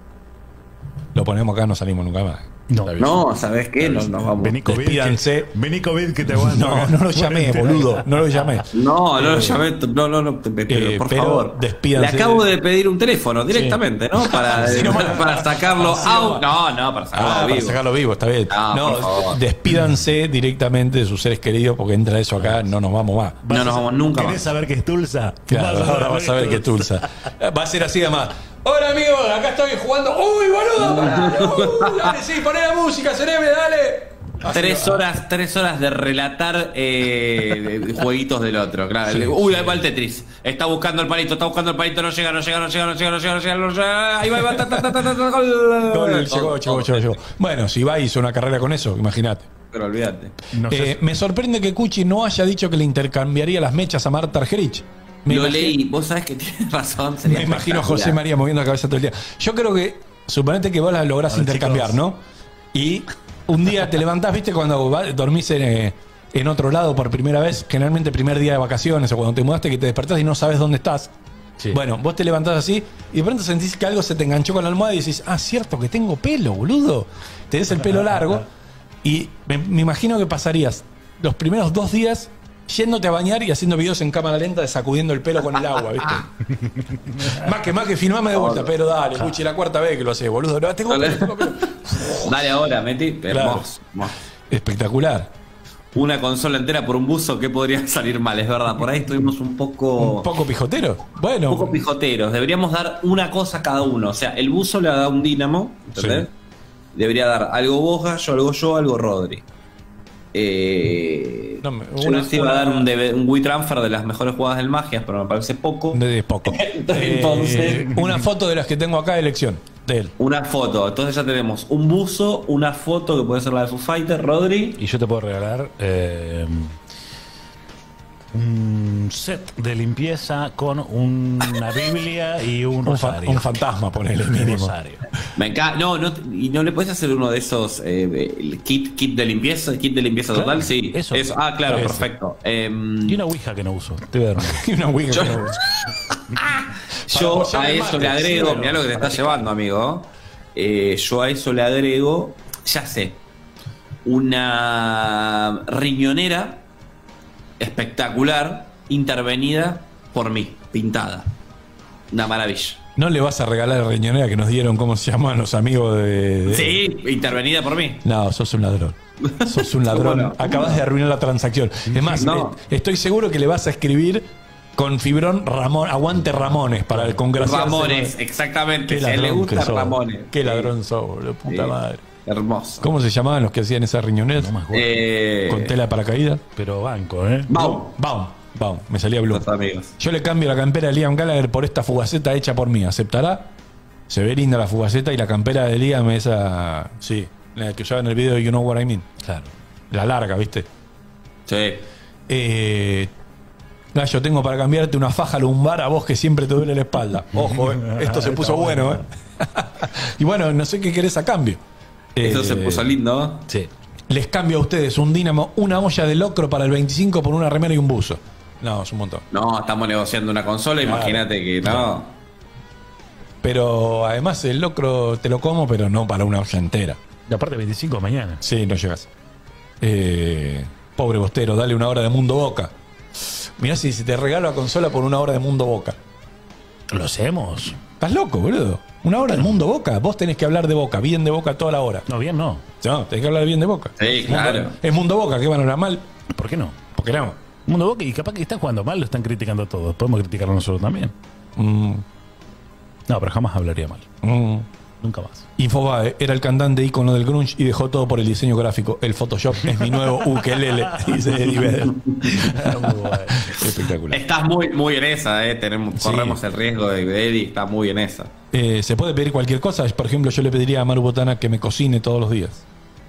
lo ponemos acá, no salimos nunca más. No, No, ¿sabes qué? No, nos vamos. Vení COVID. Despídanse. que- Vení COVID que te aguanto. No, no lo llamé, boludo, no lo llamé. No, no lo llamé, no, no, no, pero Eh, por pero favor. despídanse. Le acabo de pedir un teléfono directamente, ¿no? Para, Sí, nomás. para sacarlo Sí, out. nomás. No, no, para sacarlo Ah, para vivo. sacarlo vivo, está bien. Ah, no, por favor. despídanse directamente de sus seres queridos porque entra eso acá, no nos vamos más. No nos vamos nunca ¿Querés más. saber qué es Tulsa? Claro, ahora vas a ver que Tulsa. Va a ser así además. Hola amigos, acá estoy jugando. ¡Uy, boludo! Pará, no, dale, sí, poné la música, cerebre, dale. Así Tres va. horas, tres horas de relatar eh, jueguitos del otro. Claro. Sí, Uy, sí. ahí va el Tetris. Está buscando el palito, está buscando el palito, no llega, no llega, no llega, no llega, no llega, no llega, no llega. Ahí va, ahí va, ta, ta, ta, ta, ta, ta, gol. Gol, llegó, Todo, llegó, todo. llegó, llegó. Bueno, si va y hizo una carrera con eso, imagínate. Pero olvídate. No sé Eh, me sorprende que Cuchi no haya dicho que le intercambiaría las mechas a Marta Argerich. Me Lo imagino- leí, vos sabés que tienes razón. sería Me imagino a José espectacular. María moviendo la cabeza todo el día. Yo creo que, suponete que vos las lográs A ver, intercambiar, chicos. ¿no? Y un día te levantás, ¿viste? Cuando va- dormís en, eh, en otro lado por primera vez, generalmente primer día de vacaciones o cuando te mudaste, que te despertás y no sabes dónde estás. Sí. Bueno, vos te levantás así y de pronto sentís que algo se te enganchó con la almohada y decís, ah, cierto que tengo pelo, boludo. Tenés el pelo largo y me, me imagino que pasarías los primeros dos días yéndote a bañar y haciendo videos en cámara lenta de sacudiendo el pelo con el agua, ¿viste? más que más que filmame de vuelta, pero dale, Cuchi, la cuarta vez que lo haces, boludo. No, tengo pelo, tengo pelo. Dale ahora, Meti. Hermoso. hermoso. Espectacular. Una consola entera por un buzo, ¿qué podría salir mal? Es verdad, por ahí estuvimos un poco, Un poco pijotero. Bueno, un poco pijoteros. Deberíamos dar una cosa a cada uno. O sea, el buzo le da un Dínamo, ¿entendés? Sí. Debería dar algo vos, Gallo, algo yo, algo Rodri. Eh, No, me- yo una- les iba a dar una- un, debe- un Wii Transfer de las mejores jugadas del Magias, pero me parece poco. de poco. Entonces- Eh, una foto de las que tengo acá de elección de él. Una foto. Entonces ya tenemos un buzo, una foto que puede ser la de Foo Fighter, Rodri. Y yo te puedo regalar eh, un set de limpieza con una Biblia y un Un, fa- rosario. un fantasma, ponele Un mínimo. rosario. Me encanta. No, no, y no le puedes hacer uno de esos eh, el kit, kit de limpieza, kit de limpieza Claro, total, sí. eso. Ah, claro, Eso. perfecto. Em, Y una ouija que no uso. Te voy a dar una. Y una Ouija Yo- que no- yo apoyar a el eso mate, le agrego, sí, mirá lo que te está llevando, amigo. Eh, yo a eso le agrego, ya sé, una riñonera espectacular, intervenida por mí, pintada. Una maravilla. No le vas a regalar la riñonera que nos dieron, ¿cómo se llaman los amigos de, de... Sí, intervenida por mí. No, sos un ladrón. Sos un ladrón. Bueno. Acabas de arruinar la transacción. Es más, No. eh, estoy seguro que le vas a escribir con fibrón Ramón, aguante Ramones para el congraciarse. Ramones, exactamente. Qué Si a él le ladrón que gusta sos. Ramones. Qué ladrón sos, boludo, puta Sí. madre. Hermoso. ¿Cómo se llamaban los que hacían esas riñoneras? No me acuerdo. Eh, Con tela de paracaídas. Pero banco, ¿eh? Baum. Baum. Baum. Me salía Blue. Los amigos. Yo le cambio la campera de Liam Gallagher por esta fugaceta hecha por mí. ¿Aceptará? Se ve linda la fugaceta y la campera de Liam esa... Sí, la que usaba en el video de You Know What I Mean. Claro. La larga, ¿viste? Sí. Eh... Gallo, tengo para cambiarte una faja lumbar a vos que siempre te duele la espalda. Ojo, eh. Esto se puso bueno, ¿eh? Y bueno, no sé qué querés a cambio. Eso Eh, se puso lindo. Sí. Les cambio a ustedes un dínamo, una olla de locro para el veinticinco por una remera y un buzo. No, es un montón. No, estamos negociando una consola, Claro. imagínate que no. Pero además el locro te lo como, pero no para una olla entera. Y aparte veinticinco mañana. Sí, no llegas. Eh, pobre Bostero, dale una hora de Mundo Boca. Mirá si, si te regalo la consola por una hora de Mundo Boca. Lo hacemos. ¿Estás loco, boludo? Una hora de Mundo Boca. Vos tenés que hablar de Boca, bien de Boca toda la hora. No, bien no. No, tenés que hablar bien de Boca. Sí, claro. Es Mundo Boca, que van a hablar mal. ¿Por qué no? ¿Por qué no? Mundo Boca, y capaz que están jugando mal, lo están criticando todos. Podemos criticarlo nosotros también. Mm, No, pero jamás hablaría mal. mm. Nunca más. Infobae era el cantante ícono del grunge y dejó todo por el diseño gráfico. El Photoshop es mi nuevo ukelele, dice Eddie Vedder. Espectacular. Estás muy, muy en esa, eh. Tenemos, Sí. corremos el riesgo de que Eddie está muy en esa. Eh, ¿Se puede pedir cualquier cosa? Por ejemplo, yo le pediría a Maru Botana que me cocine todos los días.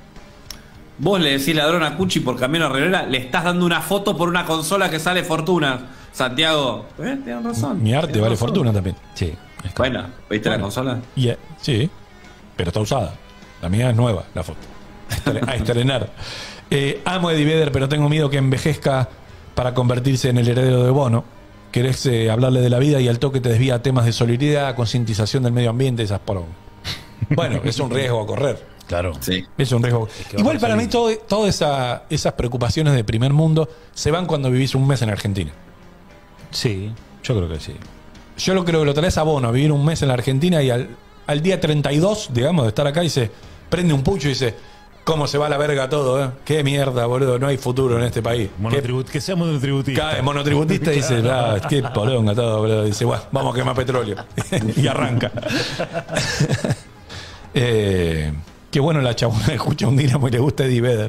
Vos le decís ladrón a Cuchi por camino a Rivera, le estás dando una foto por una consola que sale fortuna. Santiago, ¿eh? Tienes razón. Mi arte Tenés vale razón. fortuna también. Sí. Bueno, ¿viste Bueno. la consola? Y, eh, sí, pero está usada. La mía es nueva, la foto. A estre- A estrenar. Eh, amo a Eddie Vedder, pero tengo miedo que envejezca para convertirse en el heredero de Bono. Querés eh, hablarle de la vida y al toque te desvía a temas de solidaridad, concientización del medio ambiente, esas por. Bueno, es un riesgo a correr. Claro. Sí. Es un riesgo. que Igual vamos para a mí salir. todo- todas esa- esas preocupaciones de primer mundo se van cuando vivís un mes en Argentina. Sí, yo creo que sí. Yo lo creo que lo traes a Bono a vivir un mes en la Argentina y al, al día treinta y dos, digamos, de estar acá y se prende un pucho y dice, ¿cómo se va a la verga todo, eh? Qué mierda, boludo, no hay futuro en este país. Qué Monotribu- que sea monotributista. Cae monotributista y dice, ah, qué polonga todo, boludo. Dice, bueno, vamos a quemar petróleo. Y arranca. eh, qué bueno la chabona escucha un Dinamo y le gusta Eddie Vedder.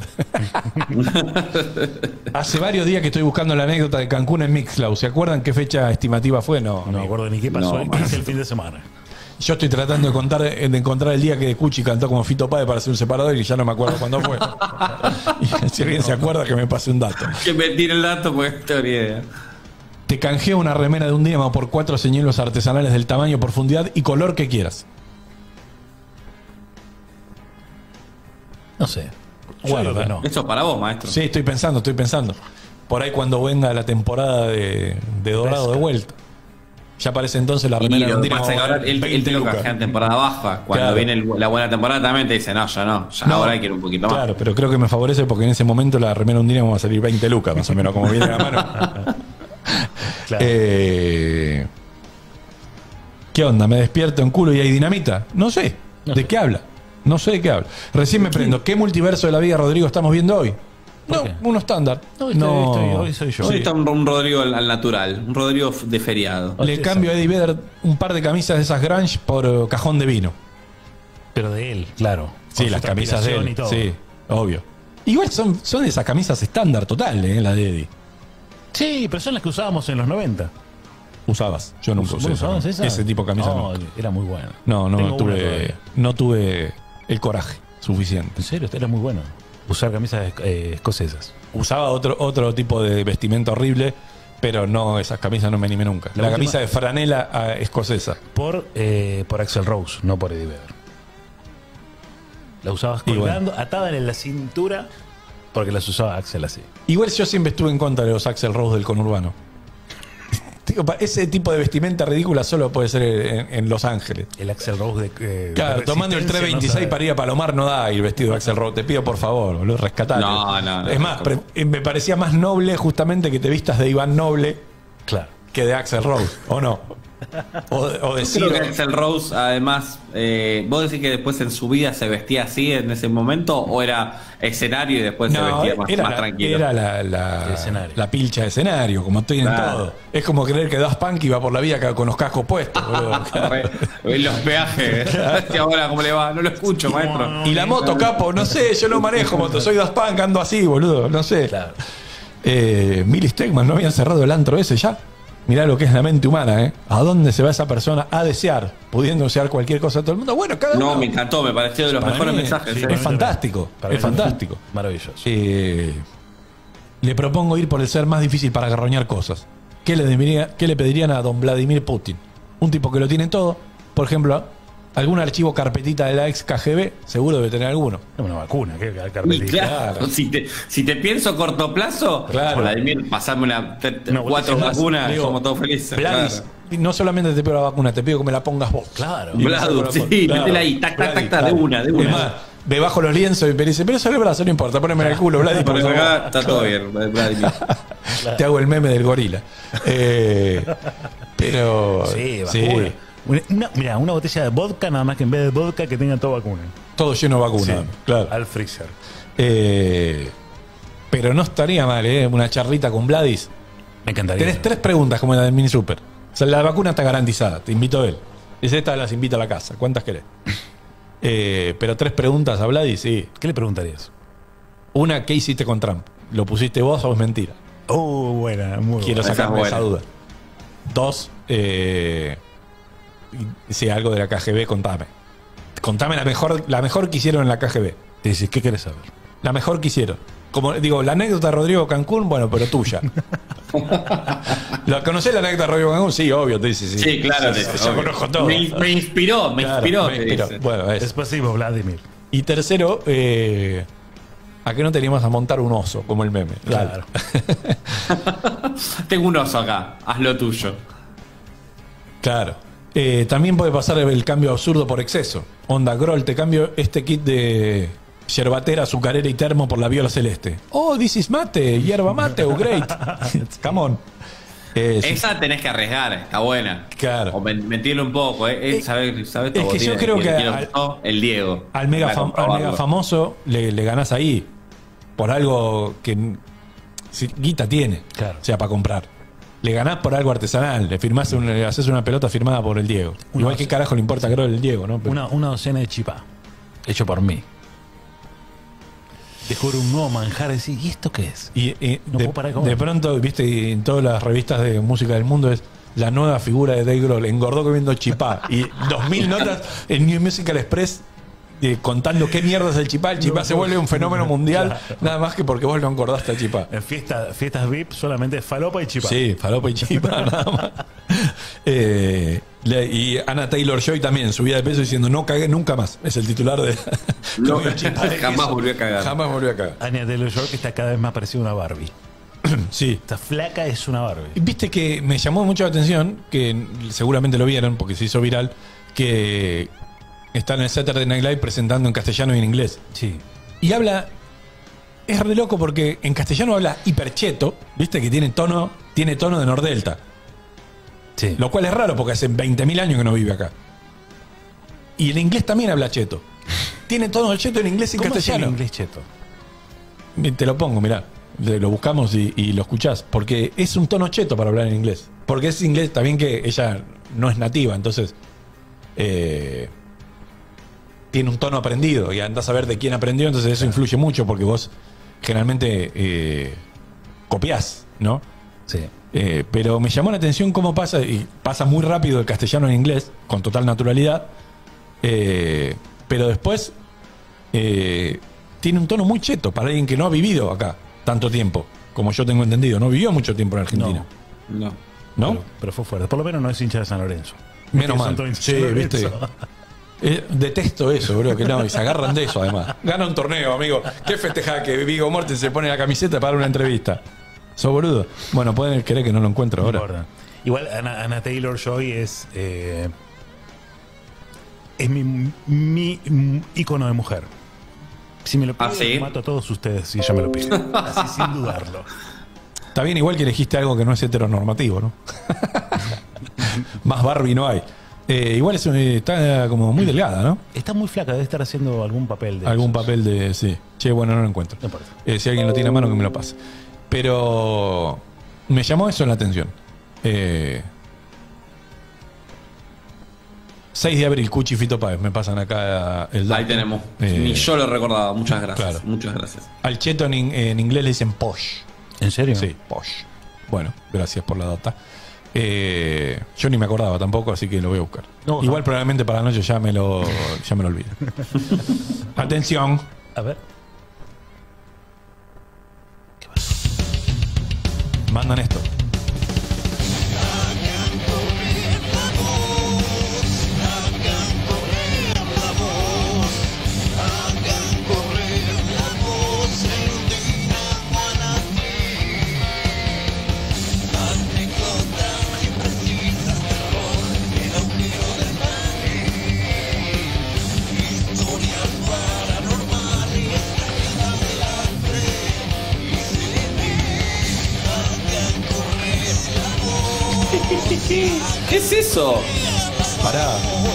Hace varios días que estoy buscando la anécdota de Cancún en Mixcloud. ¿Se acuerdan qué fecha estimativa fue? No, No me amigo. acuerdo ni qué pasó. No, ¿Qué hice el fin de semana? Yo estoy tratando de contar, de encontrar el día que Cuchi cantó como Fito Páez para hacer un separador y ya no me acuerdo cuándo fue. Y si alguien se acuerda que me pase un dato. Que me tire el dato porque no tengo ni idea. Te canjeo una remera de un Dinamo por cuatro señuelos artesanales del tamaño, profundidad y color que quieras. No sé. Guarda, Yo digo que no. Eso es para vos, maestro. Sí, estoy pensando, estoy pensando. Por ahí cuando venga la temporada de, de Dorado de vuelta. Ya aparece entonces la Y remera de lo un que Dinamo. pasa es que ahora él, él veinte te lo lucas. canjea en temporada baja. Cuando Claro. viene el- la buena temporada también te dice, no, ya no, ya No. ahora hay que ir un poquito más. Claro, pero creo que me favorece porque en ese momento la remera de un Dinamo va a salir veinte lucas, más o menos, como viene la mano. Claro. Eh, ¿Qué onda? ¿Me despierto en culo y hay dinamita? No sé. ¿De qué habla? No sé de qué habla. Recién me prendo. ¿Qué multiverso de la vida, Rodrigo, estamos viendo hoy? No, qué? uno estándar. No, estoy- estoy- hoy soy yo. Hoy Sí. está un, un Rodrigo al, al natural, un Rodrigo de feriado. Le cambio a Eddie Vedder un par de camisas de esas Grange por eh, cajón de vino. Pero de él, claro. Sí, Con las su camisas de transpiración él. y todo. Sí, obvio. Igual son, son de esas camisas estándar total, ¿eh? La de Eddie. Sí, pero son las que usábamos en los noventa. Usabas. Yo nunca usé ¿Vos esa. usabas esa? Ese tipo de camisa no. No, era muy buena. No, no, Tengo no una tuve, todavía. no tuve el coraje suficiente. En serio, era muy bueno. Usar camisas eh, escocesas. Usaba otro, otro tipo de vestimenta horrible, pero no, esas camisas no me animé nunca. La, La última- camisa de franela ah, escocesa. Por, eh, por Axl Rose, no por Eddie Vedder. La usabas Y bueno. colgando, atada en la cintura, porque las usaba Axel así. Igual yo siempre estuve en contra de los Axl Rose del conurbano. Digo, pa- ese tipo de vestimenta ridícula solo puede ser en, en Los Ángeles. El Axl Rose de. eh, Claro, de tomando el Resistencia, tres veintiséis no para ir a Palomar no da ir vestido de Axl Rose. Te pido por favor, boludo, rescatalo. No, no, no. Es más, pre- eh, me parecía más noble justamente que te vistas de Iván Noble Claro. que de Axl Rose, ¿o no? O, o decir. Creo que Axl Rose, además, eh, ¿vos decís que después en su vida se vestía así en ese momento? ¿O era escenario y después se No, vestía más, era, más la, tranquilo? era la, la, El escenario. la pilcha de escenario, como estoy en Claro. todo. Es como creer que Daft Punk iba por la vida con los cascos puestos, boludo. En los peajes. Y ahora, ¿cómo le va? No lo escucho, maestro. Y la moto, capo, no sé, yo no manejo moto, soy Daft Punk, ando así, boludo, no sé. Claro. Eh, Millie Stegman, ¿no habían cerrado el antro ese ya? Mirá lo que es la mente humana, ¿eh? ¿A dónde se va esa persona a desear, pudiendo desear cualquier cosa a todo el mundo? Bueno, cada uno. No, me encantó, me pareció de los Para mejores mí, mensajes. sí, eh. es fantástico, Para es mí fantástico. Maravilloso. Eh, le propongo ir por el ser más difícil para agarroñar cosas. ¿Qué le, debería- qué le pedirían a don Vladimir Putin? Un tipo que lo tiene todo. Por ejemplo, algún archivo carpetita de la ex K G B, seguro debe tener alguno. Una vacuna, ¿qué Y carpetita? claro, si te, si te pienso a corto plazo, Claro. Vladimir, pasame una, te- te- Una cuatro botella más, vacunas, digo, somos todos felices. Vladis, Claro. no solamente te pido la vacuna, te pido que me la pongas vos. Claro. Y me Vladu, saco la sí, foto. metela ahí, tac, tac, Vladi, tac, tac, de una, de una. Es más, me bajo los lienzos y me dice, pero sale el brazo, no importa, poneme en el culo, Vladi, por Por favor. acá está todo bien, Vladimir. Te hago el meme del gorila. Eh, pero. Sí, vacuna. Una, una- mira, una botella de vodka, nada más que en vez de vodka que tenga todo vacuna. todo lleno de vacuna. Sí, Claro. al freezer. Eh, pero no estaría mal, ¿eh? Una charlita con Vladis. Me encantaría. Tenés tres preguntas como en la del mini super. O sea, la vacuna está garantizada, te invito a él. Dice, esta las invito a la casa. ¿Cuántas querés? Eh, pero tres preguntas a Vladis, sí. ¿Qué le preguntarías? Una, ¿qué hiciste con Trump? ¿Lo pusiste vos o es mentira? Oh, buena, muy Quiero buena. sacarme Esa es esa buena. duda. Dos, eh, si algo de la K G B, contame. Contame la mejor, la mejor que hicieron en la K G B. Te dices, ¿qué querés saber? La mejor que hicieron. Como digo, la anécdota de Rodrigo Cancún, bueno, pero tuya. ¿Lo conocés la anécdota de Rodrigo Cancún? Sí, obvio, te dice, sí. Sí, claro, Sí, te- sí, yo obvio. conozco todo. Me, me inspiró, me Claro, inspiró. me te inspiró. dice. Bueno, eso. Es pasivo, Vladimir. Y tercero, eh, ¿a qué no teníamos a montar un oso, como el meme? Dale. Claro. Tengo un oso acá, haz lo tuyo. Claro. Eh, también puede pasar el cambio absurdo por exceso. Onda, Groll, te cambio este kit de yerbatera, azucarera y termo por la viola celeste. Oh, this is mate, hierba mate, oh great. Come on. Eh, sí, Esa tenés que arriesgar, está buena. Claro. O men- mentirle un poco, ¿eh? Es, ¿sabes, sabes es que yo creo que al- el Diego. al, mega Para fam- al comprobarlo. mega famoso le, le ganás ahí. Por algo que n- si, guita tiene. Claro. O sea, para comprar. Le ganás por algo artesanal. Le firmás un- le haces una pelota firmada por el Diego. Una Igual doce- que carajo le importa Groll el Diego, ¿no? Pero- Una, una docena de chipá. Hecho por mí. Descubro un nuevo manjar y decir, ¿y esto qué es? Y, y No de, puedo parar de comer. de pronto, viste, en todas las revistas de música del mundo es la nueva figura de Dave Grohl, engordó comiendo chipá. Y dos mil notas en New Musical Express eh, contando qué mierda es el chipá. El chipá No, se no. vuelve un fenómeno mundial, Claro. nada más que porque vos lo engordaste al chipá. En fiesta, fiestas V I P solamente falopa y chipá. Sí, falopa y chipá, nada más. Eh, le- y Anna Taylor-Joy también, subida de peso diciendo no cagué nunca más. Es el titular de No, Comió chipá de jamás queso. volvió a cagar. Jamás volvió a cagar. Anya Taylor-Joy, que está cada vez más parecida a una Barbie. Sí. Esta flaca es una Barbie. Viste que me llamó mucho la atención, que seguramente lo vieron porque se hizo viral, que está en el Saturday Night Live presentando en castellano y en inglés. Sí. Y habla, es re loco porque en castellano habla hipercheto, viste que tiene tono, tiene tono de Nordelta. Sí. Lo cual es raro porque hace veinte mil años que no vive acá. Y en inglés también habla cheto. Tiene tono de cheto en inglés y en ¿Cómo es el castellano. inglés cheto? Te lo pongo, mirá. Le- Lo buscamos y, y lo escuchás. Porque es un tono cheto para hablar en inglés. Porque es inglés, también que ella no es nativa, entonces eh, tiene un tono aprendido y andás a ver de quién aprendió, entonces eso influye mucho porque vos generalmente eh, copiás, ¿no? Sí. Eh, pero me llamó la atención cómo pasa, y pasa muy rápido el castellano en inglés, con total naturalidad, eh, pero después eh, tiene un tono muy cheto para alguien que no ha vivido acá tanto tiempo, como yo tengo entendido, no vivió mucho tiempo en Argentina. No. ¿No? Pero, pero fue fuerte. Por lo menos no es hincha de San Lorenzo. Menos Son mal. todos hinchas Sí, de San viste. Lorenzo. Eh, detesto eso, bro, que no, y se agarran de eso además. Gana un torneo, amigo. ¿Qué festeja que Viggo Mortensen se pone la camiseta para dar una entrevista? ¿Sos boludo? Bueno, pueden querer que no lo encuentro No ahora. importa. Igual Anna, Anna Taylor-Joy es eh, es mi, mi ícono de mujer. Si me lo piden, ¿Ah, sí? mato a todos ustedes si yo me lo piden. Así sin dudarlo. Está bien, igual que elegiste algo que no es heteronormativo, ¿no? Más Barbie no hay. Eh, igual es, está como muy delgada, ¿no? Está muy flaca, debe estar haciendo algún papel de Algún esos. papel de... Sí. Che, bueno, no lo encuentro. No importa. Eh, si alguien lo tiene a mano, que me lo pase. Pero me llamó eso la atención. Eh, seis de abril, Cuchi y Fito Páez. Me pasan acá el dato. Ahí tenemos. Eh, Ni yo lo recordaba. Muchas gracias. claro. Muchas gracias. Al cheto en, en inglés le dicen posh. ¿En serio? Sí, posh. Bueno, gracias por la data. Eh, yo ni me acordaba tampoco, así que lo voy a buscar. No, Igual no. probablemente para la noche ya me lo, ya me lo olvido. Atención. A ver. Mandan esto. ¿Qué es eso? Pará.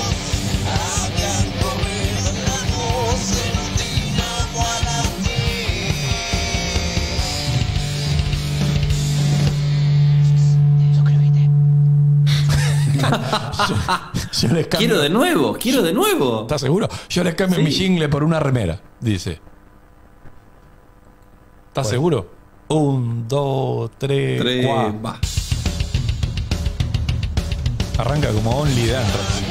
yo, yo les cambio. Quiero de nuevo, quiero de nuevo. ¿Estás seguro? Yo les cambio Sí. mi jingle por una remera, dice. ¿Estás Bueno. seguro? Un, dos, tres, Tres, cuatro. va. Arranca como Only de Anthrax.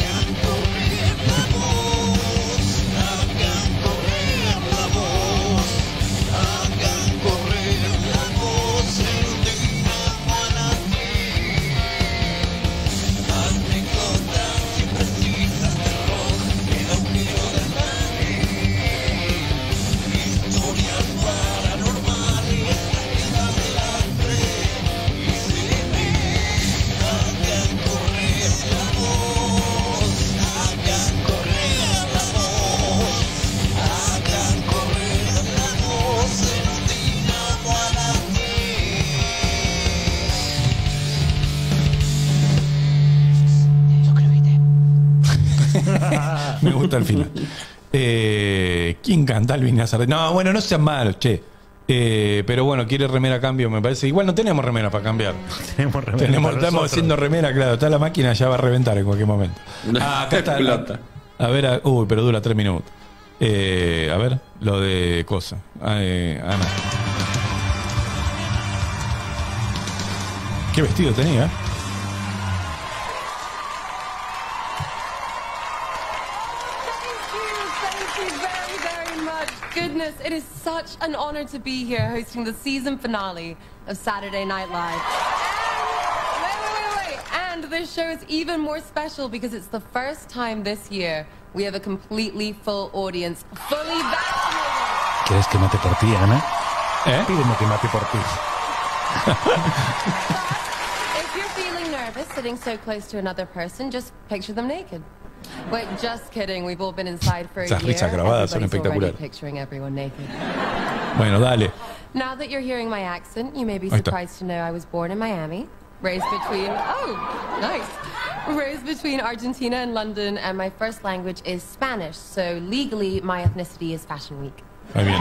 Me gusta el final. Eh, ¿Quién canta Alvin Nazareth? No, bueno, no sean malos, che. Eh, pero bueno, quiere remera a cambio, me parece. Igual no tenemos remera para cambiar. Tenemos remera Tenemos, para estamos nosotros. haciendo remera, claro. Está la máquina, ya va a reventar en cualquier momento. Ah, acá está. la- Explota. a ver, a- uy, pero dura tres minutos. Eh, a ver, lo de cosa. Ah, eh, Ana. Qué vestido tenía, ¿eh? Thank you very, very much. Goodness, it is such an honor to be here hosting the season finale of Saturday Night Live. And, wait, wait, wait, wait. And this show is even more special because it's the first time this year we have a completely full audience, fully vaccinated. ¿Quieres que mate por ti, Ana? ¿Eh? Pídeme que mate por ti. If you're feeling nervous sitting so close to another person, just picture them naked. Wait, just kidding. We've all been inside for a Esas year. risas grabadas son Everybody's already espectaculares. picturing everyone naked. Bueno, dale. Now that you're hearing my accent, you may be Ahí está. surprised to know I was born in Miami, raised between oh, nice, raised between Argentina and London, and my first language is Spanish. So legally, my ethnicity is Fashion Week. Ahí viene.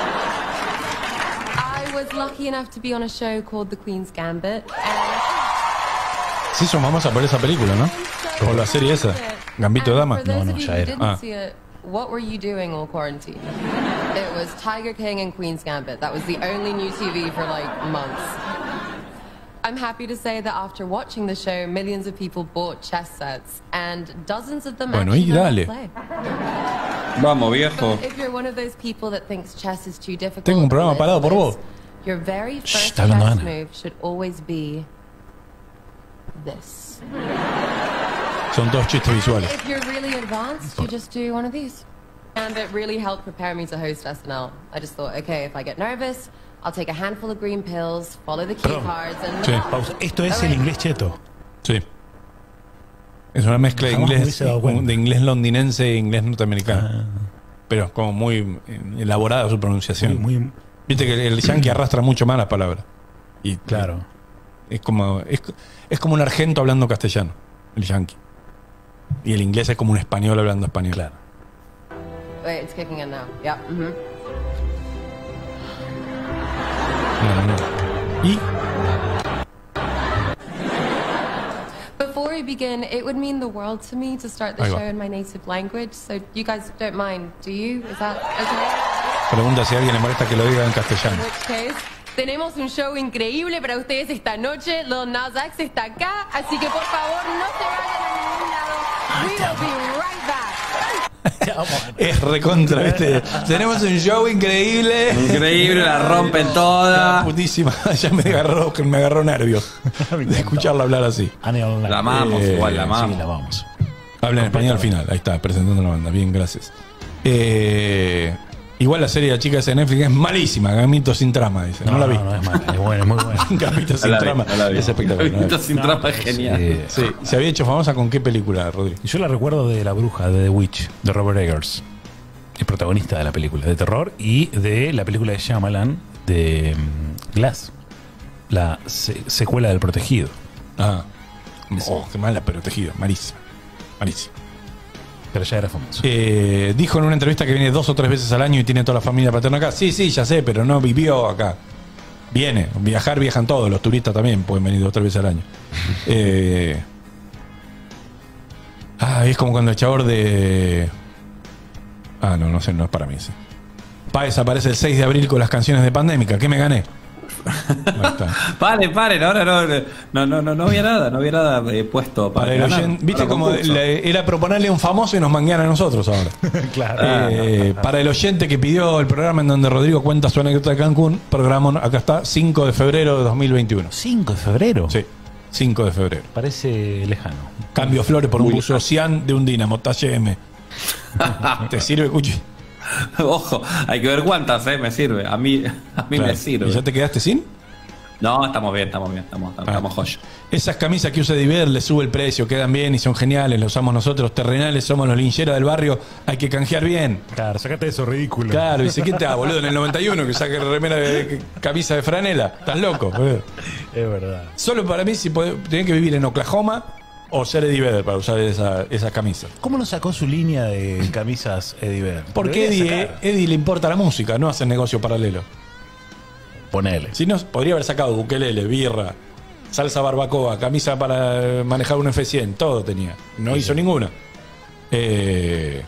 I was lucky enough to be on a show called The Queen's Gambit, and Se hizo famosa por esa película, ¿no? Por la serie esa. Gambito de Dama. for those No, no, of you ya who era. didn't Ah. see it, what were you doing all quarantine? It was Tiger King and Queen's Gambit. That was the only new T V for like months. I'm happy to say that after watching the show, millions of people bought chess sets, and dozens of them Bueno, actually y know how dale. to play. Vamos, viejo. But if you're one of those people that thinks chess is too difficult, Tengo un programa or parado por vos. your very first está hablando chess Ana. move should always be this. Son dos chistes visuales. If you're really advanced, you just do one of these. And it really helped prepare me to host S N L. I just thought, okay, if I get nervous, I'll take a handful of green pills, follow the cue Perdón. cards, and... Sí. Pausa. Esto es el inglés cheto. Sí. Es una mezcla de Jamás me inglés, hubiese dado cuenta. de inglés londinense e inglés norteamericano. Ah, Pero como muy eh, elaborada su pronunciación. muy, muy- Viste que el yankee arrastra mucho más las palabras. Y claro. es como, es, es como un argento hablando castellano. el yankee. Y el inglés es como un español hablando español. Claro. Wait, it's kicking in now. Yeah. Mm-hmm. Y Before we begin, it would mean the world to me to start the Ahí show va. in my native language. So you guys don't mind, do you? Is that okay? pregunta si a alguien le molesta que lo diga en castellano. In which case, tenemos un show increíble para ustedes esta noche. Lil Nas X está acá, así que por favor no se vayan a ningún lado. We will be right back. Es recontra, ¿viste? Tenemos un show increíble. Increíble, la rompen toda. La putísima, ya me agarró, me agarró nervios de escucharla hablar así. La amamos, Eh, igual la amamos. Sí, la vamos. Habla en español al final, ahí está, presentando la banda. Bien, gracias. Eh, igual la serie de chicas de Netflix es malísima, Gamito sin trama, dice. No, No, la vi. no, no es mala, es buena, es muy buena. Gamito sin No la vi, trama. no la vi. Es espectacular. Gamito sin No, trama pero es genial. sí. Sí, se había hecho famosa con qué película, Rodrigo. Yo la recuerdo de La Bruja, de The Witch, de Robert Eggers. El protagonista de la película, de terror, y de la película de Shyamalan, de mm, Glass. La se- secuela del Protegido. Ah. Oh, qué mala, pero tejido. Malísima. Malísima. Pero ya era famoso. Eh, dijo en una entrevista que viene dos o tres veces al año y tiene toda la familia paterna acá. Sí, sí, ya sé, pero no vivió acá. Viene. Viajar, viajan todos. Los turistas también pueden venir dos o tres veces al año. Eh, ah, es como cuando el chabor de... Ah, no, no sé, no es para mí. Sí. Páez aparece el seis de abril con las canciones de Pandémica. ¿Qué me gané? Ahí está. Paren, paren, ahora no, no, no, no, no había nada, no había nada eh, puesto para, Para el ganar, oyente, viste para como concurso. le- era proponerle un famoso y nos manguean a nosotros ahora. Claro. Eh, para el oyente que pidió el programa en donde Rodrigo cuenta su anécdota de Cancún, programa, acá está, cinco de febrero de dos mil veintiuno. ¿cinco de febrero? Sí, cinco de febrero. Parece lejano. Cambio flores por un Muy buzo cian de un Dinamo, talle M. ¿Te sirve, Cuchi? Ojo, hay que ver cuántas, eh, me sirve. A mí, a mí Claro. me sirve. ¿Y ya te quedaste sin? No, estamos bien, estamos bien, estamos, estamos, Ah. estamos joya. Esas camisas que usa Diver le sube el precio, quedan bien y son geniales, las usamos nosotros, terrenales, somos los lincheros del barrio, hay que canjear bien. Claro, sacate eso ridículo. Claro, dice, ¿qué te da, boludo? En el noventa y uno que saque remera de camisa de franela. ¿Estás loco, boludo? Es verdad. Solo para mí, si podés- tenés que vivir en Oklahoma o ser Eddie Vedder para usar esa, esas camisas. ¿Cómo no sacó su línea de camisas Eddie Vedder? Porque Debería Eddie, sacar. Eddie le importa la música, no hace negocio paralelo. Ponele. Si no, podría haber sacado ukelele, birra, salsa barbacoa, camisa para manejar un F cien, todo tenía. No hizo ninguna. Eh,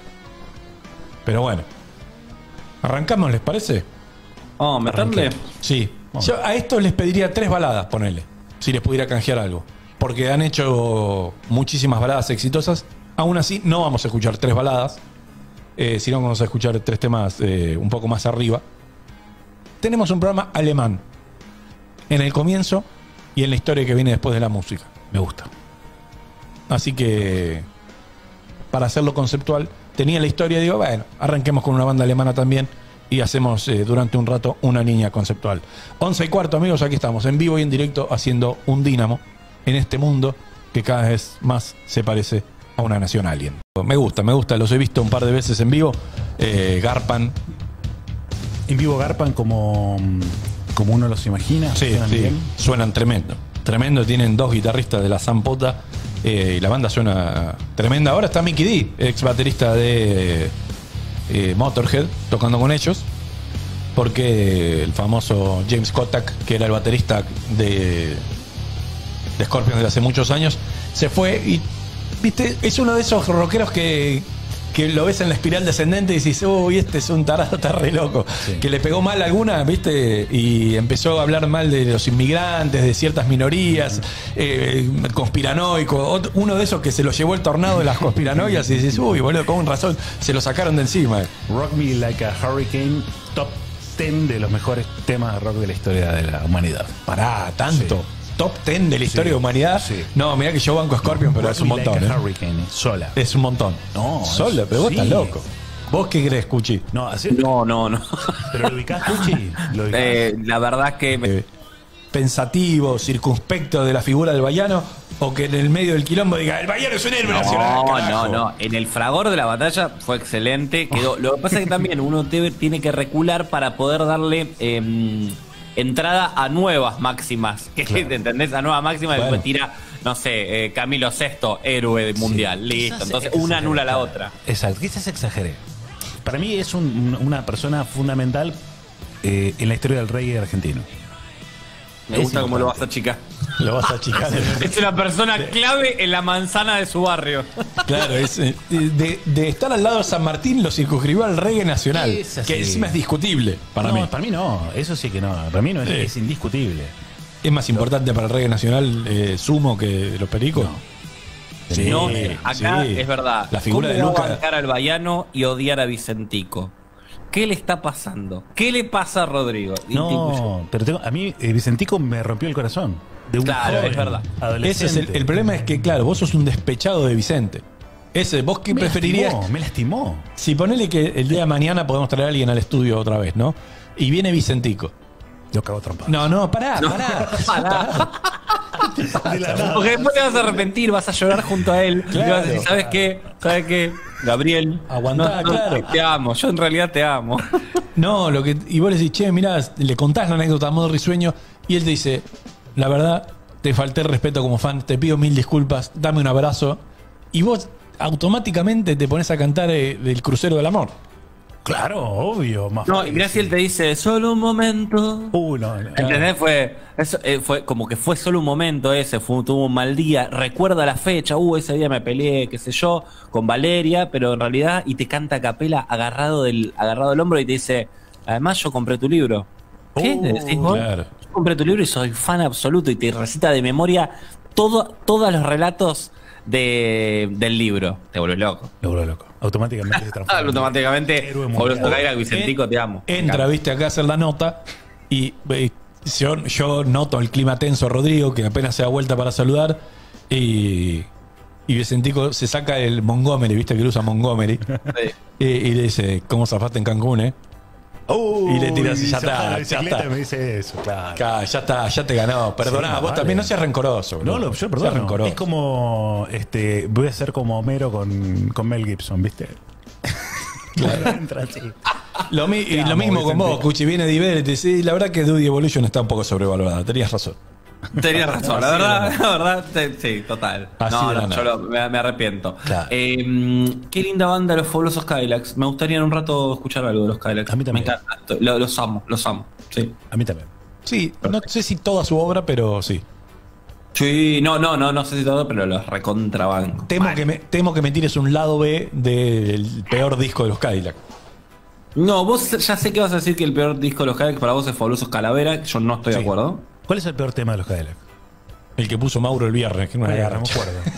pero bueno. ¿Arrancamos, les parece? Vamos a meterle. Sí. Yo a estos les pediría tres baladas, ponele. Si les pudiera canjear algo. Porque han hecho muchísimas baladas exitosas. Aún así, no vamos a escuchar tres baladas. Eh, sino que vamos a escuchar tres temas eh, un poco más arriba. Tenemos un programa alemán. En el comienzo y en la historia que viene después de la música. Me gusta. Así que, para hacerlo conceptual, tenía la historia y digo, bueno, arranquemos con una banda alemana también y hacemos eh, durante un rato una línea conceptual. Once y cuarto, amigos, aquí estamos en vivo y en directo haciendo un dínamo en este mundo que cada vez más se parece a una nación alien. Me gusta, me gusta, los he visto un par de veces en vivo. Eh, garpan. En vivo garpan como, como uno los imagina. Sí, ¿Suenan sí, bien? suenan tremendo. Tremendo, tienen dos guitarristas de la Zampota eh, y la banda suena tremenda. Ahora está Mickey D, ex baterista de eh, Motorhead, tocando con ellos, porque el famoso James Kotak, que era el baterista de, de Scorpions de hace muchos años, se fue y, viste, es uno de esos rockeros que... que lo ves en la espiral descendente y dices, uy, este es un tarado, está re loco. Sí. Que le pegó mal a alguna, ¿viste? Y empezó a hablar mal de los inmigrantes, de ciertas minorías, eh, conspiranoico. Ot- Uno de esos que se lo llevó el tornado de las conspiranoias y dices, uy, boludo, con razón, se lo sacaron de encima. Rock Me Like a Hurricane, top diez de los mejores temas de rock de la historia de la humanidad. Pará, tanto. Sí. Top diez de la historia Sí. de humanidad. Sí. No, mirá que yo banco Scorpion, pero Rock es un Me Like montón. a ¿eh? Hurricane, sola. Es un montón. No, Solo, es- pero vos sí. estás loco. ¿Vos qué crees, Cuchi? No, así, No, no, no. ¿pero lo ubicás, Tucci? ¿Lo ubicás? Eh, la verdad que me- Eh, pensativo, circunspecto de la figura del vallano, o que en el medio del quilombo diga, el vallano es un héroe nacional. No, carajo". no, no. En el fragor de la batalla fue excelente. Quedó. Lo que pasa es que también uno debe- tiene que recular para poder darle eh, entrada a nuevas máximas. Que Claro. ¿entendés? A nuevas máximas Bueno. y después tira no sé, eh, Camilo sexto, héroe mundial. Sí, Listo. quizás Entonces, exageré, una anula la claro. otra. Exacto, quizás exageré. Para mí es un- una persona fundamental eh, en la historia del reggae argentino. Me Es gusta cómo lo vas importante. a achicar. Lo vas a achicar. Es una persona clave en la manzana de su barrio. Claro, es, eh, de, de estar al lado de San Martín lo circunscribió al reggae nacional. Es así. Que encima es discutible para no, mí. para mí no, eso sí que no. Para mí no es, Sí. es indiscutible. ¿Es más importante para el reggae nacional eh, Sumo que los Pericos? Sí, no, acá sí. es verdad. La figura ¿Cómo de va a Luca. bancar al Baiano y odiar a Vicentico? ¿Qué le está pasando? ¿Qué le pasa a Rodrigo? Y tipo, No, pero tengo, a mí eh, Vicentico me rompió el corazón. De un Claro, joven es verdad. adolescente. Ese es el, el problema es que, claro, vos sos un despechado de Vicente. Ese, ¿vos qué Me preferirías? lastimó, me lastimó. Si ponele que el día de mañana podemos traer a alguien al estudio otra vez, ¿no? Y viene Vicentico. Lo cago trompado. No, no, pará, No, pará. pará. De la nada. Porque después te vas a arrepentir, vas a llorar junto a él. Claro. Y vas a decir, ¿sabes qué? ¿Sabes qué? Gabriel. Aguantá, no, no, claro. Te amo, yo en realidad te amo. No, lo que. Y vos le decís, che, mirá, le contás la anécdota a modo risueño. Y él te dice, la verdad, te falté el respeto como fan, te pido mil disculpas, dame un abrazo. Y vos automáticamente te pones a cantar eh, del crucero del amor. Claro, obvio. Más No, y mirá si él te dice, solo un momento. Uh, no, no. ¿Entendés? Fue, eso, eh, fue como que fue solo un momento ese, fue, tuvo un mal día, recuerda la fecha, uh, ese día me peleé, qué sé yo, con Valeria, pero en realidad, y te canta a capela agarrado del, agarrado del hombro y te dice, además yo compré tu libro. ¿Qué? Uh, ¿Le decís vos? claro. Yo compré tu libro y soy fan absoluto y te recita de memoria todo, todos los relatos de, del libro. Te vuelves loco. Me vuelvo loco. Automáticamente se transforma. en Automáticamente, héroe mundial. Fabuloso Kaira, Vicentico, te amo. Entra, viste, acá a hacer la nota. Y eh, yo, yo noto el clima tenso, Rodrigo, que apenas se da vuelta para saludar. Y. Y Vicentico se saca el Montgomery, viste que lo usa Montgomery. Sí. y, y le dice, ¿cómo zafaste en Cancún, eh? Uy, Y le tiras y ya se baja está, la ya bicicleta está. y me dice eso, claro. Acá, ya está, ya te ganó. Perdoná, Sí, vos vale. también no seas rencoroso. No, boludo. lo, yo Seas perdón. rencoroso. Es como este, voy a ser como Homero con, con Mel Gibson, ¿viste? Claro. Entra así. Lo, mi- y Te lo amo, mismo con vos, Vicentico. Cuchi, viene Diverti. Sí, la verdad que Duty Evolution está un poco sobrevalorada. Tenías razón. Tenías razón, la verdad, la verdad, te- sí, total. Así no, de no, la yo nada. lo- me, me arrepiento. Claro. Eh, qué linda banda los fabulosos Cadillacs. Me gustaría en un rato escuchar algo de los Cadillacs. A mí también. Me encanta. Lo- los amo, los amo. Sí. A mí también. Sí, no sé si toda su obra, pero sí. Sí, no, no, no, no sé si todo, pero los recontrabanco. Temo Mal. que, me, temo que me tires un lado B del peor disco de los Cadillac. No, vos ya sé que vas a decir que el peor disco de los Cadillacs para vos es Fabulosos Calavera. Yo no estoy Sí. de acuerdo. ¿Cuál es el peor tema de los Cadillacs? El que puso Mauro el viernes, que no me No me agarra.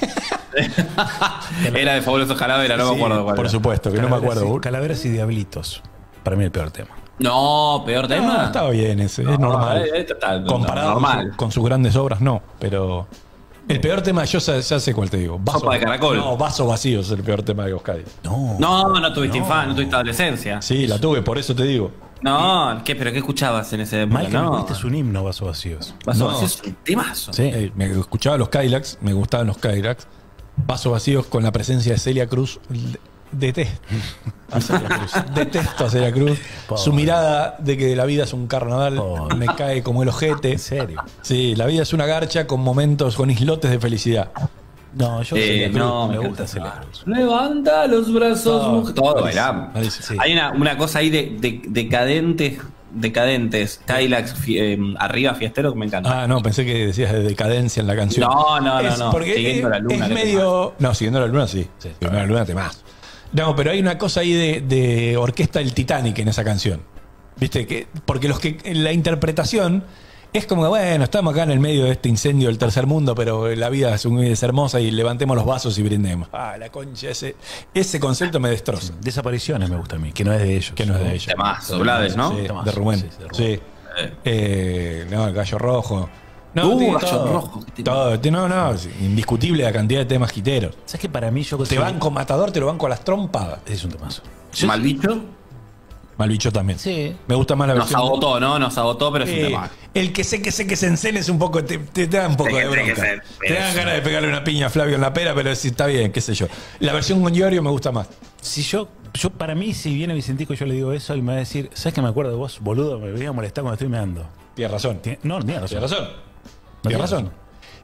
acuerdo. Era de Fabulosos Calavera, no me Sí, acuerdo cuál por era. supuesto, que no me Calaveras acuerdo. y- Calaveras y Diablitos. Para mí el peor tema. No, peor tema. No, estaba bien ese, es No, normal. eh, eh, está- no, Comparado con normal. su- con sus grandes obras, no. Pero el peor tema, yo ya, ya sé cuál te digo. Sopa de caracol. No, Vaso Vacío es el peor tema de los Cadillac. No. No, no tuviste infancia, no tuviste adolescencia. Sí, la tuve, por eso te digo. No, ¿qué, pero ¿qué escuchabas en ese época? Mal que no. me cueste es un himno, Vasos Vacíos. Vasos No. Vacíos es un temazo. Sí. Eh, me escuchaba los Cadillacs, me gustaban los Cadillacs. Vasos Vacíos con la presencia de Celia Cruz. l- Detesto a Celia Cruz. Detesto a Celia Cruz. Pobre. Su mirada de que la vida es un carnaval Pobre. me cae como el ojete. En serio. Sí, la vida es una garcha con momentos, con islotes de felicidad. No, yo Eh, Celia Cruz, no, me me gusta encanta. Celia Cruz. Levanta los brazos, No, mujer. Todo parece- bailamos. parece, sí. Hay una, una cosa ahí de, de- decadentes, decadentes, Cadillacs fi- eh, arriba fiestero que me encanta. Ah, no, pensé que decías de decadencia en la canción. No, no, no, Es no. Porque Siguiendo es, la luna, es ¿qué medio. No, siguiendo la luna sí. Sí. Siguiendo la luna te más. No, pero hay una cosa ahí de, de orquesta del Titanic en esa canción. ¿Viste? Que, porque los que la interpretación es como que, bueno, estamos acá en el medio de este incendio del tercer mundo, pero la vida es, un- es hermosa y levantemos los vasos y brindemos. Ah, la concha, ese, ese concepto me destroza. Desapariciones me gusta a mí, que no es de ellos. Que no es de ellos. Temazo, Blades, ¿no? Sí, Temazo, de Rubén. sí, de Rubén. Sí. Eh, no, el Gallo Rojo. No, Uh, tiene Gallo todo, Rojo, qué tema. todo, tiene- no, no, es indiscutible la cantidad de temas giteros. ¿Sabes que para mí yo Te banco Matador, te lo banco a las trompadas. Es un temazo. ¿Mal bicho? Malbicho también. Sí. Me gusta más la Nos versión. agotó, ¿no? Nos agotó, pero es un Eh, tema. el que sé que sé que se encene es un poco, te, te- te da un poco Sé de que sé que bronca. se- Te dan ganas de pegarle una piña a Flavio en la pera, pero sí, está bien, qué sé yo. La versión con Iorio me gusta más. Si yo, yo, para mí, si viene Vicentico y yo le digo eso, él me va a decir, ¿sabes que me acuerdo de vos, boludo? Me voy a molestar cuando estoy meando. Tienes razón. Tien- No, no tiene razón. Tienes razón. No Tienes razón.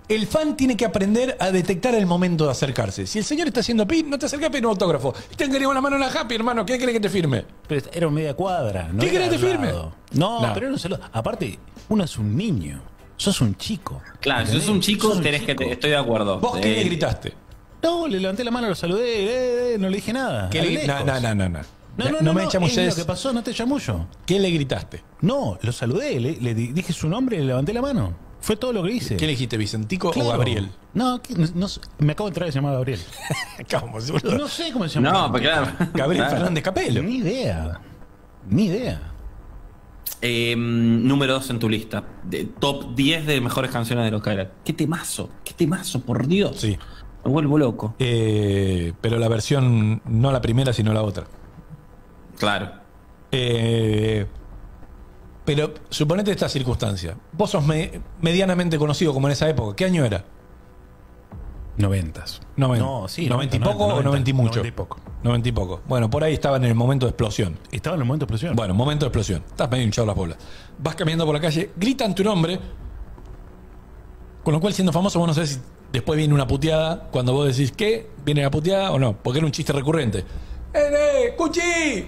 El fan tiene que aprender a detectar el momento de acercarse. Si el señor está haciendo pin, no te acerques a pedir un autógrafo. Y te queríamos la mano en la happy, hermano. ¿Qué querés que te firme? Pero era un media cuadra. No ¿Qué era querés que te al firme? lado. No, No. pero era un saludo. Aparte, uno es un niño. Sos un chico. Claro, si sos un chico, Sos un tenés que. chico. Te, estoy de acuerdo. ¿Vos qué le Eh, gritaste? No, le levanté la mano, lo saludé, eh, eh, no le dije nada. ¿Qué a le- lejos. No, no, no, no. No, No, no, no, no, me no, echamos es ustedes. lo que pasó, no te chamullo. ¿Qué le gritaste? No, lo saludé, le, le di- dije su nombre y le levanté la mano. Fue todo lo que hice. ¿Qué le dijiste, Vicentico Claro. o Gabriel? No, que- no, no sé, me acabo de entrar y se llama Gabriel. ¿Cómo, boludo? No sé cómo se llama. No, pero claro. Gabriel Claro. Fernández Capello. Ni idea. Ni idea. Eh, número dos en tu lista. De top diez de mejores canciones de los Cadillacs. Qué temazo, qué temazo, por Dios. Sí. Me vuelvo loco. Eh, pero la versión, no la primera, sino la otra. Claro. Eh, pero suponete esta circunstancia. Vos sos me- medianamente conocido como en esa época. ¿Qué año era? Noventas. Noven- No, sí, ¿noventa y noventa, poco o noventa, noventa y mucho? noventa y poco. noventa y poco. Bueno, por ahí estaba en el momento de explosión. Estaba en el momento de explosión. Bueno, momento de explosión. Estás medio hinchado las bolas. Vas caminando por la calle, gritan tu nombre. Con lo cual, siendo famoso, vos no sabés si después viene una puteada. Cuando vos decís que viene la puteada o no. Porque era un chiste recurrente. ¡Eh, eh! ¡Cuchi!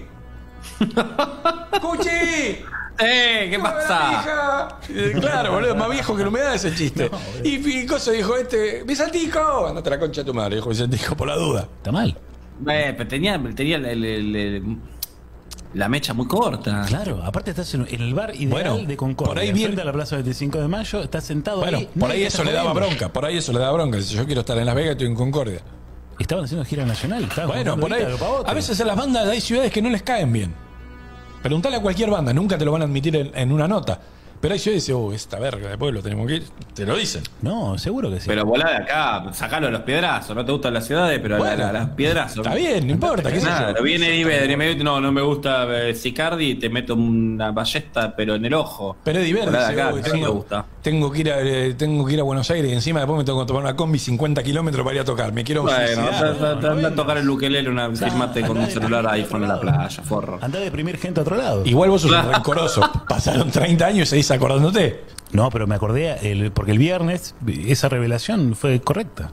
¡Cuchi! ¡Eh! ¿Qué pasa? Eh, Claro, boludo, más viejo que la humedad ese chiste. y Picoso dijo este, ¡Vicentico! Andate a la concha de tu madre, dijo Vicentico, por la duda. Está mal. Eh, pero tenía, tenía el- el- el- el- la mecha muy corta. Claro, aparte estás en, en el bar ideal Bueno, de Concordia. por ahí viene- frente a la Plaza veinticinco de Mayo, estás sentado Bueno, ahí. por nadie ahí te eso está le daba jodiendo. bronca, por ahí eso le daba bronca. Dice, yo quiero estar en Las Vegas, estoy en Concordia. Estaban haciendo gira nacional. estaban Bueno, juntando por ahí. guita de pavote. A veces en las bandas hay ciudades que no les caen bien. Preguntale a cualquier banda, nunca te lo van a admitir en, en una nota. Pero hay ciudades que dicen, oh, esta verga de pueblo tenemos que ir. Te lo dicen. No, seguro que sí. Pero volá de acá, sacalo a los piedrazos. No te gustan las ciudades, pero Bueno, la- la- las piedrazos. Está bien, no importa, qué sé Nada, yo. viene Eddie Vedder y me dice, no, no me gusta eh, Sicardi y te meto una ballesta, pero en el ojo. Pero es divertido. Volá de dice, acá, "Uy, que sí me tengo, gusta. tengo que ir a, eh, tengo que ir a Buenos Aires y encima después me tengo que tomar una combi cincuenta kilómetros para ir a tocar. Me quiero Bueno, suicidar". anda- anda- anda a tocar el ukelele, una filmate con un celular iPhone en la playa, forro. Andá a deprimir gente a otro lado. Igual vos sos un rencoroso. Pasaron treinta años y seguís acordándote. No, pero me acordé, el- porque el viernes esa revelación fue correcta.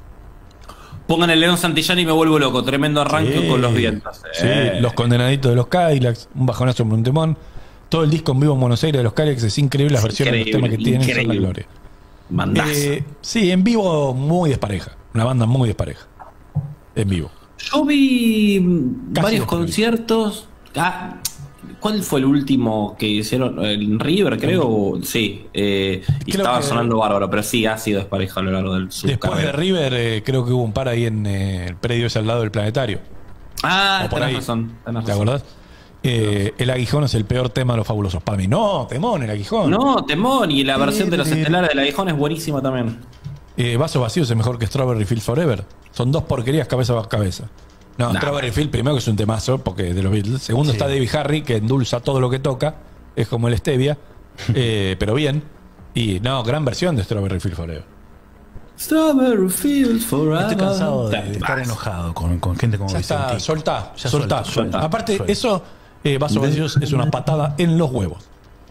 Pongan el León Santillán y me vuelvo loco. Tremendo arranque Sí. con los vientos. Sí, Eh. los condenaditos de los Cadillacs, un bajonazo en un temón. Todo el disco en vivo en Buenos Aires de los Cadillacs es increíble, las Es versiones de los temas que increíble, tienen son la increíble. gloria. Mandazo. Eh, sí, en vivo muy despareja. Una banda muy despareja. En vivo. Yo vi mm, Casi varios descubrí. conciertos. Ah, ¿cuál fue el último que hicieron? ¿En River, creo? Sí. eh, y Creo estaba que- sonando bárbaro, pero sí ha sido despareja a lo largo del su Después de carrera. River, eh, creo que hubo un par ahí en eh, el predio ese al lado del planetario. Ah, O por tenés ahí. razón. tenés ¿Te razón. acordás? Eh, el Aguijón es el peor tema de los fabulosos. Para mí, no, temón, el Aguijón. No, temón. Y la versión de los estelares del Aguijón es buenísima también. Eh, Vasos Vacíos es mejor que Strawberry Fields Forever. Son dos porquerías cabeza a cabeza. No, Nah. Strawberry Fields primero que es un temazo, porque de los Beatles. Segundo está Debbie Harry, que endulza todo lo que toca. Es como el Stevia. eh, pero bien. Y no, gran versión de Strawberry Fields Forever. Strawberry Fields Forever. Estoy cansado de, de Te estar vas. enojado con, con gente como Ya está, Vicentico. soltá, Ya soltá. suelta, suelta. Aparte, Suelta. eso, eh, Vasos Vacíos es una patada en los huevos.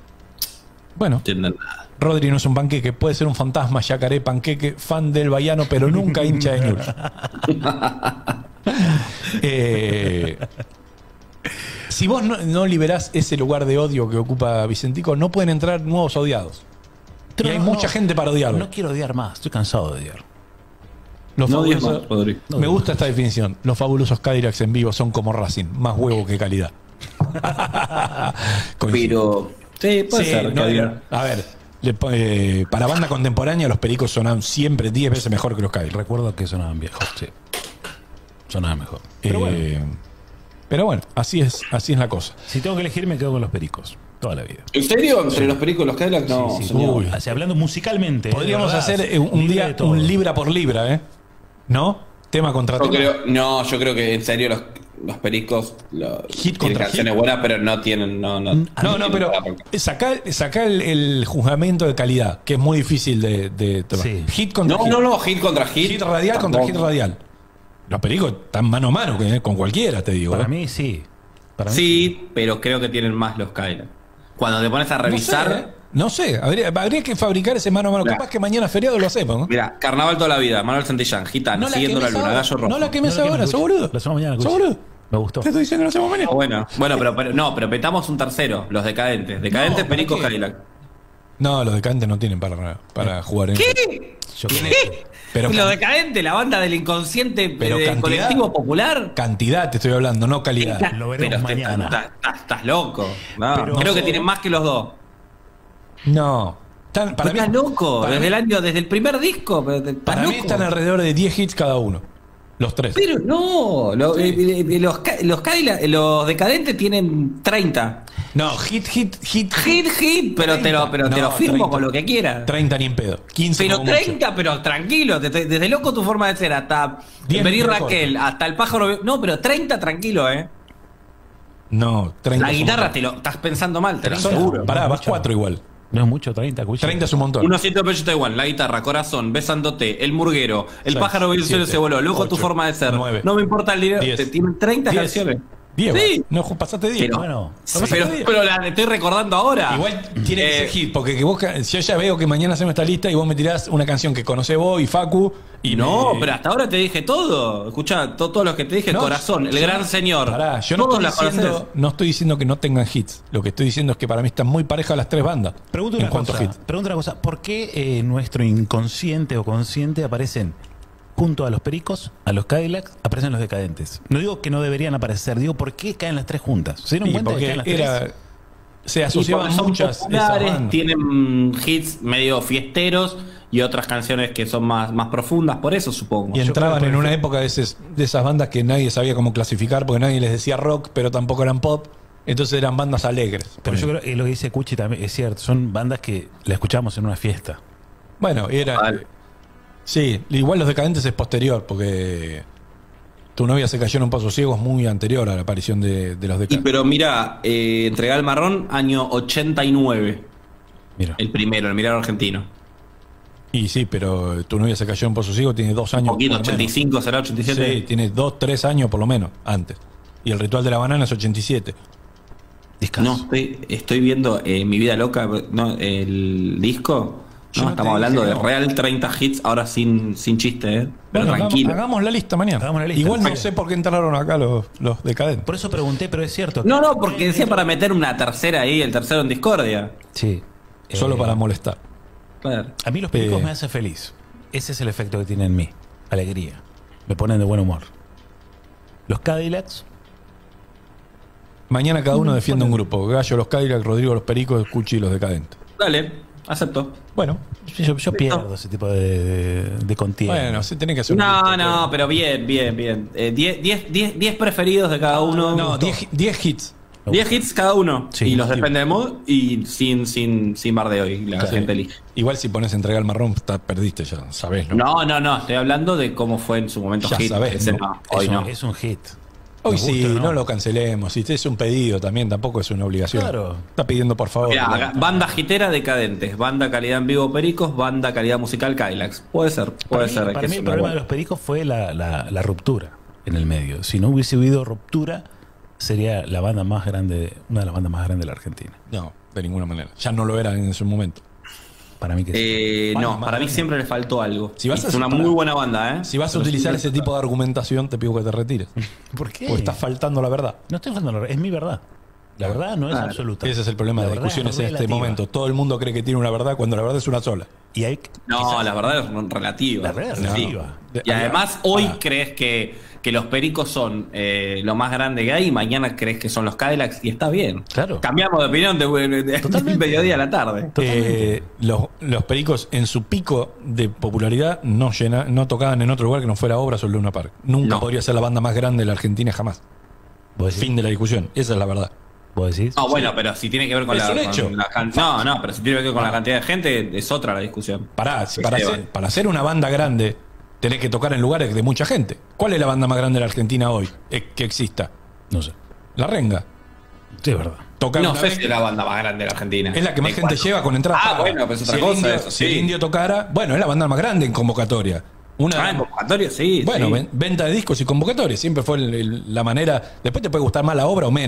Bueno, Entienden nada. Rodri no es un panqueque, puede ser un fantasma, yacaré, panqueque, fan del Baiano, pero nunca hincha de Newell's. Eh, si vos no, no liberás ese lugar de odio que ocupa Vicentico, no pueden entrar nuevos odiados. Pero y hay no, mucha no, gente para odiarlo. No quiero odiar más, estoy cansado de odiar. Los No odies fabulosos- más, Rodri. No me odies gusta esta definición. Los fabulosos Cadillacs en vivo son como Racing, más huevo que calidad. Coincido. Pero. Sí, puede Sí, ser. no, que- diga- a ver, le po- eh, para banda contemporánea los Pericos sonaban siempre diez veces mejor que los Cadillacs. Recuerdo que sonaban viejos, sí. Sonaban mejor. Pero, Pero bueno, bueno. pero bueno, así es, así es la cosa. si tengo que elegir, me quedo con los pericos. Toda la vida. ¿En serio? ¿Entre los pericos y los Cadillacs? No, Sí, sí, señor. uy, o sea, hablando musicalmente. Podríamos de verdad, hacer eh, un libre día de todo. un libra por libra, ¿eh? ¿No? Tema contra Yo tema. creo, no, yo creo que en serio los, los pericos lo, Hit tienen contra canciones hit. buenas, pero no tienen. No, no, No, no, pero saca, saca el, el juzgamiento de calidad, que es muy difícil de, de tomar. Sí. Hit contra No, hit. no, no, hit contra hit. Hit radial contra Tampoco. hit radial. Los Pericos están mano a mano eh, con cualquiera, te digo. Para ¿eh? mí sí. Para mí Sí, pero creo que tienen más los Cadillacs. Cuando te pones a revisar No sé, ¿eh? No sé, habría, habría que fabricar ese mano a mano. Mirá. Capaz que mañana feriado lo hacemos, ¿no? Mira, Carnaval toda la vida, Manuel Santillán, Gitano, No la siguiendo la quemes luna, ahora. Gallo Rojo. No la quemes No la ahora, quemes, sos Cuchi. boludo. Lo hacemos mañana, ¿Sos Cuchi. boludo? Me gustó. Te estoy diciendo que lo hacemos mañana. Ah, bueno, bueno, pero, pero no, pero petamos un tercero, los decadentes. Decadentes, No, ¿para Perico, qué? Cadillac. No, los decadentes no tienen para, para jugar en. ¿Qué? Yo creo Tiene- que- Pero Los can- decadentes, la banda del inconsciente Pero del cantidad- colectivo popular. cantidad te estoy hablando, no calidad. Lo veremos Pero te- mañana. Estás, estás- estás loco. No, Pero- creo que tienen más que los dos. No. Están- para mí, estás loco. para Desde mí- el año, desde el primer disco. pero te- estás para mí loco. están alrededor de diez hits cada uno. Los tres. Pero no, lo- eh, eh, los, ca- los, Cadillac- los decadentes tienen treinta. No, hit, hit, hit. Hit, hit, pero te lo, pero te No, lo firmo treinta. con lo que quieras. treinta ni en pedo. quince Pero como mucho. treinta, pero tranquilo, te- te- desde loco tu forma de ser, hasta diez venir mejor. Raquel, hasta el pájaro. No, pero treinta tranquilo, eh. No, treinta. La es un guitarra montón. te lo estás pensando mal, te lo Son- aseguro. Pará, vas Mucho. cuatro igual. No es mucho, treinta, Cuchi. treinta es un montón. Uno siete pesos igual, la guitarra, corazón, besándote, el murguero, el Seis, pájaro del cielo siete, se voló, lujo tu ocho, forma de ser. nueve, No me importa el dinero, diez, te tienen treinta diez, canciones. diez, Sí. no, pasaste diez. Pero- Bueno, Pero, pero la estoy recordando ahora. Igual tiene que Eh, ser hit, porque que vos, ca- si yo ya veo que mañana hacemos esta lista y vos me tirás una canción que conocés vos y Facu y No, me- pero hasta ahora te dije todo. Escucha, to- todos los que te dije, No, corazón, el yo- gran señor. Pará, yo no Todos estoy, la conocés. diciendo, no estoy diciendo que no tengan hits. Lo que estoy diciendo es que para mí están muy parejas las tres bandas. Pregunto en una cuanto a cosa. hits. Pregunto una cosa. ¿Por qué eh, nuestro inconsciente o consciente aparecen junto a los Pericos, a los Cadillacs, aparecen los decadentes? No digo que no deberían aparecer, digo ¿por qué caen las tres juntas? ¿Se dieron Y cuenta de que porque caen las era, tres? se Y asociaban porque son muchas esas populares, bandas. tienen hits medio fiesteros y otras canciones que son más, más profundas, por eso supongo. Y Yo entraban creo que en por una eso. época de, eses- de esas bandas que nadie sabía cómo clasificar, porque nadie les decía rock, pero tampoco eran pop. Entonces eran bandas alegres. Pero yo creo que lo que dice Cuchi también es cierto. Son bandas que la escuchamos en una fiesta. Bueno, era. Vale. Sí, igual los decadentes es posterior, porque Tu novia se cayó en un paso ciego es muy anterior a la aparición de, de los Y decadentes. pero mira, eh, Entregar el marrón, año ochenta y nueve. Mira. El primero, el milagro argentino. Y sí, pero Tu novia se cayó en un paso ciego tiene dos Un años. poquito, por lo ochenta y menos. cinco, será ochenta y siete. Sí, tiene dos, tres años por lo menos antes. Y el ritual de la banana es ochenta y siete. No, estoy, estoy viendo eh, Mi vida loca, ¿no? El disco. Yo No, no te estamos hablando dije de no. real treinta hits, ahora sin, sin chiste, ¿eh? Pero Bueno, tranquilo. hagamos, hagamos la lista mañana. Hagamos la lista. Igual no Sí. sé por qué entraron acá los, los decadentes. Por eso pregunté, pero es cierto. No, no, porque decía para meter una tercera ahí, el tercero en discordia. Sí. Solo Eh, para molestar. Claro. A mí los pericos Eh. me hacen feliz. Ese es el efecto que tienen en mí. Alegría. Me ponen de buen humor. Los Cadillacs. Mañana cada uno defiende un grupo. Gallo, los Cadillacs, Rodrigo, los Pericos, Cuchi y los decadentes. Dale, acepto. Bueno, Yo, yo pierdo ese tipo de, de, de contienda. bueno, se tiene que hacer un No, lista, no, pero bien, bien, bien. Eh, diez, diez, diez, diez preferidos de cada uno. No, diez hits. diez hits cada uno. Sí. y los defendemos y sin, sin, sin bardeo. Y la Claro. gente elige. Igual si pones entregar el marrón, está- perdiste ya, sabés, ¿no? No, no, no. Estoy hablando de cómo fue en su momento Ya hit. sabés, Ese ¿no? no, es, hoy un, no. es un hit. Hoy Nos sí, gusta o no lo cancelemos. Si es un pedido también, tampoco es una obligación. Claro. Está pidiendo por favor. Mirá, Claro. acá, banda gitera decadentes, banda calidad en vivo Pericos, banda calidad musical Cadillacs. Puede ser, puede Para mí, ser. para que mí es el una problema buena. de los pericos fue la, la, la ruptura en el medio. Si no hubiese habido ruptura, sería la banda más grande, una de las bandas más grandes de la Argentina. No, de ninguna manera. Ya no lo era en su momento. Para mí que sí. Eh, Bueno, no, más para mí grande. siempre le faltó algo. Si vas a es una hacer- muy buena banda, ¿eh? Si vas a Pero utilizar siempre- ese tipo de argumentación, te pido que te retires. ¿Por qué? Porque estás faltando la verdad. No estoy faltando la verdad, es mi verdad. La verdad no es Claro. absoluta. Ese es el problema La de las verdad discusiones es en este relativa. momento. Todo el mundo cree que tiene una verdad cuando la verdad es una sola. Y hay No, quizás- la verdad es relativa. La verdad es Sí. relativa. Y además, hoy Ah. crees que, que los Pericos son eh, lo más grande que hay y mañana crees que son los Cadillacs y está bien. Claro. Cambiamos de opinión de, de- de Totalmente. mediodía a la tarde. Eh, los, los Pericos en su pico de popularidad no, llena, no tocaban en otro lugar que no fuera Obras o el Luna Park. Nunca No. podría ser la banda más grande de la Argentina jamás. ¿Vos decís? Fin de la discusión. Esa es la verdad. ¿Vos decís? No, bueno, pero si tiene que ver con Es la, un con hecho. la can- No, no, pero si tiene que ver con la cantidad de gente, es otra la discusión. Pará, si Pues para, Esteban. ser, para ser una banda grande, tenés que tocar en lugares de mucha gente. ¿Cuál es la banda más grande de la Argentina hoy eh, que exista? No sé. La Renga. Sí, es verdad. Tocar No una sé vez- si es la banda más grande de la Argentina. Es la que más ¿En gente cuánto? lleva con entrada. Ah, bueno, pero es otra si el cosa indio, eso, si el sí. indio tocara, bueno, es la banda más grande en convocatoria. Una, Ah, en convocatoria, sí. bueno, sí. ven- venta de discos y convocatoria. Siempre fue el- el- la manera. Después te puede gustar más la obra o menos.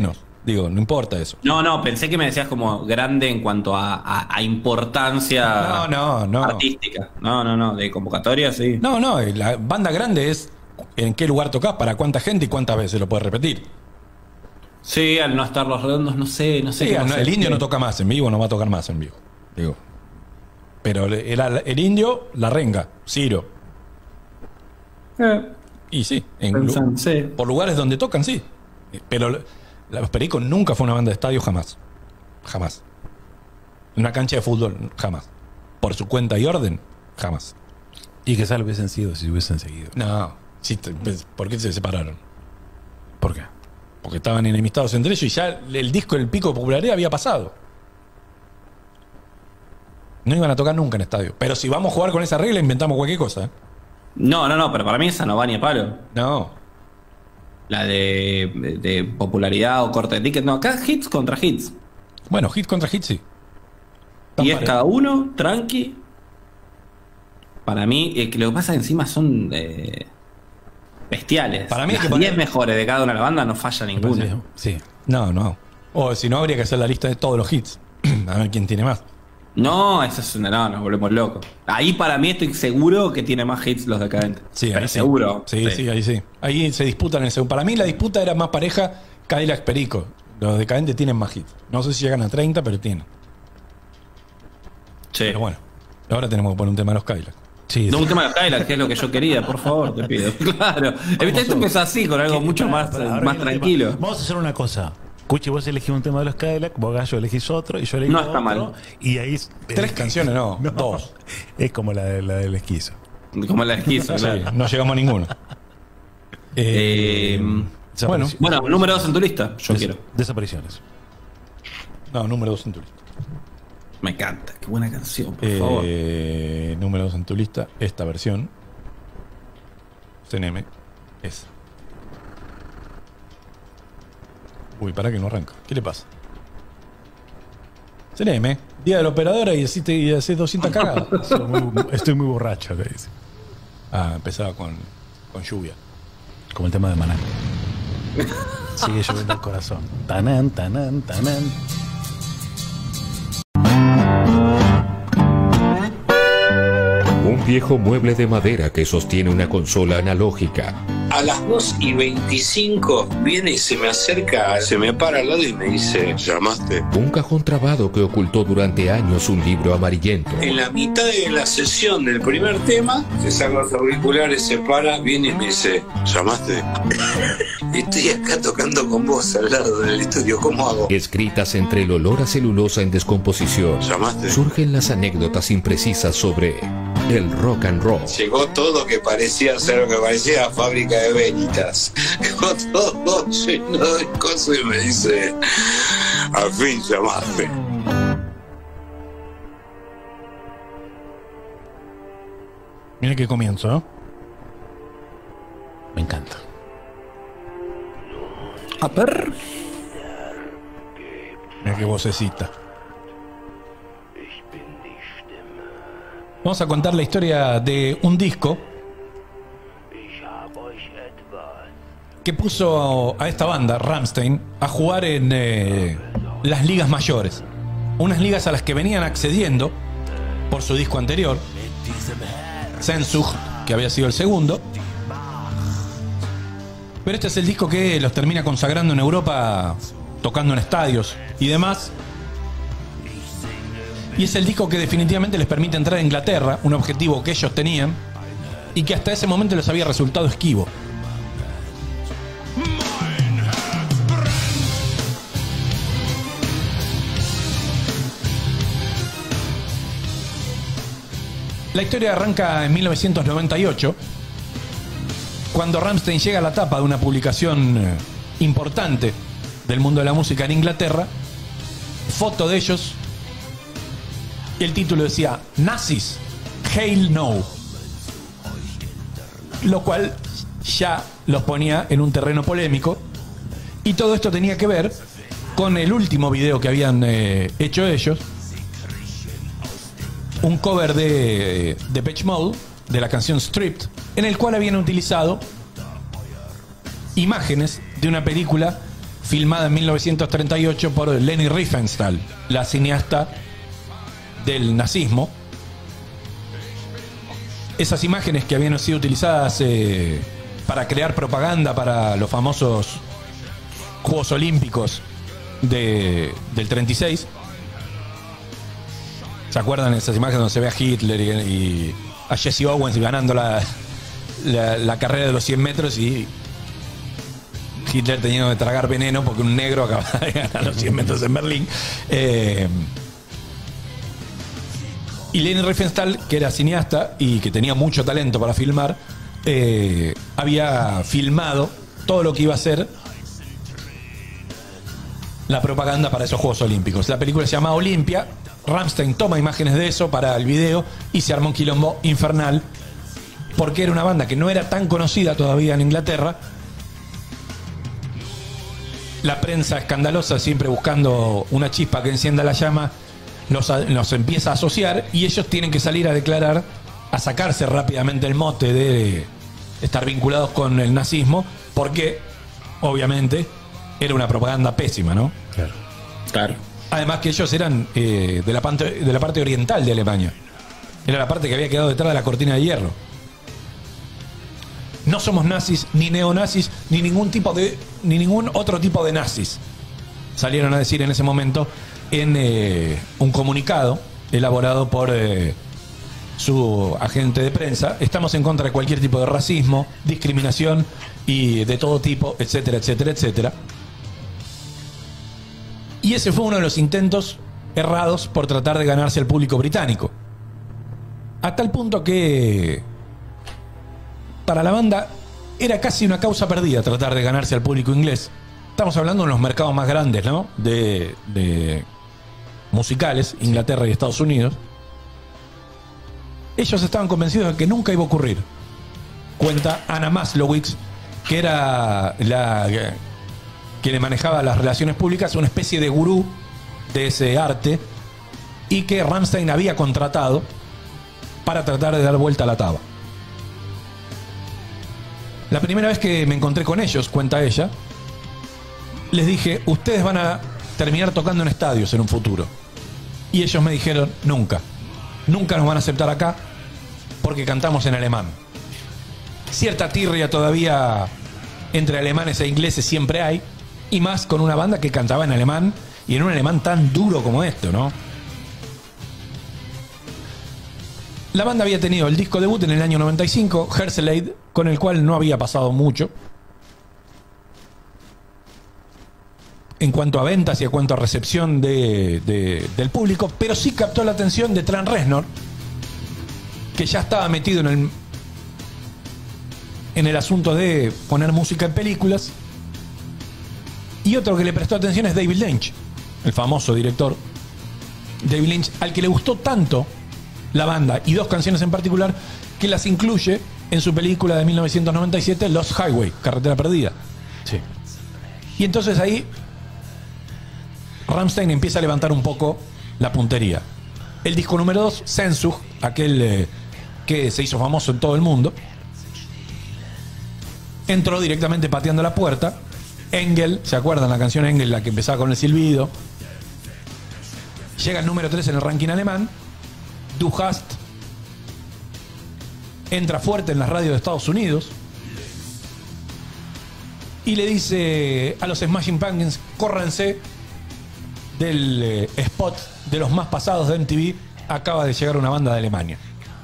Digo, no importa eso. No, no, pensé que me decías como grande en cuanto a, a, a importancia No, no, no. artística. No, no, no, de convocatoria, sí. No, no, la banda grande es en qué lugar tocas, para cuánta gente y cuántas veces lo puedes repetir. Sí, al no estar los redondos, no sé, no sé. Sí, cómo no, se- el indio no toca más en vivo, no va a tocar más en vivo. Digo. Pero el, el- el indio, la renga, Ciro. Eh, Y sí, en Pensando, lu- sí. por lugares donde tocan, sí. Pero Los Pericos nunca fue una banda de estadio, jamás. Jamás. Una cancha de fútbol, jamás. Por su cuenta y orden, jamás. Y quizás lo hubiesen sido si hubiesen seguido. No. Sí, te- pues, ¿por qué se separaron? ¿Por qué? Porque estaban enemistados entre ellos y ya el disco, el pico de popularidad había pasado. No iban a tocar nunca en estadio. Pero si vamos a jugar con esa regla, inventamos cualquier cosa. ¿eh? No, no, no, pero para mí esa no va ni a palo. No. La de, de, de popularidad o corte de ticket, no, acá hits contra hits. Bueno, hit contra hit, sí. Y es cada uno, tranqui. Para mí, eh, que lo que pasa encima son eh, bestiales. Para mí hay Las que poner- diez mejores de cada una de la banda no falla ninguna. Sí. No, no. O si no, habría que hacer la lista de todos los hits. A ver quién tiene más. No, eso es una, no, nos volvemos locos. Ahí para mí estoy seguro que tiene más hits los decadentes. Sí, Pero ahí sí. seguro. Sí, sí, ahí sí. Ahí se disputan en el segundo. Para mí la disputa era más pareja Cadillac Perico. Los decadentes tienen más hits. No sé si llegan a treinta, pero tienen. Sí. Pero bueno, ahora tenemos que poner un tema de los Cadillac. Sí, No, un tema de Skylar, que es lo que yo quería, por favor, te pido. Claro. Evita esto empezó así, con algo mucho más, Pará, ahora más viene el tranquilo. tema. Vamos a hacer una cosa. Cuchi, vos elegís un tema de los Cadillac, vos Gallo elegís otro y yo elegí No otro. está mal. Y ahí... Tres canciones, no, dos. Es como la, de, la del esquizo. Como la esquizo, Sí, claro. no llegamos a ninguno. Eh, bueno, bueno, número dos en tu lista, yo Des- quiero. Desapariciones. no, número dos en tu lista. Me encanta, qué buena canción, por favor. Eh, número dos en tu lista, esta versión. C N M es. Uy, para que no arranca. ¿Qué le pasa? C N M, día de la operadora y hiciste y haces doscientas cagadas. Estoy muy, estoy muy borracho, le dice. Ah, empezaba con, con lluvia. Como el tema de Maná. Sigue lloviendo el corazón. Tanán, tanán, tanán. Un viejo mueble de madera que sostiene una consola analógica. A las dos y veinticinco viene y se me acerca, se me para al lado y me dice, ¿llamaste? Un cajón trabado que ocultó durante años un libro amarillento. En la mitad de la sesión del primer tema, se saca los auriculares, se para, viene y me dice, ¿llamaste? Estoy acá tocando con vos al lado del estudio, ¿cómo hago? Escritas entre el olor a celulosa en descomposición. ¿Llamaste? Surgen las anécdotas imprecisas sobre el rock and roll. Llegó todo que parecía ser lo que parecía fábrica de velitas. Llegó todo lleno de cosas y me dice, al fin llamaste. Mira qué comienzo, ¿no? Me encanta. A ver. Mira qué vocecita. Vamos a contar la historia de un disco que puso a esta banda, Rammstein, a jugar en eh, las ligas mayores. Unas ligas a las que venían accediendo por su disco anterior, Sehnsucht, que había sido el segundo. Pero este es el disco que los termina consagrando en Europa, tocando en estadios y demás. Y es el disco que definitivamente les permite entrar a Inglaterra, un objetivo que ellos tenían y que hasta ese momento les había resultado esquivo. La historia arranca en mil novecientos noventa y ocho, cuando Rammstein llega a la tapa de una publicación eh, importante del mundo de la música en Inglaterra, foto de ellos, y el título decía Nazis, Hail No, lo cual ya los ponía en un terreno polémico, y todo esto tenía que ver con el último video que habían eh, hecho ellos, un cover de Depeche Mode de la canción Stripped, en el cual habían utilizado imágenes de una película filmada en mil novecientos treinta y ocho por Leni Riefenstahl, la cineasta del nazismo. Esas imágenes que habían sido utilizadas eh, para crear propaganda para los famosos Juegos Olímpicos de, del treinta y seis. ¿Se acuerdan de esas imágenes donde se ve a Hitler y, y a Jesse Owens ganando la, la, la carrera de los cien metros y Hitler teniendo que tragar veneno porque un negro acaba de ganar los cien metros en Berlín? Eh, y Leni Riefenstahl, que era cineasta y que tenía mucho talento para filmar, eh, había filmado todo lo que iba a ser la propaganda para esos Juegos Olímpicos. La película se llama Olimpia. Rammstein toma imágenes de eso para el video y se armó un quilombo infernal porque era una banda que no era tan conocida todavía en Inglaterra. La prensa escandalosa, siempre buscando una chispa que encienda la llama, los, los empieza a asociar y ellos tienen que salir a declarar, a sacarse rápidamente el mote de estar vinculados con el nazismo, porque obviamente era una propaganda pésima, ¿no? Claro. Claro. Además que ellos eran eh, de, la parte, de la parte oriental de Alemania. Era la parte que había quedado detrás de la cortina de hierro. No somos nazis, ni neonazis, ni ningún tipo de, ni ningún otro tipo de nazis. Salieron a decir en ese momento en eh, un comunicado elaborado por eh, su agente de prensa. Estamos en contra de cualquier tipo de racismo, discriminación y de todo tipo, etcétera, etcétera, etcétera. Y ese fue uno de los intentos errados por tratar de ganarse al público británico. A tal punto que para la banda era casi una causa perdida tratar de ganarse al público inglés. Estamos hablando de los mercados más grandes, ¿no? De, de musicales, Inglaterra y Estados Unidos. Ellos estaban convencidos de que nunca iba a ocurrir. Cuenta Anna Maslowitz, que era la que le manejaba las relaciones públicas, una especie de gurú de ese arte, y que Rammstein había contratado para tratar de dar vuelta a la taba. La primera vez que me encontré con ellos, cuenta ella, les dije, ustedes van a terminar tocando en estadios en un futuro. Y ellos me dijeron, nunca, nunca nos van a aceptar acá porque cantamos en alemán. Cierta tirria todavía entre alemanes e ingleses siempre hay, y más con una banda que cantaba en alemán y en un alemán tan duro como esto, ¿no? La banda había tenido el disco debut en el año noventa y cinco, Herzeleid, con el cual no había pasado mucho en cuanto a ventas y en cuanto a recepción de, de, del público, pero sí captó la atención de Trent Reznor, que ya estaba metido en el, en el asunto de poner música en películas. Y otro que le prestó atención es David Lynch, el famoso director David Lynch, al que le gustó tanto la banda y dos canciones en particular que las incluye en su película de mil novecientos noventa y siete, Lost Highway, Carretera Perdida. Sí. Y entonces ahí Rammstein empieza a levantar un poco la puntería. El disco número dos, Sehnsucht, aquel eh, que se hizo famoso en todo el mundo, entró directamente pateando la puerta. Engel, ¿se acuerdan la canción Engel, la que empezaba con el silbido? Llega al número tres en el ranking alemán. Du Hast entra fuerte en las radios de Estados Unidos y le dice a los Smashing Pumpkins, córranse del eh, spot de los más pasados de M T V, acaba de llegar una banda de Alemania.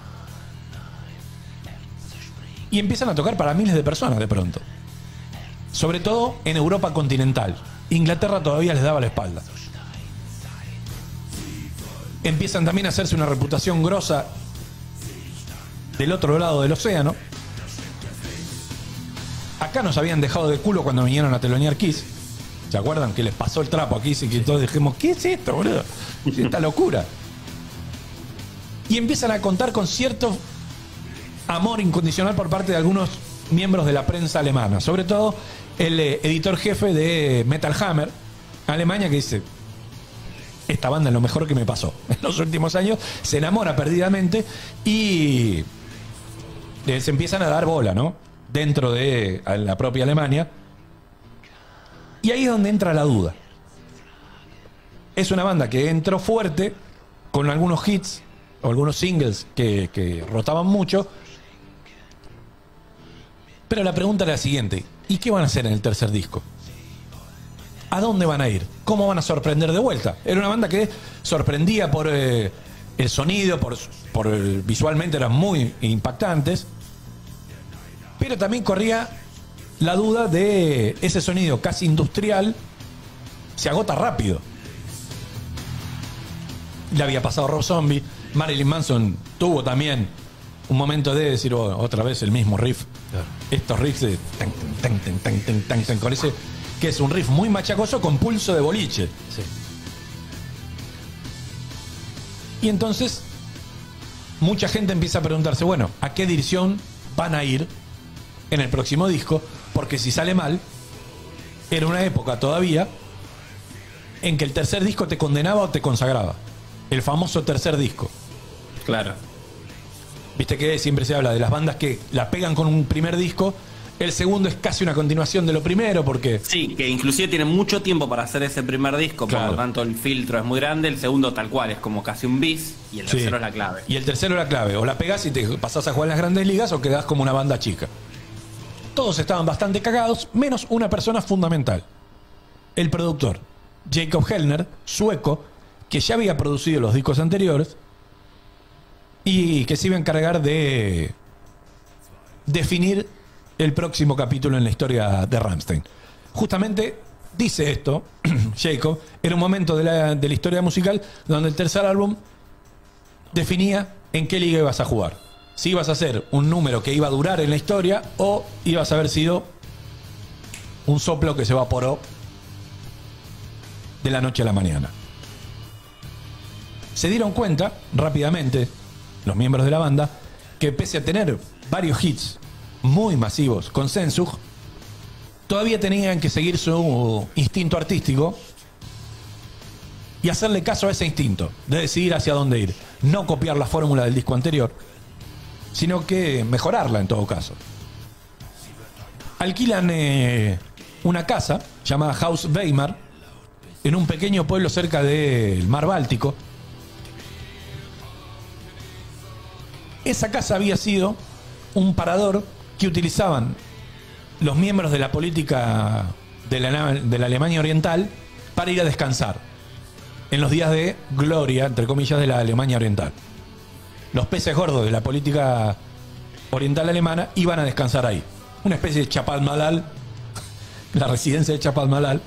Y empiezan a tocar para miles de personas de pronto. Sobre todo en Europa continental. Inglaterra todavía les daba la espalda. Empiezan también a hacerse una reputación grosa del otro lado del océano. Acá nos habían dejado de culo cuando vinieron a telonear Kiss. ¿Se acuerdan? Que les pasó el trapo a Kiss y que todos dijimos, ¿qué es esto, boludo? Esta locura. Y empiezan a contar con cierto amor incondicional por parte de algunos miembros de la prensa alemana, sobre todo el eh, editor jefe de Metal Hammer, Alemania, que dice, esta banda es lo mejor que me pasó en los últimos años, se enamora perdidamente y eh, se empiezan a dar bola, ¿no? Dentro de la propia Alemania. Y ahí es donde entra la duda. Es una banda que entró fuerte con algunos hits o algunos singles que, que rotaban mucho. Pero la pregunta era la siguiente: ¿y qué van a hacer en el tercer disco? ¿A dónde van a ir? ¿Cómo van a sorprender de vuelta? Era una banda que sorprendía por eh, el sonido, por, por el, visualmente eran muy impactantes, pero también corría la duda de ese sonido casi industrial, se agota rápido. Le había pasado a Rob Zombie, Marilyn Manson tuvo también un momento de decir, oh, otra vez el mismo riff. Claro. Estos riffs de tan, tan, tan, tan, tan, tan, tan, con ese que es un riff muy machacoso con pulso de boliche. Sí. Y entonces mucha gente empieza a preguntarse, bueno, ¿a qué dirección van a ir en el próximo disco? Porque si sale mal, era una época todavía en que el tercer disco te condenaba o te consagraba. El famoso tercer disco. Claro. Viste que siempre se habla de las bandas que la pegan con un primer disco. El segundo es casi una continuación de lo primero, porque... Sí, que inclusive tienen mucho tiempo para hacer ese primer disco, claro. Por lo tanto el filtro es muy grande. El segundo tal cual, es como casi un bis. Y el tercero sí. Es la clave. Y el tercero es la clave. O la pegás y te pasás a jugar en las grandes ligas, o quedás como una banda chica. Todos estaban bastante cagados, menos una persona fundamental. El productor, Jacob Hellner, sueco, que ya había producido los discos anteriores y que se iba a encargar de definir el próximo capítulo en la historia de Rammstein. Justamente dice esto, Jacob, era un momento de la, de la historia musical donde el tercer álbum definía en qué liga ibas a jugar. Si ibas a hacer un número que iba a durar en la historia o ibas a haber sido un soplo que se evaporó de la noche a la mañana. Se dieron cuenta rápidamente los miembros de la banda que pese a tener varios hits muy masivos con Sensug, todavía tenían que seguir su instinto artístico y hacerle caso a ese instinto de decidir hacia dónde ir. No copiar la fórmula del disco anterior, sino que mejorarla en todo caso. Alquilan eh, una casa llamada Haus Weimar en un pequeño pueblo cerca del mar Báltico. Esa casa había sido un parador que utilizaban los miembros de la política de la, de la Alemania Oriental para ir a descansar en los días de gloria, entre comillas, de la Alemania Oriental. Los peces gordos de la política oriental alemana iban a descansar ahí. Una especie de Chapal Malal, la residencia de Chapal Malal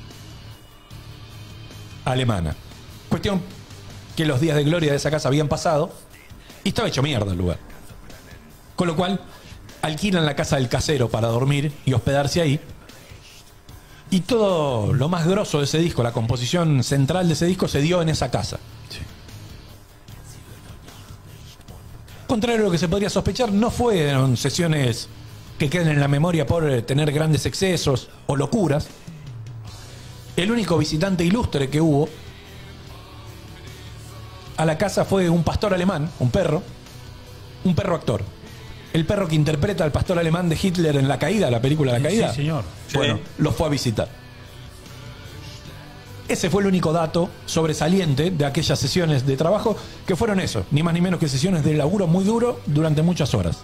alemana. Cuestión que los días de gloria de esa casa habían pasado y estaba hecho mierda el lugar. Con lo cual alquilan la casa del casero para dormir y hospedarse ahí. Y todo lo más grosso de ese disco, la composición central de ese disco, se dio en esa casa. Sí. Contrario a lo que se podría sospechar, no fueron sesiones que queden en la memoria por tener grandes excesos o locuras. El único visitante ilustre que hubo a la casa fue un pastor alemán, un perro, un perro actor. El perro que interpreta al pastor alemán de Hitler en La Caída, la película La Caída. Sí, señor. Bueno, sí. Los fue a visitar. Ese fue el único dato sobresaliente de aquellas sesiones de trabajo, que fueron eso, ni más ni menos que sesiones de laburo muy duro durante muchas horas.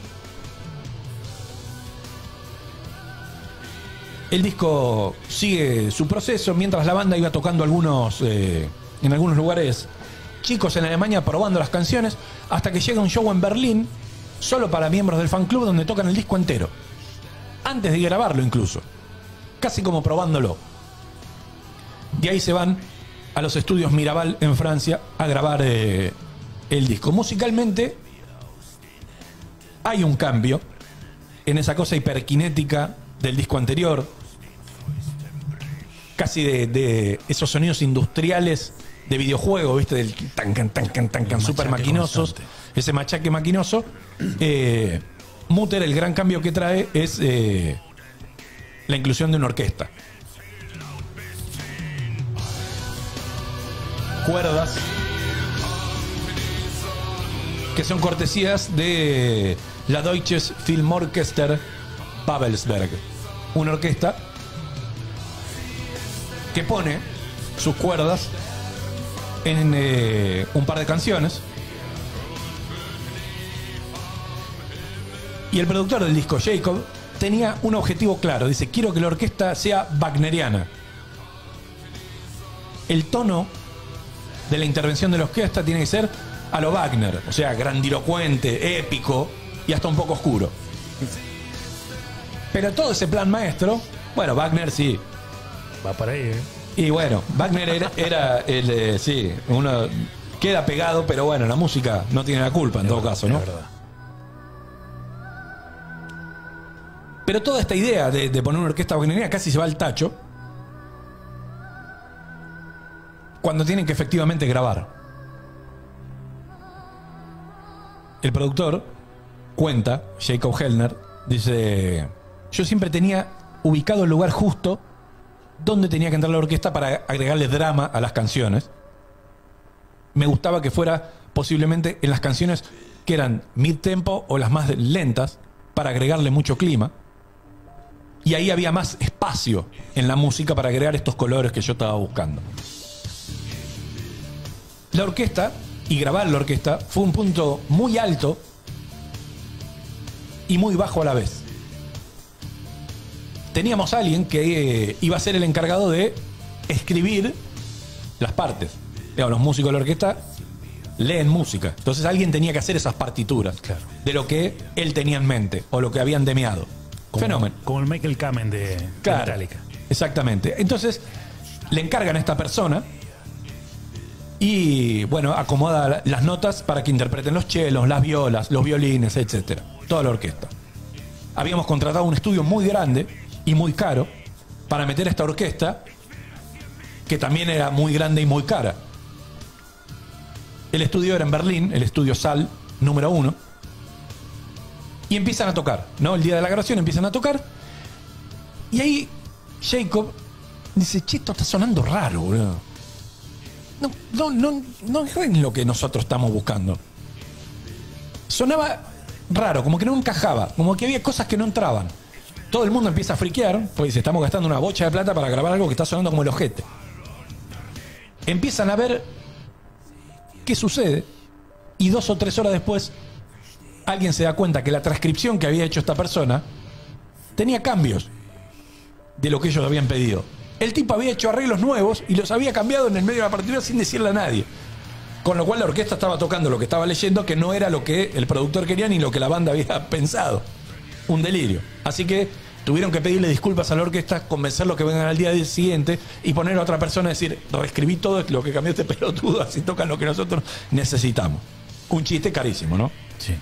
El disco sigue su proceso mientras la banda iba tocando algunos eh, en algunos lugares chicos en Alemania probando las canciones, hasta que llega un show en Berlín solo para miembros del fan club donde tocan el disco entero, antes de grabarlo incluso, casi como probándolo. De ahí se van a los estudios Miraval en Francia a grabar eh, el disco. Musicalmente hay un cambio en esa cosa hiperkinética del disco anterior, casi de, de esos sonidos industriales de videojuego, ¿viste? Del tan, tan, tan, tan, tan, tan super maquinosos, constante. Ese machaque maquinoso. Eh, Mutter, el gran cambio que trae es eh, la inclusión de una orquesta. Cuerdas que son cortesías de la Deutsches Filmorchester Babelsberg, una orquesta que pone sus cuerdas en eh, un par de canciones. Y el productor del disco, Jacob, tenía un objetivo claro. Dice, quiero que la orquesta sea wagneriana. El tono de la intervención de la orquesta tiene que ser a lo Wagner. O sea, grandilocuente, épico y hasta un poco oscuro. Pero todo ese plan maestro, bueno, Wagner sí. Va para ahí, ¿eh? Y bueno, Wagner era, era el, eh, sí, uno queda pegado, pero bueno, la música no tiene la culpa en todo caso, ¿no? verdad. Pero toda esta idea de, de poner una orquesta wagneriana casi se va al tacho cuando tienen que efectivamente grabar. El productor cuenta, Jacob Hellner, dice, yo siempre tenía ubicado el lugar justo donde tenía que entrar la orquesta para agregarle drama a las canciones. Me gustaba que fuera posiblemente en las canciones que eran mid-tempo o las más lentas para agregarle mucho clima. Y ahí había más espacio en la música para agregar estos colores que yo estaba buscando. La orquesta, y grabar la orquesta, fue un punto muy alto y muy bajo a la vez. Teníamos a alguien que eh, iba a ser el encargado de escribir las partes. Digamos, los músicos de la orquesta leen música. Entonces alguien tenía que hacer esas partituras, claro, de lo que él tenía en mente o lo que habían demeado. Como, Fenómeno. Como el Michael Kamen de, de Claro, Metallica. exactamente. Entonces le encargan a esta persona y, bueno, acomoda las notas para que interpreten los chelos, las violas, los violines, etcétera. Toda la orquesta. Habíamos contratado un estudio muy grande y muy caro para meter esta orquesta, que también era muy grande y muy cara. El estudio era en Berlín, el estudio S A L número uno. Y empiezan a tocar, ¿no? El día de la grabación empiezan a tocar. Y ahí Jacob dice, che, esto está sonando raro, boludo. No, no, no, no es lo que nosotros estamos buscando. Sonaba raro, como que no encajaba, como que había cosas que no entraban. Todo el mundo empieza a friquear, pues dice, estamos gastando una bocha de plata para grabar algo que está sonando como el ojete. Empiezan a ver qué sucede y dos o tres horas después alguien se da cuenta que la transcripción que había hecho esta persona tenía cambios de lo que ellos habían pedido. El tipo había hecho arreglos nuevos y los había cambiado en el medio de la partitura sin decirle a nadie. Con lo cual la orquesta estaba tocando lo que estaba leyendo, que no era lo que el productor quería ni lo que la banda había pensado. Un delirio. Así que tuvieron que pedirle disculpas a la orquesta, convencerlo que vengan al día siguiente y poner a otra persona a decir, reescribí todo lo que cambió este pelotudo, así tocan lo que nosotros necesitamos. Un chiste carísimo, ¿no? Sí.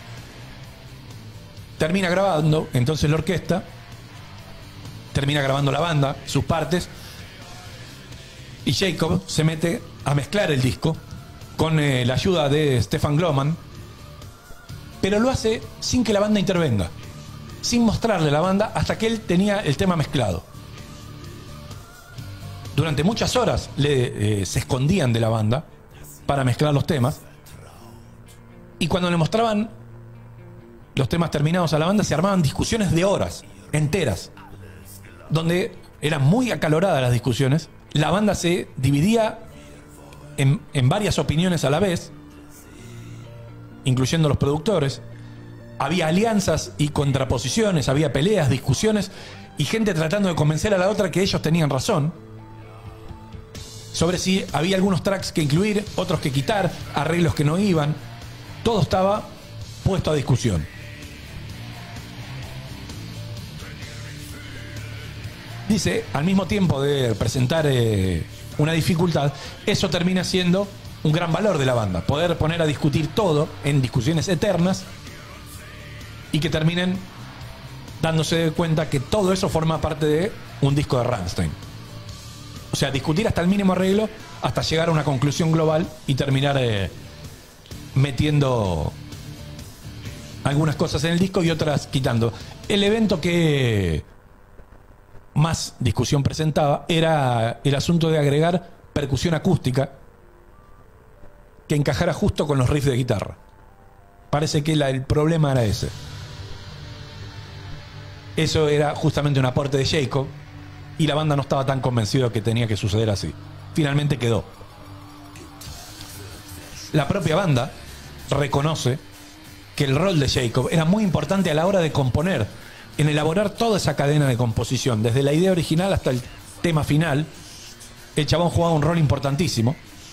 Termina grabando, entonces la orquesta, termina grabando la banda, sus partes, y Jacob se mete a mezclar el disco con eh, la ayuda de Stefan Gloman, pero lo hace sin que la banda intervenga, sin mostrarle a la banda hasta que él tenía el tema mezclado. Durante muchas horas le, eh, se escondían de la banda para mezclar los temas, y cuando le mostraban los temas terminados a la banda se armaban discusiones de horas enteras, donde eran muy acaloradas las discusiones. La banda se dividía en, en varias opiniones a la vez, incluyendo los productores. Había alianzas y contraposiciones, había peleas, discusiones y gente tratando de convencer a la otra que ellos tenían razón, sobre si había algunos tracks que incluir, otros que quitar, arreglos que no iban. Todo estaba puesto a discusión. Dice, al mismo tiempo de presentar eh, una dificultad, eso termina siendo un gran valor de la banda. Poder poner a discutir todo en discusiones eternas y que terminen dándose cuenta que todo eso forma parte de un disco de Rammstein. O sea, discutir hasta el mínimo arreglo, hasta llegar a una conclusión global y terminar eh, metiendo algunas cosas en el disco y otras quitando. El evento que más discusión presentaba era el asunto de agregar percusión acústica que encajara justo con los riffs de guitarra. Parece que la, el problema era ese. Eso era justamente un aporte de Jacob, y la banda no estaba tan convencida que tenía que suceder así. Finalmente quedó. La propia banda reconoce que el rol de Jacob era muy importante a la hora de componer, en elaborar toda esa cadena de composición, desde la idea original hasta el tema final. El chabón jugaba un rol importantísimo.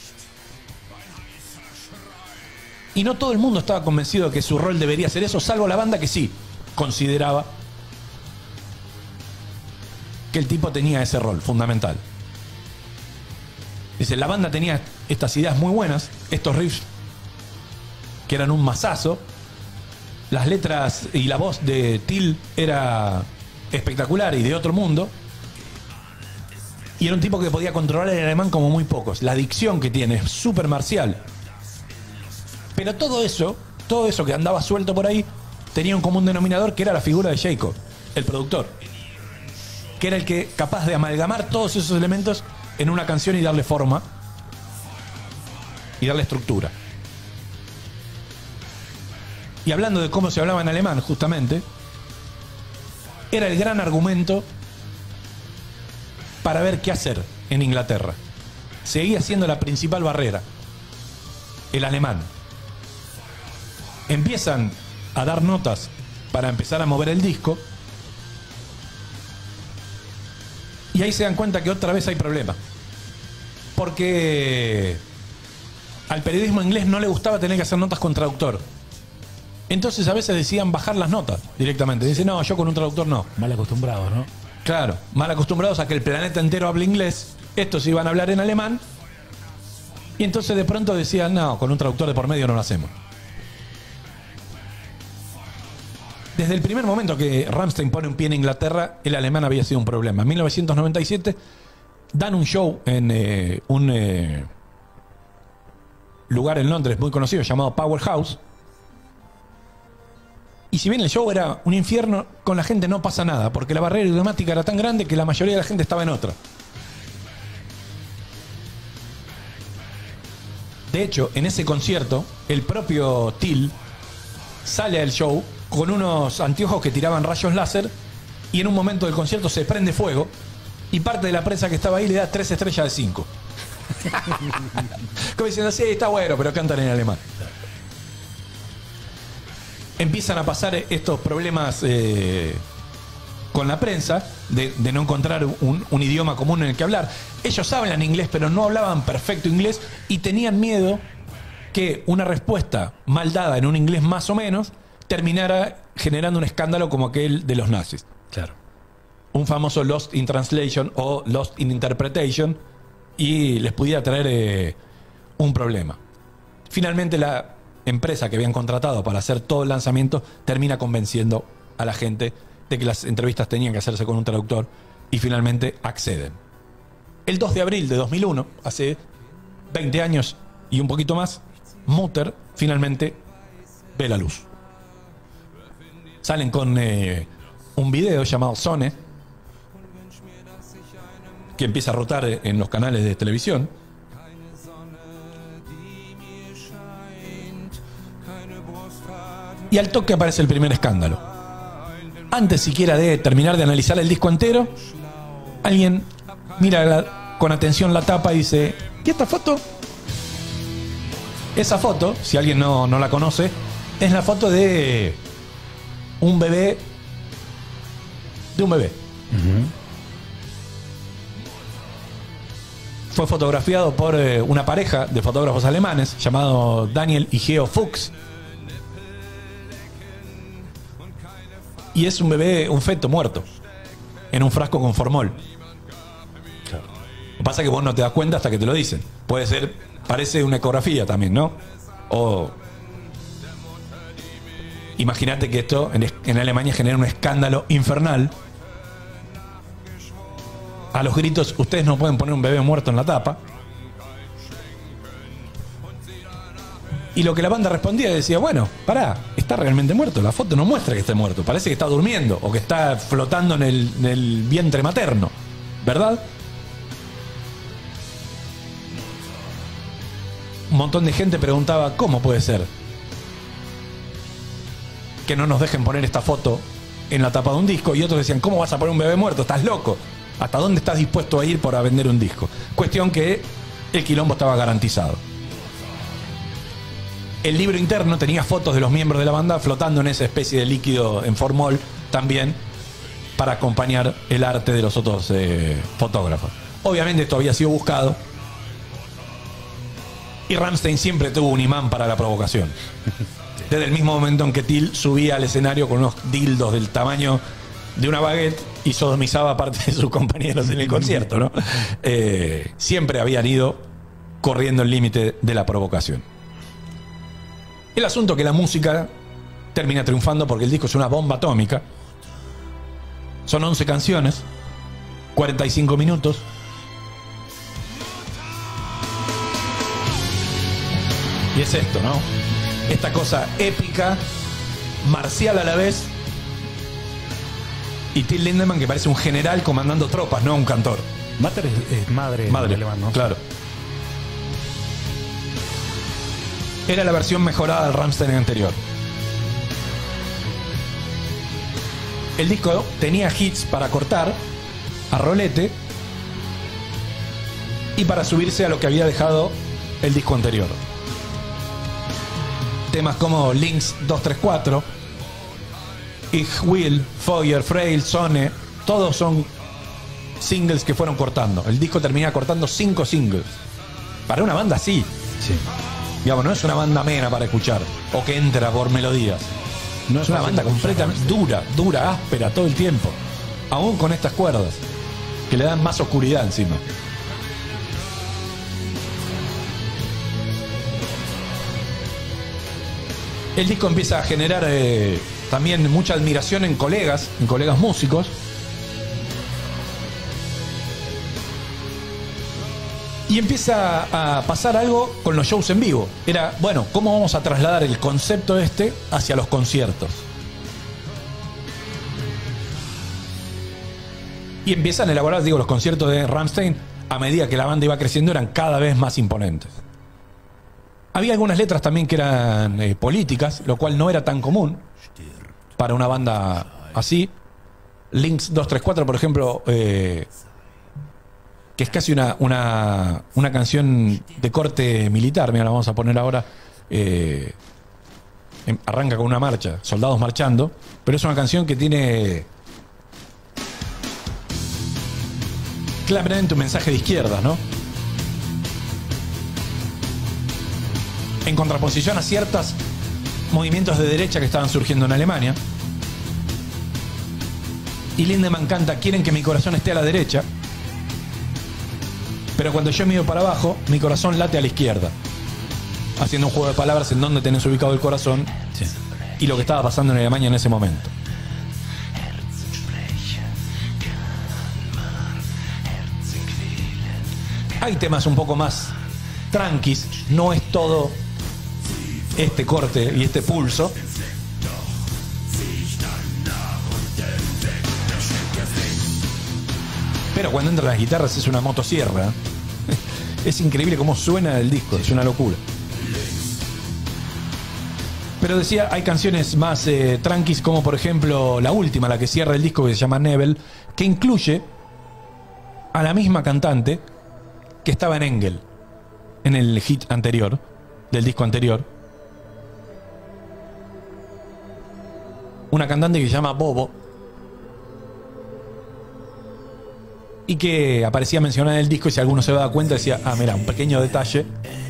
Y no todo el mundo estaba convencido de que su rol debería ser eso, salvo la banda que sí consideraba que el tipo tenía ese rol fundamental. Dice, la banda tenía estas ideas muy buenas, estos riffs que eran un masazo, las letras y la voz de Till era espectacular y de otro mundo, y era un tipo que podía controlar el alemán como muy pocos. La dicción que tiene es súper marcial. Pero todo eso, todo eso que andaba suelto por ahí, tenía un común denominador que era la figura de Jacob, el productor, que era el que capaz de amalgamar todos esos elementos en una canción y darle forma y darle estructura. Y hablando de cómo se hablaba en alemán, justamente, era el gran argumento para ver qué hacer en Inglaterra. Seguía siendo la principal barrera, el alemán. Empiezan a dar notas para empezar a mover el disco, y ahí se dan cuenta que otra vez hay problema, porque al periodismo inglés no le gustaba tener que hacer notas con traductor. Entonces a veces decían bajar las notas directamente. Dicen, no, yo con un traductor no. Mal acostumbrados, ¿no? Claro, mal acostumbrados a que el planeta entero hable inglés. Estos iban a hablar en alemán. Y entonces de pronto decían, no, con un traductor de por medio no lo hacemos. Desde el primer momento que Rammstein pone un pie en Inglaterra, el alemán había sido un problema. En mil novecientos noventa y siete dan un show en eh, un eh, lugar en Londres muy conocido llamado Powerhouse. Y si bien el show era un infierno, con la gente no pasa nada, porque la barrera idiomática era tan grande que la mayoría de la gente estaba en otra. De hecho, en ese concierto, el propio Till sale al show con unos anteojos que tiraban rayos láser, y en un momento del concierto se prende fuego, y parte de la prensa que estaba ahí le da tres estrellas de cinco. Como diciendo, sí, está bueno, pero cantan en alemán. Empiezan a pasar estos problemas eh, con la prensa, de, de no encontrar un, un idioma común en el que hablar. Ellos hablan inglés, pero no hablaban perfecto inglés, y tenían miedo que una respuesta mal dada en un inglés más o menos terminara generando un escándalo como aquel de los nazis. Claro. Un famoso Lost in Translation o Lost in Interpretation, y les pudiera traer eh, un problema. Finalmente la empresa que habían contratado para hacer todo el lanzamiento termina convenciendo a la gente de que las entrevistas tenían que hacerse con un traductor, y finalmente acceden. El dos de abril de dos mil uno, hace veinte años y un poquito más, Mutter finalmente ve la luz. Salen con eh, un video llamado Sonne, que empieza a rotar en los canales de televisión. Y al toque aparece el primer escándalo. Antes siquiera de terminar de analizar el disco entero, alguien mira la, con atención la tapa y dice, ¿y esta foto? Esa foto, si alguien no, no la conoce, es la foto de un bebé, de un bebé. Uh-huh. Fue fotografiado por eh, una pareja de fotógrafos alemanes llamado Daniel y Geo Fuchs. Y es un bebé, un feto muerto, en un frasco con formol. Claro. Lo que pasa es que vos no te das cuenta hasta que te lo dicen. Puede ser, parece una ecografía también, ¿no? O imagínate que esto en, en Alemania genera un escándalo infernal. A los gritos, ustedes no pueden poner un bebé muerto en la tapa. Y lo que la banda respondía decía, bueno, pará, está realmente muerto. La foto no muestra que esté muerto. Parece que está durmiendo o que está flotando en el, en el vientre materno. ¿Verdad? Un montón de gente preguntaba, ¿cómo puede ser que no nos dejen poner esta foto en la tapa de un disco? Y otros decían, ¿cómo vas a poner un bebé muerto? ¿Estás loco? ¿Hasta dónde estás dispuesto a ir para vender un disco? Cuestión que el quilombo estaba garantizado. El libro interno tenía fotos de los miembros de la banda flotando en esa especie de líquido en formol también para acompañar el arte de los otros eh, fotógrafos. Obviamente esto había sido buscado y Rammstein siempre tuvo un imán para la provocación. Desde el mismo momento en que Till subía al escenario con unos dildos del tamaño de una baguette y sodomizaba a parte de sus compañeros en el concierto, ¿no? Eh, siempre habían ido corriendo el límite de la provocación. El asunto es que la música termina triunfando porque el disco es una bomba atómica. Son once canciones, cuarenta y cinco minutos. Y es esto, ¿no? Esta cosa épica, marcial a la vez. Y Till Lindemann, que parece un general comandando tropas, no un cantor. Mater es, es madre, Madre, en alemán, ¿no? Claro. Era la versión mejorada del Rammstein anterior. El disco tenía hits para cortar a rolete y para subirse a lo que había dejado el disco anterior. Temas como Links dos tres cuatro, Ich Will, Feuer, Frail, Sonne, todos son singles que fueron cortando. El disco termina cortando cinco singles. Para una banda así. Sí. Digamos, no es una banda amena para escuchar o que entra por melodías. No es una banda completamente dura, dura, áspera todo el tiempo. Aún con estas cuerdas que le dan más oscuridad encima. El disco empieza a generar eh, también mucha admiración en colegas, en colegas músicos. Y empieza a pasar algo con los shows en vivo. Era, bueno, ¿cómo vamos a trasladar el concepto este hacia los conciertos? Y empiezan a elaborar, digo, los conciertos de Rammstein, a medida que la banda iba creciendo, eran cada vez más imponentes. Había algunas letras también que eran eh, políticas, lo cual no era tan común para una banda así. Links dos tres cuatro, por ejemplo, eh, que es casi una, una, una canción de corte militar. Mira, la vamos a poner ahora. Eh, arranca con una marcha, soldados marchando, pero es una canción que tiene claramente un mensaje de izquierda, ¿no? En contraposición a ciertos movimientos de derecha que estaban surgiendo en Alemania. Y Lindemann canta: quieren que mi corazón esté a la derecha, pero cuando yo miro para abajo, mi corazón late a la izquierda. Haciendo un juego de palabras en donde tenés ubicado el corazón, sí, y lo que estaba pasando en Alemania en ese momento. Hay temas un poco más tranquis, no es todo este corte y este pulso. Pero cuando entran las guitarras es una motosierra. Es increíble cómo suena el disco, es una locura. Pero decía, hay canciones más eh, tranquis, como por ejemplo la última, la que cierra el disco, que se llama Nebel, que incluye a la misma cantante que estaba en Engel, en el hit anterior, del disco anterior. Una cantante que se llama Bobo y que aparecía mencionada en el disco, y si alguno se daba cuenta decía, ah, mira, un pequeño detalle.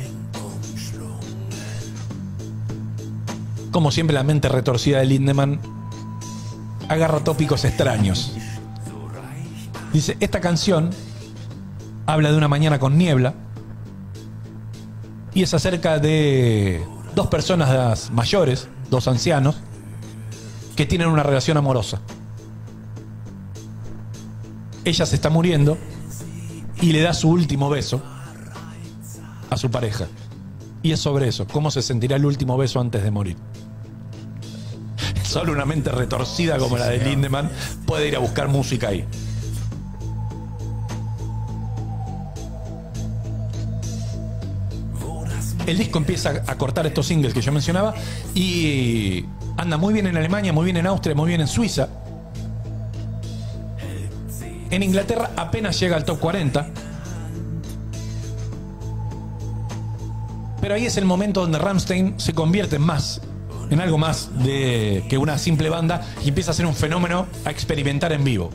Como siempre, la mente retorcida de Lindemann agarra tópicos extraños. Dice, esta canción habla de una mañana con niebla y es acerca de dos personas mayores, dos ancianos, que tienen una relación amorosa. Ella se está muriendo y le da su último beso a su pareja. Y es sobre eso, cómo se sentirá el último beso antes de morir. Solo una mente retorcida como la de Lindemann puede ir a buscar música ahí. El disco empieza a cortar estos singles que yo mencionaba y anda muy bien en Alemania, muy bien en Austria, muy bien en Suiza. En Inglaterra apenas llega al top cuarenta. Pero ahí es el momento donde Rammstein se convierte en más, en algo más de que una simple banda, y empieza a ser un fenómeno a experimentar en vivo.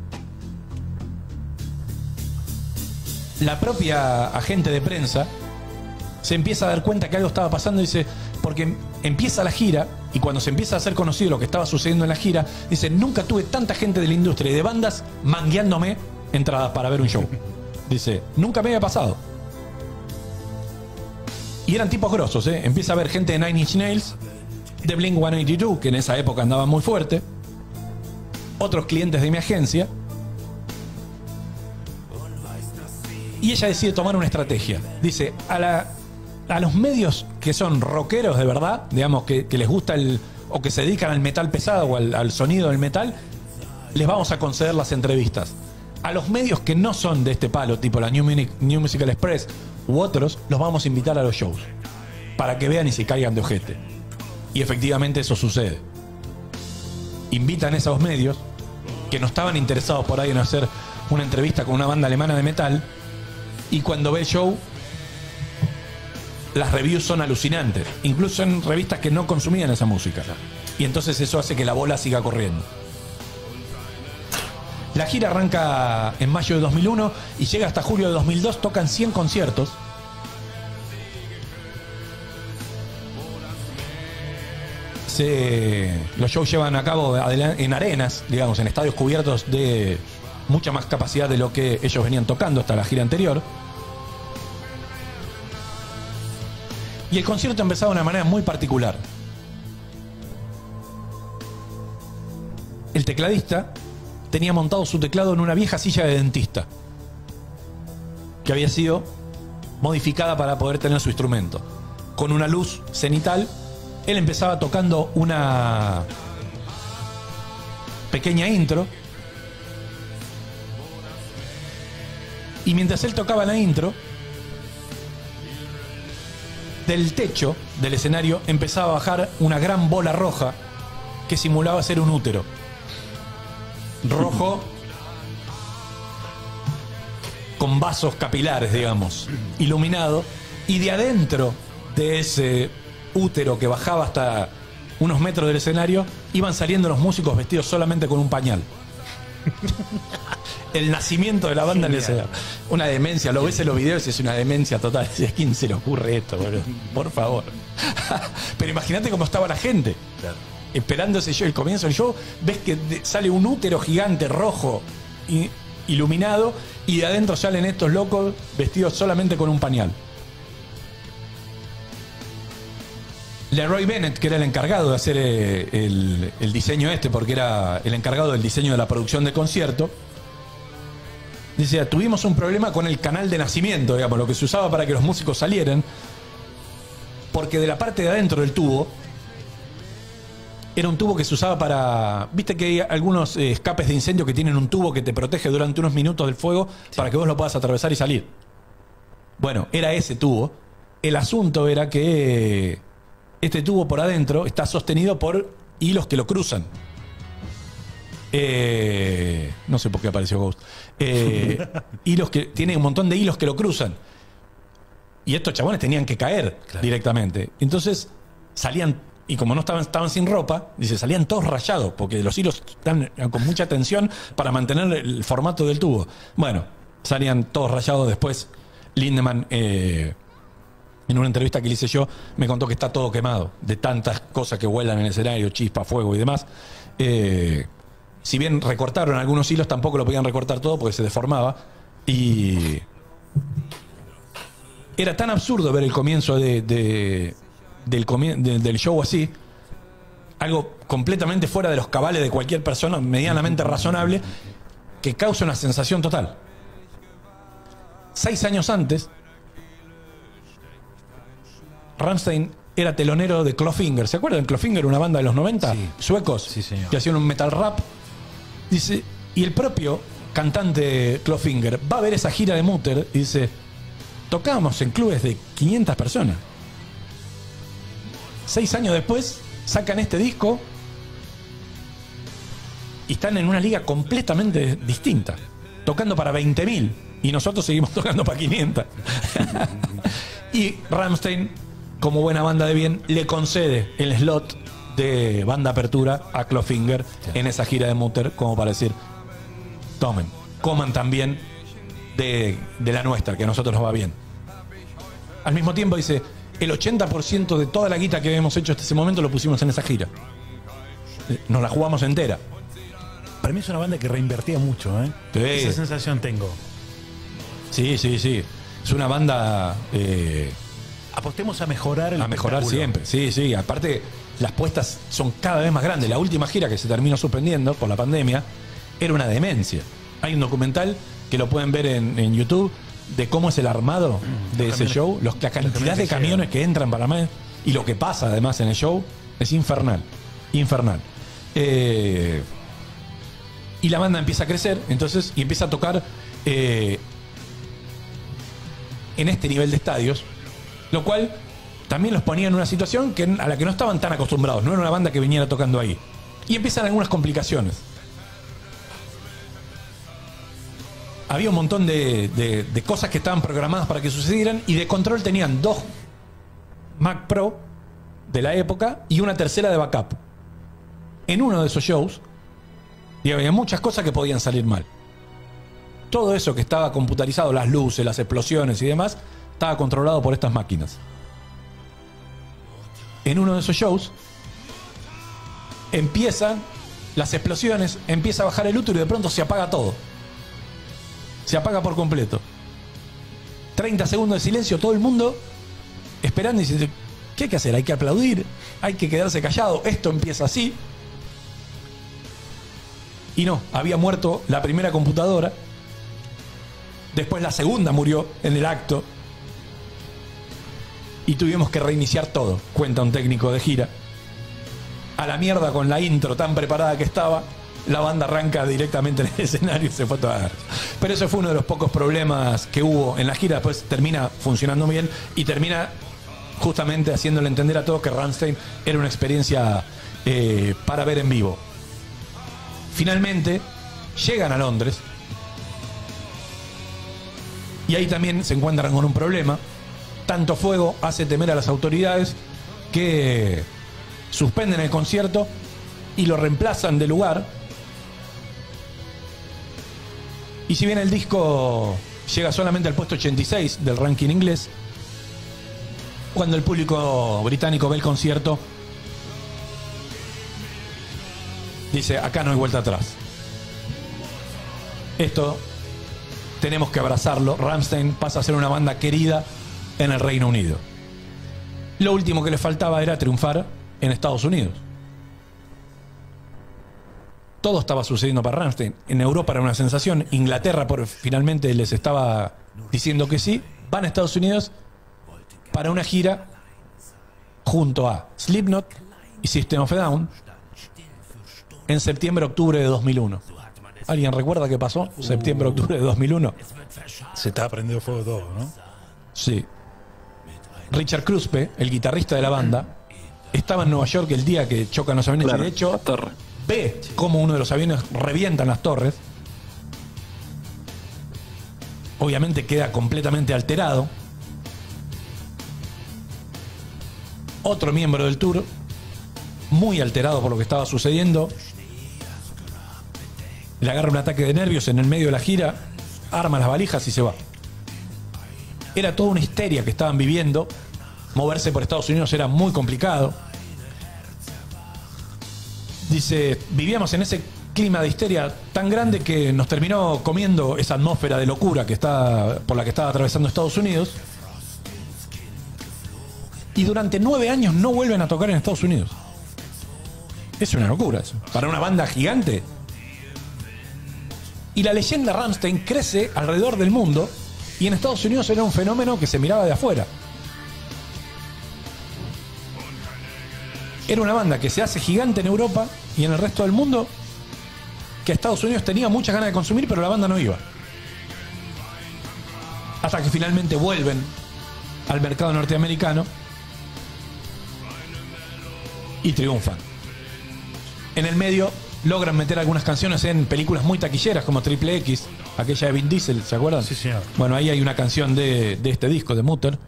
La propia agente de prensa se empieza a dar cuenta que algo estaba pasando, dice, porque empieza la gira, y cuando se empieza a hacer conocido lo que estaba sucediendo en la gira, dice, nunca tuve tanta gente de la industria y de bandas mangueándome entradas para ver un show. Dice, nunca me había pasado. Y eran tipos grosos, ¿eh? Empieza a ver gente de Nine Inch Nails, de Blink ciento ochenta y dos, que en esa época andaba muy fuerte, otros clientes de mi agencia, y ella decide tomar una estrategia. Dice, a, la, a los medios que son rockeros de verdad, digamos, que, que les gusta el, o que se dedican al metal pesado o al, al sonido del metal, les vamos a conceder las entrevistas. A los medios que no son de este palo, tipo la New, Mini, New Musical Express u otros, los vamos a invitar a los shows para que vean y se caigan de ojete. Y efectivamente eso sucede. Invitan a esos medios que no estaban interesados por ahí en hacer una entrevista con una banda alemana de metal, y cuando ve el show, las reviews son alucinantes, incluso en revistas que no consumían esa música. Y entonces eso hace que la bola siga corriendo. La gira arranca en mayo de dos mil uno y llega hasta julio de dos mil dos. Tocan cien conciertos. Se, los shows llevan a cabo en arenas, digamos, en estadios cubiertos de mucha más capacidad de lo que ellos venían tocando hasta la gira anterior. Y el concierto empezaba de una manera muy particular. El tecladista tenía montado su teclado en una vieja silla de dentista que había sido modificada para poder tener su instrumento. Con una luz cenital, él empezaba tocando una pequeña intro, y mientras él tocaba la intro, del techo del escenario empezaba a bajar una gran bola roja que simulaba ser un útero. Rojo con vasos capilares, digamos, iluminado, y de adentro de ese útero que bajaba hasta unos metros del escenario iban saliendo los músicos vestidos solamente con un pañal. El nacimiento de la banda en el escenario. Una demencia, lo ves en los videos y es una demencia total. ¿A quién se le ocurre esto, boludo? Por favor. Pero imagínate cómo estaba la gente. Claro. Esperando ese show, el comienzo del show, ves que sale un útero gigante rojo y iluminado, y de adentro salen estos locos vestidos solamente con un pañal. Leroy Bennett, que era el encargado de hacer el, el diseño este, porque era el encargado del diseño de la producción de concierto, dice, tuvimos un problema con el canal de nacimiento, digamos, lo que se usaba para que los músicos salieran, porque de la parte de adentro del tubo era un tubo que se usaba para... Viste que hay algunos eh, escapes de incendio que tienen un tubo que te protege durante unos minutos del fuego, sí, para que vos lo puedas atravesar y salir. Bueno, era ese tubo. El asunto era que este tubo por adentro está sostenido por hilos que lo cruzan. Eh, no sé por qué apareció Ghost. Eh, hilos que... Tiene un montón de hilos que lo cruzan. Y estos chabones tenían que caer, claro, directamente. Entonces salían... Y como no estaban, estaban sin ropa, dice, salían todos rayados, porque los hilos están con mucha tensión para mantener el formato del tubo. Bueno, salían todos rayados. Después Lindemann, eh, en una entrevista que le hice yo, me contó que está todo quemado, de tantas cosas que vuelan en el escenario, chispa, fuego y demás. Eh, si bien recortaron algunos hilos, tampoco lo podían recortar todo porque se deformaba. Y era tan absurdo ver el comienzo de... de Del, de, del show así, algo completamente fuera de los cabales de cualquier persona medianamente razonable, que causa una sensación total. Seis años antes, Rammstein era telonero de Clawfinger. ¿Se acuerdan? Clawfinger, una banda de los noventa, sí, suecos, sí, señor, que hacían un metal rap. Dice, y el propio cantante Clawfinger va a ver esa gira de Mutter y dice, tocábamos en clubes de quinientas personas. Seis años después, sacan este disco y están en una liga completamente distinta. tocando para veinte mil y nosotros seguimos tocando para quinientos. Y Rammstein, como buena banda de bien, le concede el slot de banda apertura a Clawfinger en esa gira de Mutter, como para decir, tomen, coman también de, de la nuestra, que a nosotros nos va bien. Al mismo tiempo dice, el ochenta por ciento de toda la guita que habíamos hecho hasta ese momento lo pusimos en esa gira. Nos la jugamos entera. Para mí es una banda que reinvertía mucho, ¿eh? Sí. Esa sensación tengo. Sí, sí, sí. Es una banda... Eh, Apostemos a mejorar el A mejorar espectáculo. siempre, sí, sí. Aparte, las puestas son cada vez más grandes. La última gira que se terminó suspendiendo por la pandemia era una demencia. Hay un documental que lo pueden ver en, en YouTube de cómo es el armado de Los ese camiones- show, los, la cantidad camiones de que camiones llegan. que entran para más y lo que pasa además en el show es infernal. Infernal. Eh, y la banda empieza a crecer, entonces, y empieza a tocar eh, en este nivel de estadios, lo cual también los ponía en una situación que, a la que no estaban tan acostumbrados. No era una banda que viniera tocando ahí. Y empiezan algunas complicaciones. Había un montón de, de- de cosas que estaban programadas para que sucedieran y de control tenían dos Mac Pro de la época y una tercera de backup. En uno de esos shows, y había muchas cosas que podían salir mal. Todo eso que estaba computarizado, las luces, las explosiones y demás, estaba controlado por estas máquinas. En uno de esos shows empiezan las explosiones, empieza a bajar el útero y de pronto se apaga todo. Se apaga por completo. treinta segundos de silencio, todo el mundo esperando y dice, ¿qué hay que hacer? Hay que aplaudir, hay que quedarse callado, esto empieza así. Y no, había muerto la primera computadora, después la segunda murió en el acto y tuvimos que reiniciar todo, cuenta un técnico de gira. A la mierda con la intro tan preparada que estaba, la banda arranca directamente en el escenario y se fue a toda. Pero eso fue uno de los pocos problemas que hubo en la gira. Después termina funcionando bien y termina justamente haciéndole entender a todos que Rammstein era una experiencia eh, para ver en vivo. Finalmente llegan a Londres y ahí también se encuentran con un problema. Tanto fuego hace temer a las autoridades que suspenden el concierto y lo reemplazan de lugar. Y si bien el disco llega solamente al puesto ochenta y seis del ranking inglés, cuando el público británico ve el concierto, dice, acá no hay vuelta atrás. Esto tenemos que abrazarlo. Rammstein pasa a ser una banda querida en el Reino Unido. Lo último que le faltaba era triunfar en Estados Unidos. Todo estaba sucediendo para Rammstein. En Europa era una sensación. Inglaterra por, finalmente les estaba diciendo que sí. Van a Estados Unidos para una gira junto a Slipknot y System of a Down en septiembre-octubre de dos mil uno. ¿Alguien recuerda qué pasó? Septiembre-octubre de dos mil uno. Se estaba prendiendo fuego todo, ¿no? Sí. Richard Kruspe, el guitarrista de la banda, estaba en Nueva York el día que chocan los aviones Claro, y de hecho la torre. ve cómo uno de los aviones revientan las torres. Obviamente queda completamente alterado. Otro miembro del tour, muy alterado por lo que estaba sucediendo, le agarra un ataque de nervios en el medio de la gira, arma las valijas y se va. Era toda una histeria que estaban viviendo. Moverse por Estados Unidos era muy complicado. Dice, vivíamos en ese clima de histeria tan grande que nos terminó comiendo esa atmósfera de locura que está, por la que estaba atravesando Estados Unidos. Y durante nueve años no vuelven a tocar en Estados Unidos. Es una locura eso. Para una banda gigante. Y la leyenda Rammstein crece alrededor del mundo. Y en Estados Unidos era un fenómeno que se miraba de afuera. Era una banda que se hace gigante en Europa y en el resto del mundo, que Estados Unidos tenía muchas ganas de consumir, pero la banda no iba. Hasta que finalmente vuelven al mercado norteamericano y triunfan. En el medio logran meter algunas canciones en películas muy taquilleras como Triple X, aquella de Vin Diesel, ¿se acuerdan? Sí, señor. Bueno, ahí hay una canción de, de este disco, de Mutter.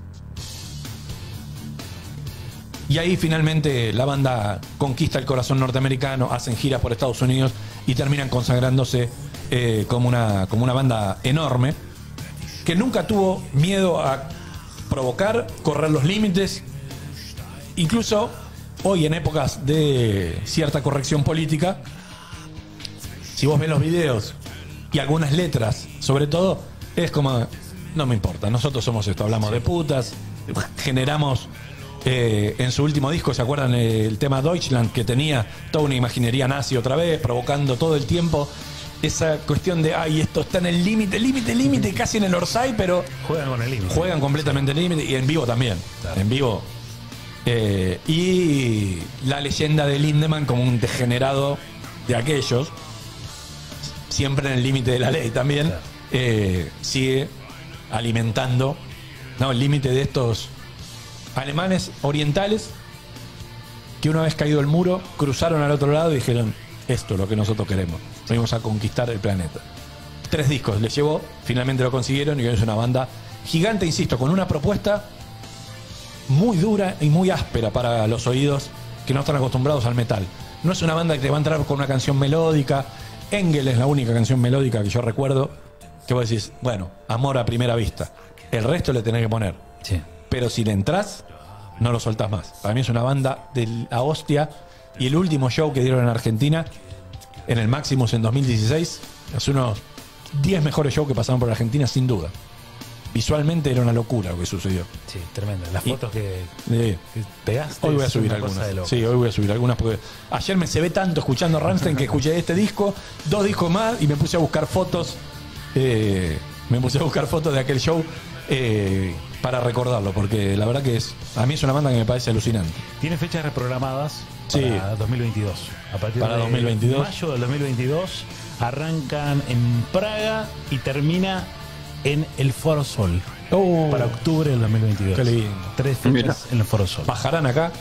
Y ahí finalmente la banda conquista el corazón norteamericano, hacen giras por Estados Unidos y terminan consagrándose eh, como, una, como una banda enorme que nunca tuvo miedo a provocar, correr los límites. Incluso hoy, en épocas de cierta corrección política, si vos ves los videos y algunas letras, sobre todo, es como, no me importa, nosotros somos esto, hablamos de putas, generamos... Eh, en su último disco, ¿se acuerdan eh, el tema Deutschland? Que tenía toda una imaginería nazi otra vez, provocando todo el tiempo esa cuestión de, ay, esto está en el límite, límite, límite, casi en el Orsay, pero juegan con el límite. Juegan completamente el límite y en vivo también. Claro. En vivo. Eh, y la leyenda de Lindemann como un degenerado de aquellos, siempre en el límite de la ley también, claro. eh, sigue alimentando, no, el límite de estos alemanes orientales que una vez caído el muro cruzaron al otro lado y dijeron, esto es lo que nosotros queremos, venimos a conquistar el planeta. Tres discos les llevó, finalmente lo consiguieron y hoy es una banda gigante, insisto, con una propuesta muy dura y muy áspera para los oídos que no están acostumbrados al metal. No es una banda que te va a entrar con una canción melódica. Engel es la única canción melódica que yo recuerdo que vos decís, bueno, amor a primera vista, el resto le tenés que poner. Sí. Pero si le entras, no lo soltás más. Para mí es una banda de la hostia. Y el último show que dieron en Argentina, en el Maximus en dos mil dieciséis, es unos diez mejores shows que pasaron por Argentina, sin duda. Visualmente era una locura lo que sucedió. Sí, tremendo. Las Y- fotos que, Eh, que pegaste. Hoy voy a es subir una cosa de algunas. loco. Sí, hoy voy a subir algunas porque ayer me se ve tanto escuchando Rammstein que escuché este disco, dos discos más y me puse a buscar fotos. eh, me puse a buscar fotos de aquel show eh, para recordarlo, porque la verdad que es a mí es una banda que me parece alucinante. Tiene fechas reprogramadas Sí. para dos mil veintidós. A partir Para de dos mil veintidós. mayo del dos mil veintidós arrancan en Praga y termina en el Foro Sol. Para octubre del dos mil veintidós. Qué lindo. Tres fechas Mira. en el Foro Sol. ¿Bajarán acá?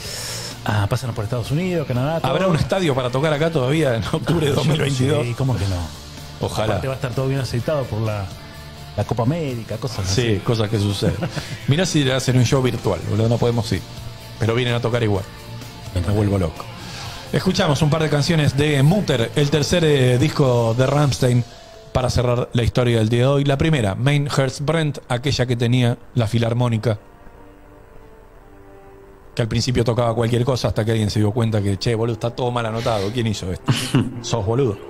Ah, pasan por Estados Unidos, Canadá. todo. ¿Habrá un estadio para tocar acá todavía en octubre de dos mil veintidós? Sí, ¿cómo que no? Ojalá. Aparte va a estar todo bien aceitado por la, la Copa América, cosas Sí, así. cosas que suceden. Mirá si le hacen un show virtual, boludo, no podemos ir. Pero vienen a tocar igual. Me vuelvo loco. Escuchamos un par de canciones de Mutter, el tercer eh, disco de Rammstein, para cerrar la historia del día de hoy. La primera, Mein Herzbrennt, aquella que tenía la filarmónica, que al principio tocaba cualquier cosa hasta que alguien se dio cuenta que, che, boludo, está todo mal anotado. ¿Quién hizo esto? Sos boludo.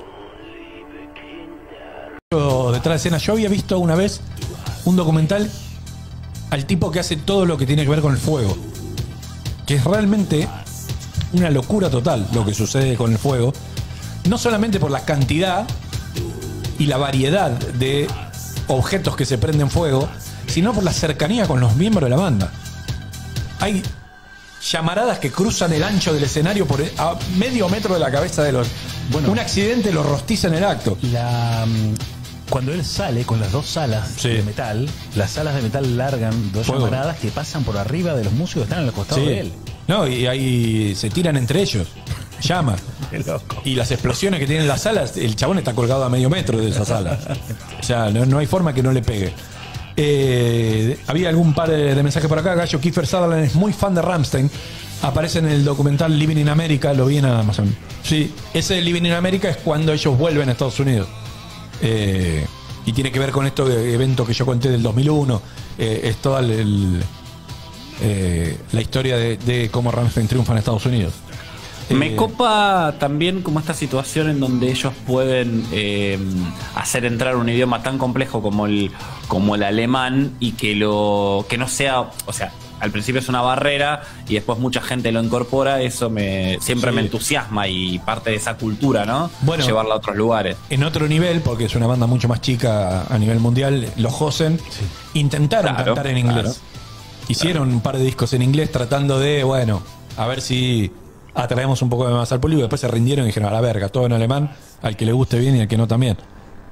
Yo, detrás de escena, yo había visto una vez un documental al tipo que hace todo lo que tiene que ver con el fuego, que es realmente una locura total lo que sucede con el fuego, no solamente por la cantidad y la variedad de objetos que se prenden fuego, sino por la cercanía con los miembros de la banda. Hay llamaradas que cruzan el ancho del escenario por a medio metro de la cabeza de los... Bueno. Un accidente lo rostiza en el acto. La, mm, cuando él sale con las dos salas Sí. de metal, las salas de metal largan dos Fuego. llamaradas que pasan por arriba de los músicos que están al costado Sí. de él. No, y ahí se tiran entre ellos. Llama. Qué loco. Y las explosiones que tienen las salas, el chabón está colgado a medio metro de esa sala. O sea, no, no hay forma que no le pegue. Eh, había algún par de, de mensajes por acá. Gallo Kiefer Sutherland es muy fan de Rammstein. Aparece en el documental Living in America. Lo vi en Amazon. Sí, ese Living in America es cuando ellos vuelven a Estados Unidos. Eh, y tiene que ver con este evento que yo conté del dos mil uno. Eh, es toda el, el, eh, la historia de, de cómo Rammstein triunfa en Estados Unidos. Me Eh, copa también como esta situación en donde ellos pueden eh, hacer entrar un idioma tan complejo como el, como el alemán y que lo que no sea, o sea, al principio es una barrera y después mucha gente lo incorpora, eso me siempre Sí. me entusiasma y parte de esa cultura, ¿no? Bueno. Llevarla a otros lugares. En otro nivel, porque es una banda mucho más chica a nivel mundial, los Hosen intentaron Claro, cantar en inglés. claro. Hicieron un par de discos en inglés tratando de, bueno, a ver si atraemos un poco más al público. Después se rindieron y dijeron, a la verga, todo en alemán, al que le guste bien y al que no también.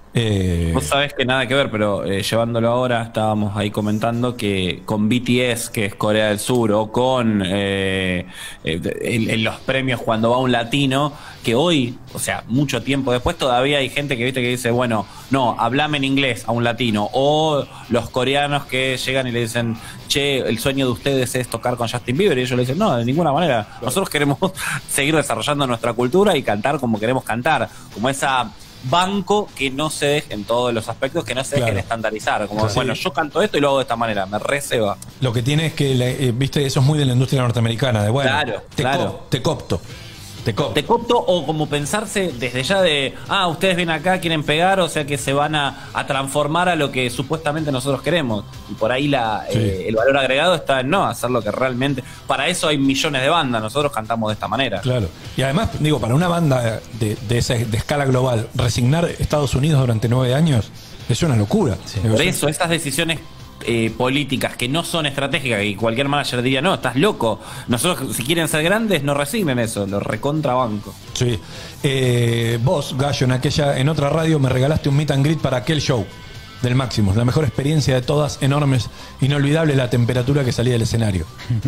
Eh, Vos sabés que nada que ver, pero eh, llevándolo ahora, estábamos ahí comentando que con B T S, que es Corea del Sur, o con eh, eh, en, en los premios cuando va un latino, que hoy, o sea, mucho tiempo después, todavía hay gente que viste que dice, bueno, no, hablame en inglés a un latino, o los coreanos que llegan y le dicen, che, el sueño de ustedes es tocar con Justin Bieber, y ellos le dicen, no, de ninguna manera, nosotros queremos seguir desarrollando nuestra cultura y cantar como queremos cantar, como esa banco que no se deje en todos los aspectos, que no se dejen Claro. estandarizar, como Sí. bueno, yo canto esto y lo hago de esta manera, me receba. Lo que tiene es que, le- eh, viste, eso es muy de la industria norteamericana, de bueno, Claro, te, claro. co- te copto, te copto. Te copto, o como pensarse desde ya de, ah, ustedes vienen acá, quieren pegar, o sea que se van a, a transformar a lo que supuestamente nosotros queremos. Y por ahí la, Sí. eh, el valor agregado está en no, hacer lo que realmente... Para eso hay millones de bandas, nosotros cantamos de esta manera. Claro. Y además, digo, para una banda de, de, esa, de escala global, resignar Estados Unidos durante nueve años es una locura. Digo, Por es- eso, esas decisiones eh, políticas que no son estratégicas, y cualquier manager diría, no, estás loco. Nosotros, si quieren ser grandes, no resignen eso, lo recontrabanco. Sí. Eh, vos, Gallo, en aquella, en otra radio me regalaste un meet and greet para aquel show del Maximus. La mejor experiencia de todas, enormes, inolvidable la temperatura que salía del escenario.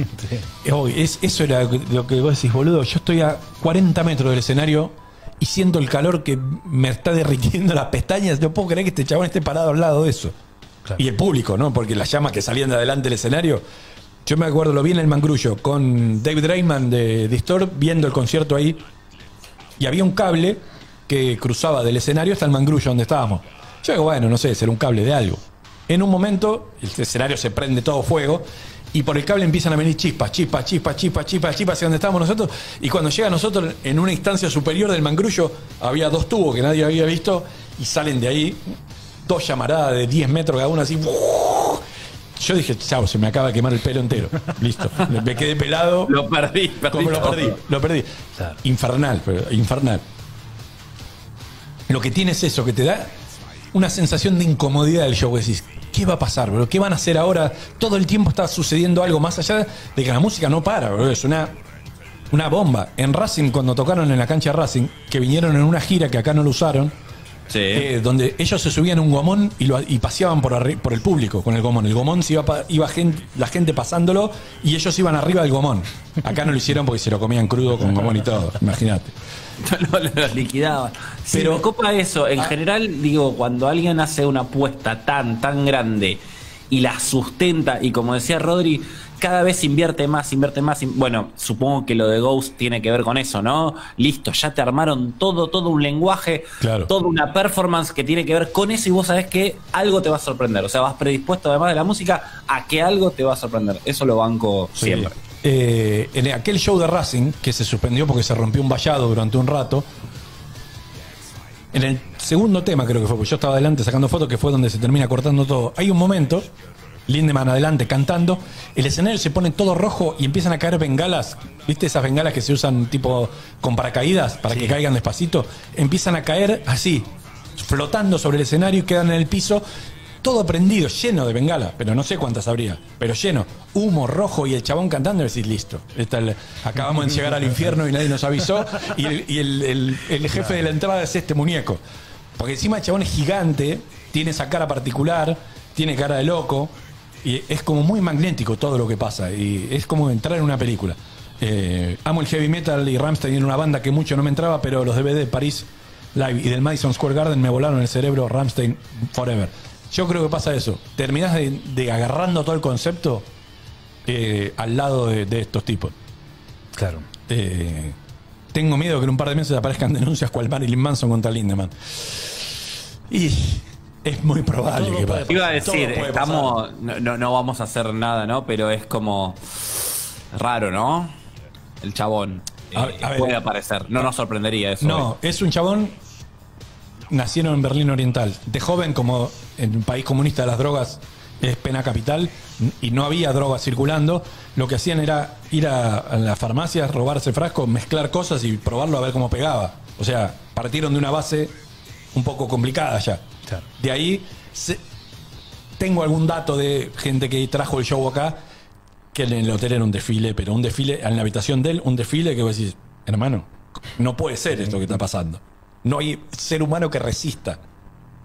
Oh, es, eso era lo que vos decís, boludo. Yo estoy a cuarenta metros del escenario y siento el calor que me está derritiendo las pestañas. No puedo creer que este chabón esté parado al lado de eso. Y el público, ¿no? Porque las llamas que salían de adelante del escenario. Yo me acuerdo, lo vi en el Mangrullo con David Raymond de Distorb viendo el concierto ahí. Y había un cable que cruzaba del escenario hasta el Mangrullo donde estábamos. Yo digo, bueno, no sé, será un cable de algo. En un momento, el escenario se prende todo fuego y por el cable empiezan a venir chispas, chispas, chispas, chispas, chispas, chispas hacia donde estábamos nosotros. Y cuando llega a nosotros, en una instancia superior del Mangrullo, había dos tubos que nadie había visto y salen de ahí dos llamaradas de diez metros cada una así. Yo dije, chao, se me acaba de quemar el pelo entero. Listo. Me quedé pelado. Lo perdí, perdí Como lo todo. perdí, lo perdí. Infernal, pero infernal. Lo que tiene es eso, que te da una sensación de incomodidad del show. Decís, ¿qué va a pasar, bro? ¿Qué van a hacer ahora? Todo el tiempo está sucediendo algo más allá de que la música no para, bro. Es una, una bomba. En Racing, cuando tocaron en la cancha de Racing, que vinieron en una gira que acá no lo usaron, eh, donde ellos se subían a un gomón y, lo, y paseaban por, arri- por el público con el gomón. El gomón se iba, pa- iba gente, la gente pasándolo y ellos iban arriba del gomón. Acá no lo hicieron porque se lo comían crudo con gomón y todo, imagínate. lo, lo liquidaban. Pero Pero- me copa eso. En Ah. general, digo, cuando alguien hace una apuesta tan, tan grande y la sustenta, y como decía Rodri, cada vez invierte más, invierte más. in- Bueno, supongo que lo de Ghost tiene que ver con eso, ¿no? Listo, ya te armaron todo, todo un lenguaje, Claro. toda una performance que tiene que ver con eso, y vos sabés que algo te va a sorprender. O sea, vas predispuesto, además de la música, a que algo te va a sorprender. Eso lo banco Sí. siempre. Eh, en aquel show de Racing, que se suspendió porque se rompió un vallado durante un rato, en el segundo tema creo que fue, porque yo estaba adelante sacando fotos, que fue donde se termina cortando todo. Hay un momento, Lindemann adelante cantando, el escenario se pone todo rojo y empiezan a caer bengalas, ¿viste esas bengalas que se usan tipo con paracaídas para que caigan despacito? Empiezan a caer así, flotando sobre el escenario y quedan en el piso, todo prendido, lleno de bengalas, pero no sé cuántas habría, pero lleno, humo rojo y el chabón cantando y decís, listo, esta es la- acabamos de llegar al infierno y nadie nos avisó, y el, y el- el- el jefe de la entrada es este muñeco, porque encima el chabón es gigante, tiene esa cara particular, tiene cara de loco, y es como muy magnético todo lo que pasa, y es como entrar en una película. Eh, amo el heavy metal y Rammstein era una banda que mucho no me entraba, pero los D V D de París Live y del Madison Square Garden me volaron el cerebro. Rammstein Forever. Yo creo que pasa eso. Terminás de, de agarrando todo el concepto eh, al lado de, de estos tipos. Claro. Eh, tengo miedo que en un par de meses aparezcan denuncias cual Marilyn Manson contra Lindemann. Y es muy probable Todo que puede pase. Iba a Todo decir, puede estamos, no, no, no vamos a hacer nada, ¿no? Pero es como raro, ¿no? El chabón A- eh, a ver. puede aparecer. No nos sorprendería eso. No, es un chabón. Nacieron en Berlín Oriental. De joven, como en un país comunista de las drogas es pena capital y no había drogas circulando, lo que hacían era ir a, a las farmacias, robarse frascos, mezclar cosas y probarlo a ver cómo pegaba. O sea, partieron de una base un poco complicada ya. Claro. De ahí se- tengo algún dato de gente que trajo el show acá, que en el hotel era un desfile, pero un desfile, en la habitación de él, un desfile que vos decís, hermano, no puede ser esto que está pasando. No hay ser humano que resista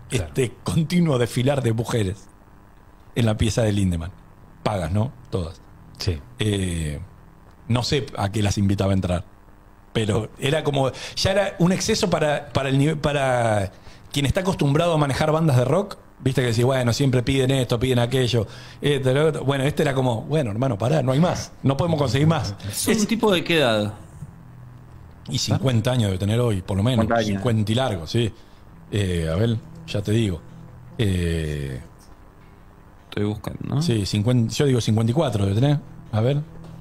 este continuo desfilar de mujeres en la pieza de Lindemann. Pagas, ¿no? Todas. Sí. Eh, no sé a qué las invitaba a entrar. Pero era como. Ya era un exceso para, para el nivel. Para quien está acostumbrado a manejar bandas de rock. Viste que decís, bueno, siempre piden esto, piden aquello. Esto, lo otro. Bueno, este era como, bueno, hermano, pará, no hay más. No podemos conseguir más. ¿Es un tipo de qué edad? Y cincuenta años debe tener hoy, por lo menos. cincuenta y largo, sí. Eh, a ver, ya te digo. Eh, Estoy buscando, ¿no? Sí, cincuenta, yo digo cincuenta y cuatro debe tener. A ver.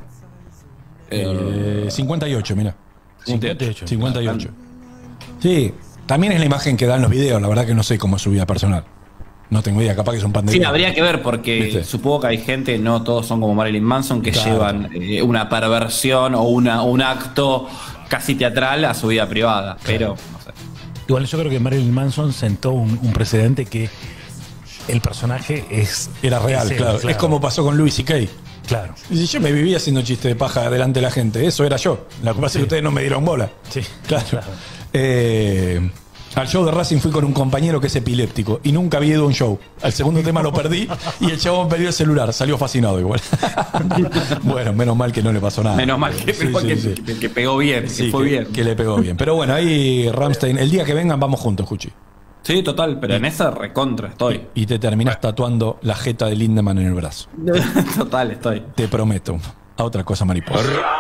Eh, cincuenta y ocho, mira. cincuenta y ocho. cincuenta y ocho. Sí, también es la imagen que dan los videos. La verdad que no sé cómo es su vida personal. No tengo idea, capaz que es un pandemia. Sí, habría que ver porque ¿viste? Supongo que hay gente, no todos son como Marilyn Manson, que claro. llevan eh, una perversión o una, un acto casi teatral a su vida privada. Claro. Pero, no sé. Igual yo creo que Marilyn Manson sentó un, un precedente que el personaje es era real, es, claro. claro. Es como pasó con Louis C K. Claro. Y si yo me vivía haciendo chiste de paja delante de la gente, eso era yo. La que pasa sí. es que ustedes no me dieron bola. Sí, claro. claro. Eh, al show de Racing fui con un compañero que es epiléptico y nunca había ido a un show. Al segundo tema lo perdí y el chabón perdió el celular. Salió fascinado igual. Bueno, menos mal que no le pasó nada. Menos mal que, sí, sí, que, sí. que, que pegó bien, sí, que fue que, bien. Que le pegó bien. Pero bueno, ahí Rammstein, el día que vengan vamos juntos, Juchi. Sí, total, pero en esa recontra estoy. Y te terminás tatuando la jeta de Lindemann en el brazo. Total, estoy. Te prometo. A otra cosa, mariposa.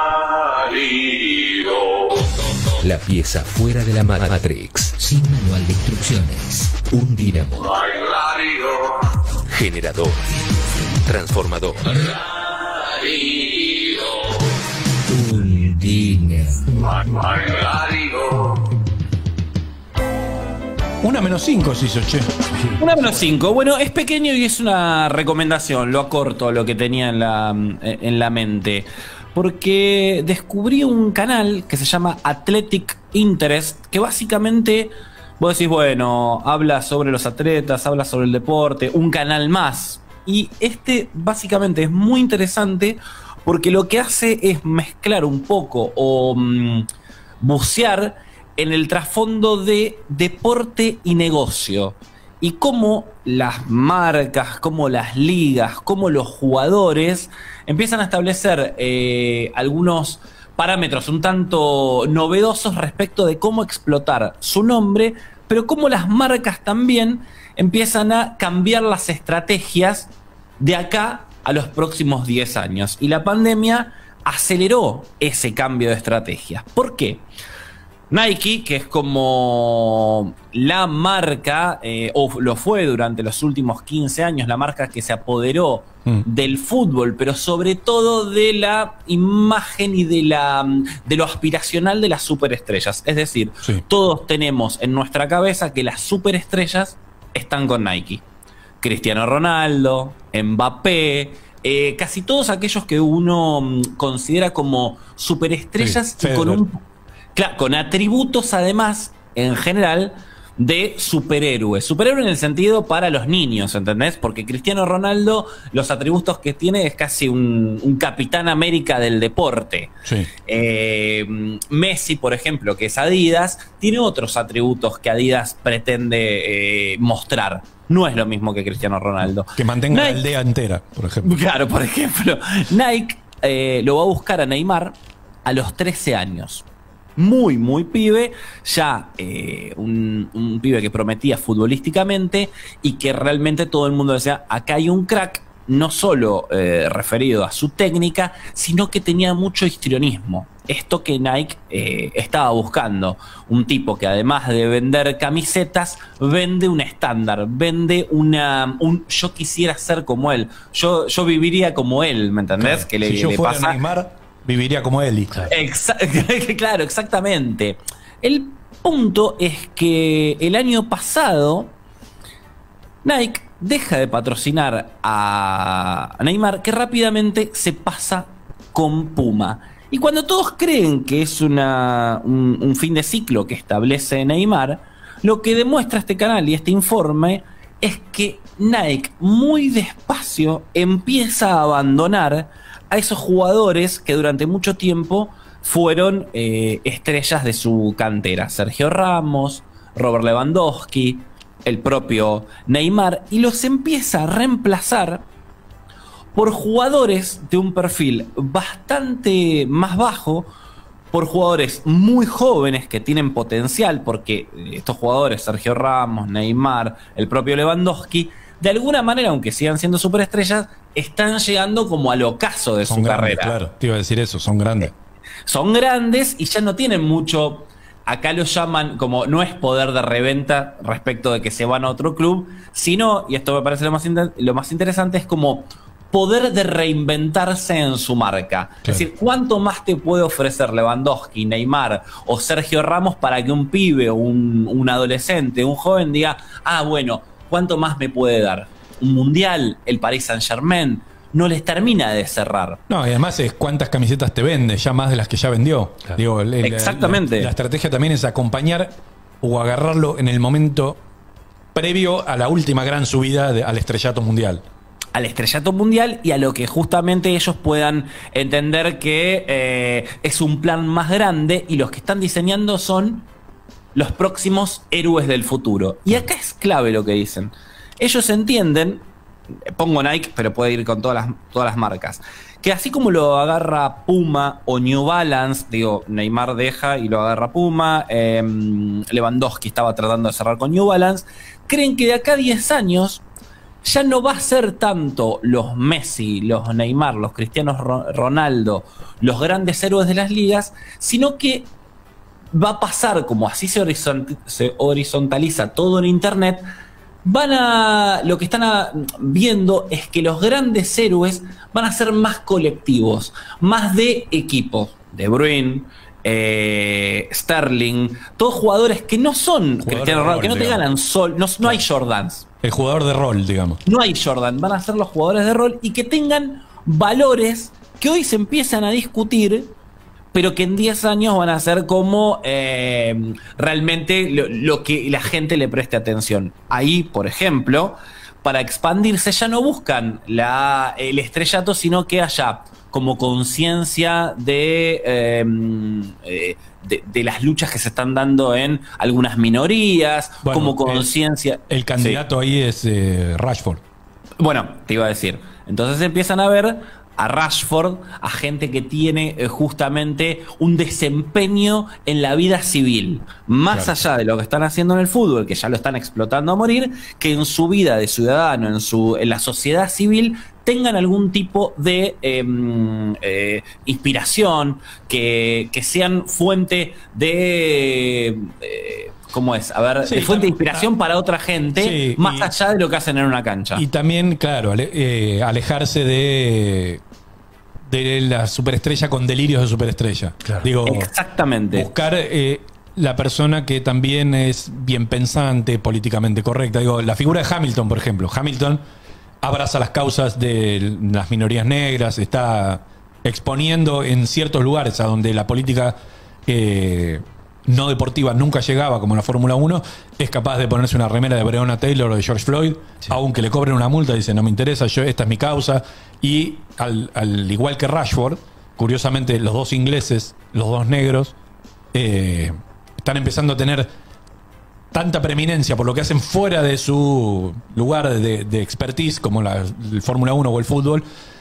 La pieza fuera de la Matrix. Sin manual de instrucciones. Un dinamo. Generador. Transformador. Un dinamo. Una menos cinco se hizo, che. Una menos cinco. Bueno, es pequeño y es una recomendación. Lo acorto lo que tenía en la, en la mente. Porque descubrí un canal que se llama Athletic Interest, que básicamente vos decís, bueno, habla sobre los atletas, habla sobre el deporte, un canal más. Y este básicamente es muy interesante porque lo que hace es mezclar un poco o um, bucear en el trasfondo de deporte y negocio. Y cómo las marcas, cómo las ligas, cómo los jugadores empiezan a establecer eh, algunos parámetros un tanto novedosos respecto de cómo explotar su nombre, pero cómo las marcas también empiezan a cambiar las estrategias de acá a los próximos diez años. Y la pandemia aceleró ese cambio de estrategia. ¿Por qué? Nike, que es como la marca, eh, o lo fue durante los últimos quince años, la marca que se apoderó mm. del fútbol, pero sobre todo de la imagen y de, la, de lo aspiracional de las superestrellas. Es decir, sí. todos tenemos en nuestra cabeza que las superestrellas están con Nike. Cristiano Ronaldo, Mbappé, eh, casi todos aquellos que uno considera como superestrellas sí, y con un... Claro, con atributos además, en general, de superhéroe. Superhéroe en el sentido para los niños, ¿entendés? Porque Cristiano Ronaldo, los atributos que tiene es casi un, un Capitán América del deporte. Sí. Eh, Messi, por ejemplo, que es Adidas, tiene otros atributos que Adidas pretende eh, mostrar. No es lo mismo que Cristiano Ronaldo. Que mantenga Nike, la aldea entera, por ejemplo. Claro, por ejemplo. Nike eh, lo va a buscar a Neymar a los trece años. Muy, muy pibe, ya eh, un, un pibe que prometía futbolísticamente y que realmente todo el mundo decía, acá hay un crack, no solo eh, referido a su técnica, sino que tenía mucho histrionismo. Esto que Nike eh, estaba buscando, un tipo que además de vender camisetas, vende un estándar, vende una, un yo quisiera ser como él, yo, yo viviría como él, ¿me entendés? Claro, que le, si yo le fuera pasa... Neymar, viviría como Eli. Claro. Exa claro, exactamente. El punto es que el año pasado Nike deja de patrocinar a Neymar, que rápidamente se pasa con Puma. Y cuando todos creen que es una, un, un fin de ciclo que establece Neymar, lo que demuestra este canal y este informe es que Nike muy despacio empieza a abandonar a esos jugadores que durante mucho tiempo fueron eh, estrellas de su cantera. Sergio Ramos, Robert Lewandowski, el propio Neymar, y los empieza a reemplazar por jugadores de un perfil bastante más bajo, por jugadores muy jóvenes que tienen potencial, porque estos jugadores, Sergio Ramos, Neymar, el propio Lewandowski, de alguna manera, aunque sigan siendo superestrellas, están llegando como al ocaso de son su grandes, carrera. Claro, te iba a decir eso, son grandes. Son grandes y ya no tienen mucho... Acá lo llaman como, no es poder de reventa respecto de que se van a otro club, sino, y esto me parece lo más, inter- lo más interesante, es como poder de reinventarse en su marca. Claro. Es decir, ¿cuánto más te puede ofrecer Lewandowski, Neymar o Sergio Ramos para que un pibe, un, un adolescente, un joven diga, ah, bueno, ¿cuánto más me puede dar? Un mundial, el Paris Saint-Germain, no les termina de cerrar. No, y además es cuántas camisetas te vende, ya más de las que ya vendió. Claro. Digo, el, el, Exactamente. La, la estrategia también es acompañar o agarrarlo en el momento previo a la última gran subida de, al estrellato mundial. Al estrellato mundial y a lo que justamente ellos puedan entender que eh, es un plan más grande y los que están diseñando son los próximos héroes del futuro. Y acá es clave lo que dicen. Ellos entienden, pongo Nike, pero puede ir con todas las, todas las marcas, que así como lo agarra Puma o New Balance, digo, Neymar deja y lo agarra Puma, eh, Lewandowski estaba tratando de cerrar con New Balance, creen que de acá a diez años ya no va a ser tanto los Messi, los Neymar, los Cristianos Ronaldo, los grandes héroes de las ligas, sino que va a pasar, como así se, horizont se horizontaliza todo en Internet, van a, lo que están a, viendo es que los grandes héroes van a ser más colectivos, más de equipos. De Bruyne, eh, Sterling, todos jugadores que no son Cristiano Ronaldo, que no te ganan sol, no, no hay Jordans. El jugador de rol, digamos. No hay Jordan, van a ser los jugadores de rol y que tengan valores que hoy se empiezan a discutir, pero que en diez años van a ser como eh, realmente lo, lo que la gente le preste atención. Ahí, por ejemplo, para expandirse ya no buscan la, el estrellato, sino que haya como conciencia de, eh, eh, de, de las luchas que se están dando en algunas minorías, bueno, como conciencia... El, el candidato sí. ahí es eh, Rashford. Bueno, te iba a decir. Entonces empiezan a ver a Rashford, a gente que tiene eh, justamente un desempeño en la vida civil, más claro. allá de lo que están haciendo en el fútbol, que ya lo están explotando a morir, que en su vida de ciudadano, en, su, en la sociedad civil, tengan algún tipo de eh, eh, inspiración, que, que sean fuente de... Eh, ¿Cómo es? A ver, sí, de fuente de inspiración ah, para otra gente, sí, más y, allá de lo que hacen en una cancha. Y también, claro, ale, eh, alejarse de, de la superestrella con delirios de superestrella. Claro. Digo, exactamente. Buscar eh, la persona que también es bien pensante, políticamente correcta. Digo, la figura de Hamilton, por ejemplo. Hamilton abraza las causas de las minorías negras, está exponiendo en ciertos lugares a donde la política... Eh, no deportiva nunca llegaba, como en la Fórmula uno, es capaz de ponerse una remera de Breonna Taylor o de George Floyd, sí. aunque le cobren una multa, dice, no me interesa, yo, esta es mi causa. Y al, al igual que Rashford, curiosamente los dos ingleses, los dos negros, eh, están empezando a tener tanta preeminencia por lo que hacen fuera de su lugar de, de expertise, como la, el Fórmula uno o el fútbol,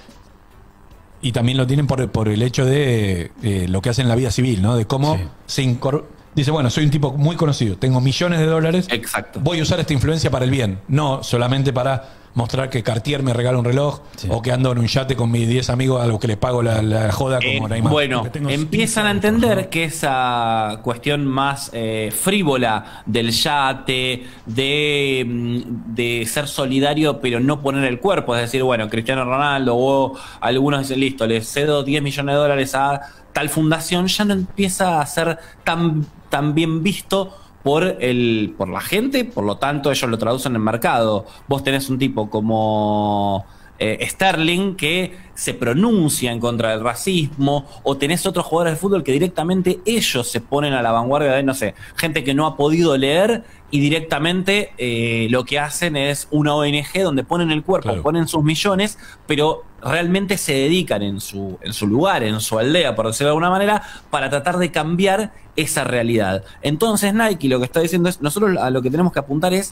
y también lo tienen por, por el hecho de eh, lo que hacen en la vida civil, ¿no? De cómo sí. se incorpora. Dice, bueno, soy un tipo muy conocido, tengo millones de dólares. Exacto. Voy a usar esta influencia para el bien, no solamente para mostrar que Cartier me regala un reloj sí. o que ando en un yate con mis diez amigos a los que les pago la, la joda como eh, Neymar. Bueno, empiezan a entender que esa cuestión más eh, frívola del yate, de, de ser solidario pero no poner el cuerpo, es decir, bueno, Cristiano Ronaldo o algunos dicen, listo, les cedo diez millones de dólares a tal fundación, ya no empieza a ser tan, tan bien visto por, el, por la gente, por lo tanto ellos lo traducen en el mercado. Vos tenés un tipo como eh, Sterling que se pronuncia en contra del racismo, o tenés otros jugadores de fútbol que directamente ellos se ponen a la vanguardia de, no sé, gente que no ha podido leer y directamente eh, lo que hacen es una O N G donde ponen el cuerpo, claro. ponen sus millones, pero realmente se dedican en su, en su lugar, en su aldea, por decirlo de alguna manera, para tratar de cambiar esa realidad. Entonces Nike lo que está diciendo es, nosotros a lo que tenemos que apuntar es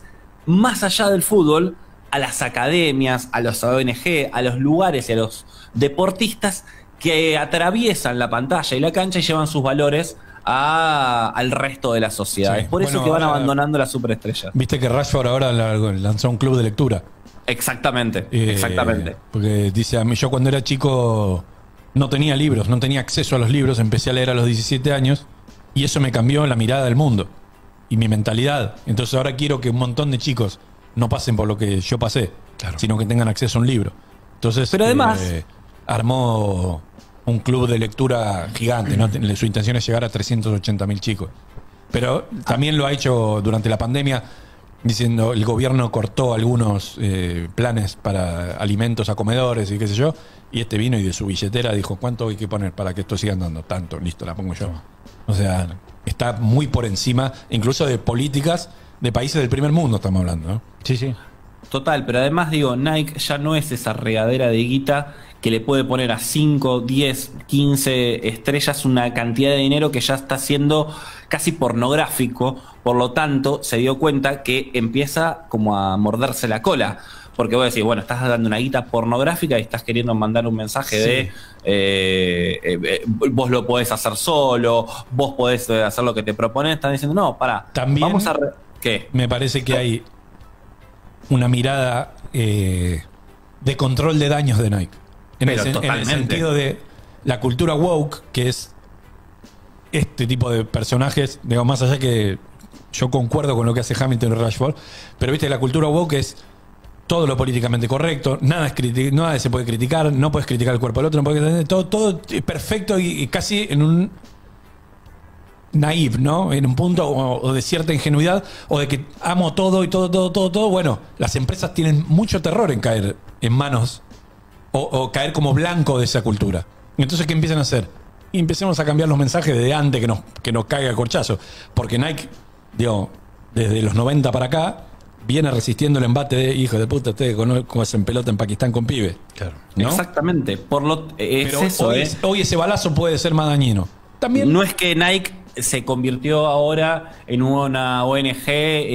más allá del fútbol, a las academias, a los O N G, a los lugares y a los deportistas que atraviesan la pantalla y la cancha y llevan sus valores a, al resto de la sociedad. Sí. Es por eso Bueno, que van ahora- abandonando las superestrellas. Viste que Rashford ahora la- lanzó un club de lectura. Exactamente, Eh, exactamente. Porque dice, a mí yo cuando era chico no tenía libros, no tenía acceso a los libros, empecé a leer a los diecisiete años y eso me cambió la mirada del mundo y mi mentalidad. Entonces ahora quiero que un montón de chicos no pasen por lo que yo pasé, sino que tengan acceso a un libro. Entonces, Pero además- eh, armó un club de lectura gigante, ¿no? Su intención es llegar a trescientos ochenta mil chicos. Pero también lo ha hecho durante la pandemia, diciendo el gobierno cortó algunos eh, planes para alimentos a comedores y qué sé yo, y este vino y de su billetera dijo, ¿cuánto hay que poner para que esto siga andando? Tanto, listo, la pongo yo. O sea, está muy por encima, incluso de políticas de países del primer mundo estamos hablando, ¿no? Sí, sí. Total, pero además digo, Nike ya no es esa regadera de guita que le puede poner a cinco, diez, quince estrellas una cantidad de dinero que ya está siendo casi pornográfico. Por lo tanto, se dio cuenta que empieza como a morderse la cola. Porque vos decís, bueno, estás dando una guita pornográfica y estás queriendo mandar un mensaje Sí. de eh, eh, eh, vos lo podés hacer solo, vos podés eh, hacer lo que te proponen. Están diciendo, no, pará, También vamos a... re- ¿Qué? me parece que hay una mirada eh, de control de daños de Nike. En, Pero el, sen- en el totalmente. sentido de la cultura woke, que es este tipo de personajes, digo, más allá que yo concuerdo con lo que hace Hamilton y Rashford, pero viste, la cultura woke es todo lo políticamente correcto, nada, es criti- nada se puede criticar, no puedes criticar el cuerpo del otro, no puedes, todo, todo es perfecto y, y casi en un naive, ¿no? En un punto o, o de cierta ingenuidad o de que amo todo y todo, todo, todo, todo. Bueno, las empresas tienen mucho terror en caer en manos o, o caer como blanco de esa cultura. Entonces, ¿qué empiezan a hacer? Y empecemos a cambiar los mensajes desde antes que nos, que nos caiga el corchazo. Porque Nike, digo, desde los noventa para acá, viene resistiendo el embate de hijo de puta, ustedes cómo hacen pelota en Pakistán con pibe. Claro. ¿No? Exactamente. Por lo, es Pero eso, hoy, ¿eh? es- hoy ese balazo puede ser más dañino. También. No es que Nike se convirtió ahora en una O N G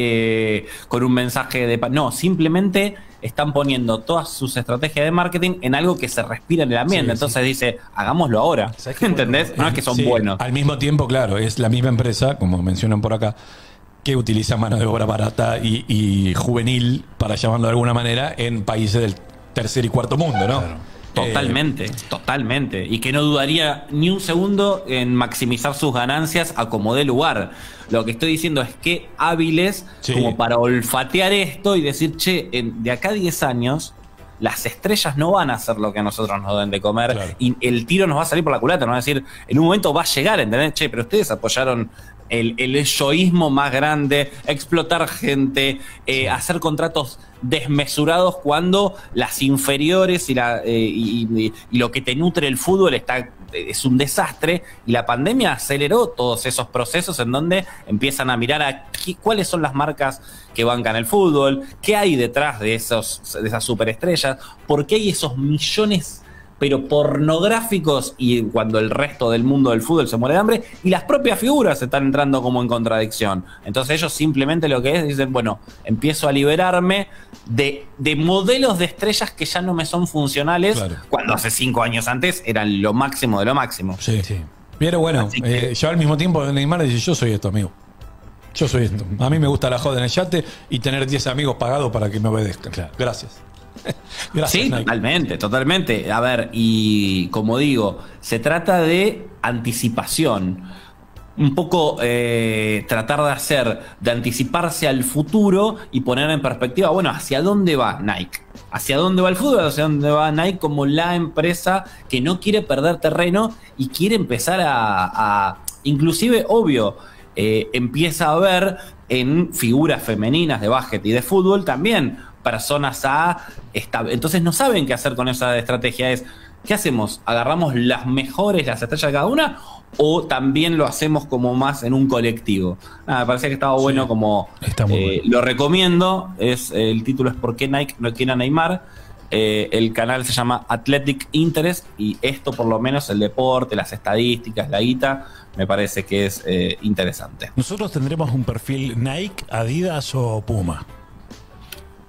eh, con un mensaje de... pa- No, simplemente están poniendo todas sus estrategias de marketing en algo que se respira en el ambiente. Sí, Entonces dice, hagámoslo ahora. ¿Entendés? No es que son Sí, buenos. Al mismo tiempo, claro, es la misma empresa, como mencionan por acá, que utiliza mano de obra barata y, y juvenil, para llamarlo de alguna manera, en países del tercer y cuarto mundo, ¿no? Totalmente, Eh, totalmente. Y que no dudaría ni un segundo en maximizar sus ganancias a como dé lugar. Lo que estoy diciendo es que hábiles Sí. como para olfatear esto y decir, che, en- de acá a diez años, las estrellas no van a hacer lo que a nosotros nos den de comer Claro. y el tiro nos va a salir por la culata. Nos va a decir, en un momento va a llegar, ¿entendés? Che, pero ustedes apoyaron el, el yoísmo más grande, explotar gente, eh, hacer contratos desmesurados cuando las inferiores y, la, eh, y, y- y lo que te nutre el fútbol está es un desastre, y la pandemia aceleró todos esos procesos en donde empiezan a mirar a qué- cuáles son las marcas que bancan el fútbol, qué hay detrás de, esos, de esas superestrellas, por qué hay esos millones pero pornográficos y cuando el resto del mundo del fútbol se muere de hambre y las propias figuras están entrando como en contradicción. Entonces ellos simplemente lo que es, dicen, bueno, empiezo a liberarme de, de modelos de estrellas que ya no me son funcionales, Claro. cuando hace cinco años antes eran lo máximo de lo máximo. Sí. Pero bueno, Así que- eh, yo al mismo tiempo Neymar dice, yo soy esto, amigo. Yo soy esto. A mí me gusta la joda en el yate y tener diez amigos pagados para que me obedezcan. Gracias. Gracias, Sí, Nike. totalmente, totalmente. A ver, y como digo, se trata de anticipación. Un poco eh, tratar de hacer, de anticiparse al futuro y poner en perspectiva, bueno, ¿hacia dónde va Nike? ¿Hacia dónde va el fútbol? ¿Hacia dónde va Nike como la empresa que no quiere perder terreno y quiere empezar a, a inclusive, obvio, eh, empieza a ver en figuras femeninas de básquet y de fútbol también personas a... esta- entonces no saben qué hacer con esa estrategia. Es, ¿qué hacemos? ¿Agarramos las mejores, las estrellas de cada una? ¿O también lo hacemos como más en un colectivo? Nada, me parecía que estaba bueno como... Está muy eh, Lo recomiendo. Es, el título es ¿Por qué Nike no quiere a Neymar? Eh, el canal se llama Athletic Interest y esto por lo menos, el deporte, las estadísticas, la guita, me parece que es eh, interesante. Nosotros tendremos un perfil Nike, Adidas o Puma.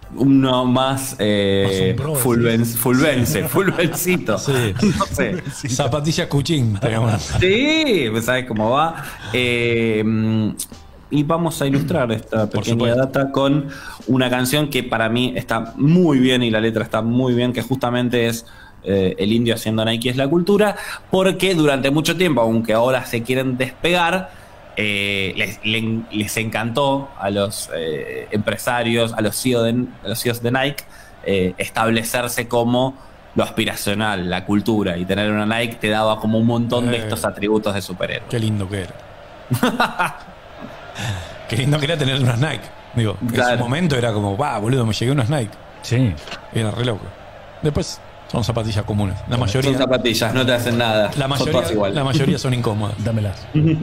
uno más eh, Más un pro, fulven, fulvense, fulvencito. Sí. No sé. Zapatillas Cuchín. Tenemos. Sí, pues sabes cómo va. Eh, y vamos a ilustrar esta pequeña data con una canción que para mí está muy bien y la letra está muy bien, que justamente es eh, el indio haciendo Nike es la cultura, porque durante mucho tiempo, aunque ahora se quieren despegar, eh, les, les, les encantó a los eh, empresarios, a los C E O de, a los C E Os de Nike, eh, establecerse como lo aspiracional, la cultura, y tener una Nike te daba como un montón de estos atributos de superhéroe. Qué lindo que era. Qué lindo que era tener unas Nike. Digo, Claro. en su momento era como, va, boludo, me llegué unas Nike. Sí. Era re loco. Después son zapatillas comunes. La mayoría. Son zapatillas, no te hacen nada. La Son mayoría, todas iguales. la mayoría son incómodas. Dámelas.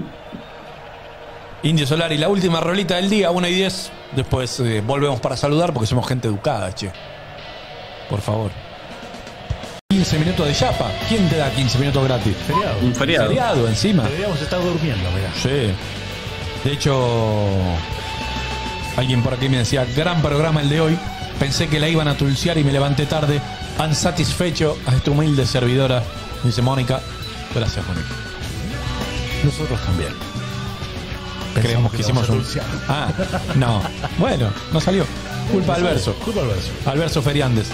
Indio Solar y la última rolita del día, una y diez. Después eh, volvemos para saludar porque somos gente educada, che. Por favor. quince minutos de chapa. ¿Quién te da quince minutos gratis? Feriado. Un feriado. Feriado encima. Deberíamos estar durmiendo, mirá. Sí. De hecho, alguien por aquí me decía, gran programa el de hoy. Pensé que la iban a tulsear y me levanté tarde, insatisfecho a esta humilde servidora, dice Mónica. Gracias, Mónica. Nosotros también. Creemos que hicimos un... Ah, no. Bueno, no salió. Culpa del verso. Culpa del verso. Alverso Feriandes.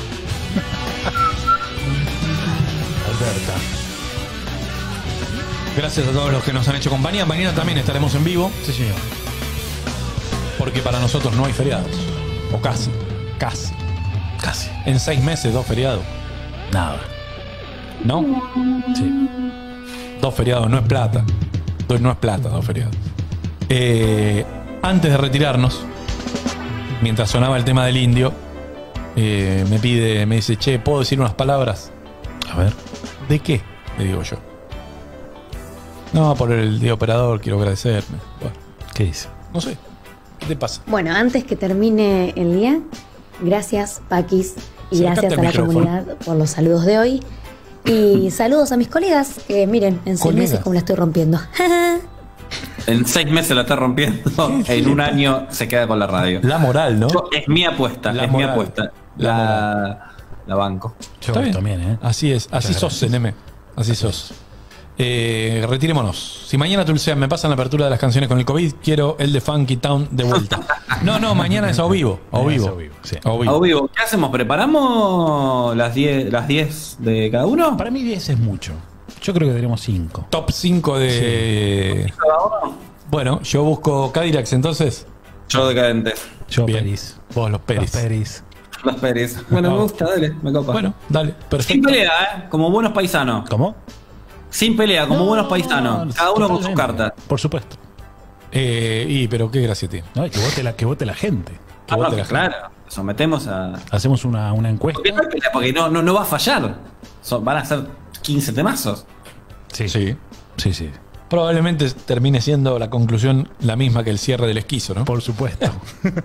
Alberta. Gracias a todos los que nos han hecho compañía. Mañana también estaremos en vivo. Sí, señor. Porque para nosotros no hay feriados. O casi. Casi. Casi. En seis meses, dos feriados. Nada. ¿No? Sí. Dos feriados, no es plata. Dos- No es plata, dos feriados. Eh, antes de retirarnos, mientras sonaba el tema del indio, eh, me pide, me dice, che, ¿puedo decir unas palabras? A ver. ¿De qué? Le digo yo. No, por el día operador, quiero agradecerme. Bueno, ¿Qué dice? no sé. ¿Qué te pasa? Bueno, antes que termine el día, gracias Paquis y Sí, gracias acá a está la el micrófono. comunidad por los saludos de hoy. Y saludos a mis colegas, que miren, en seis Colegas. meses como la estoy rompiendo. En seis meses la está rompiendo. En un año se queda con la radio. La moral, ¿no? Yo- es mi apuesta, La es moral. mi apuesta. La La, la banco. Yo Está bien. también, ¿eh? Así es, así Muchas sos, gracias. Neme. Así sos. Eh, retirémonos. Si mañana Tulsean me pasan la apertura de las canciones con el COVID, quiero el de Funky Town de vuelta. No, no, mañana es a vivo. A Mañana es vivo. a vivo, sí. A vivo. A vivo, ¿qué hacemos? ¿Preparamos las diez las diez de cada uno? Para mí diez es mucho. Yo creo que tenemos cinco. Top cinco de. Bueno, yo busco Cadillacs entonces. Yo decadentes. Yo, Bien. Peris. Vos los Los Peris. Peris. Los Pérez. Bueno, me gusta, dale, me copa. Bueno, dale, Sin perfecto. pelea, ¿eh? Como buenos paisanos. ¿Cómo? Sin pelea, como No, buenos paisanos. no, Cada uno con sus totalmente. cartas. Por supuesto. Eh, y, pero qué gracia tiene. No, y que vote la, que vote la gente. Que Ah, no, vote que la claro. Sometemos a. Hacemos una, una encuesta. Porque no, hay pelea, porque no, no, no va a fallar. Son- van a ser quince temazos. Sí. Sí. Sí, sí. Probablemente termine siendo la conclusión la misma que el cierre del esquizo, ¿no? Por supuesto.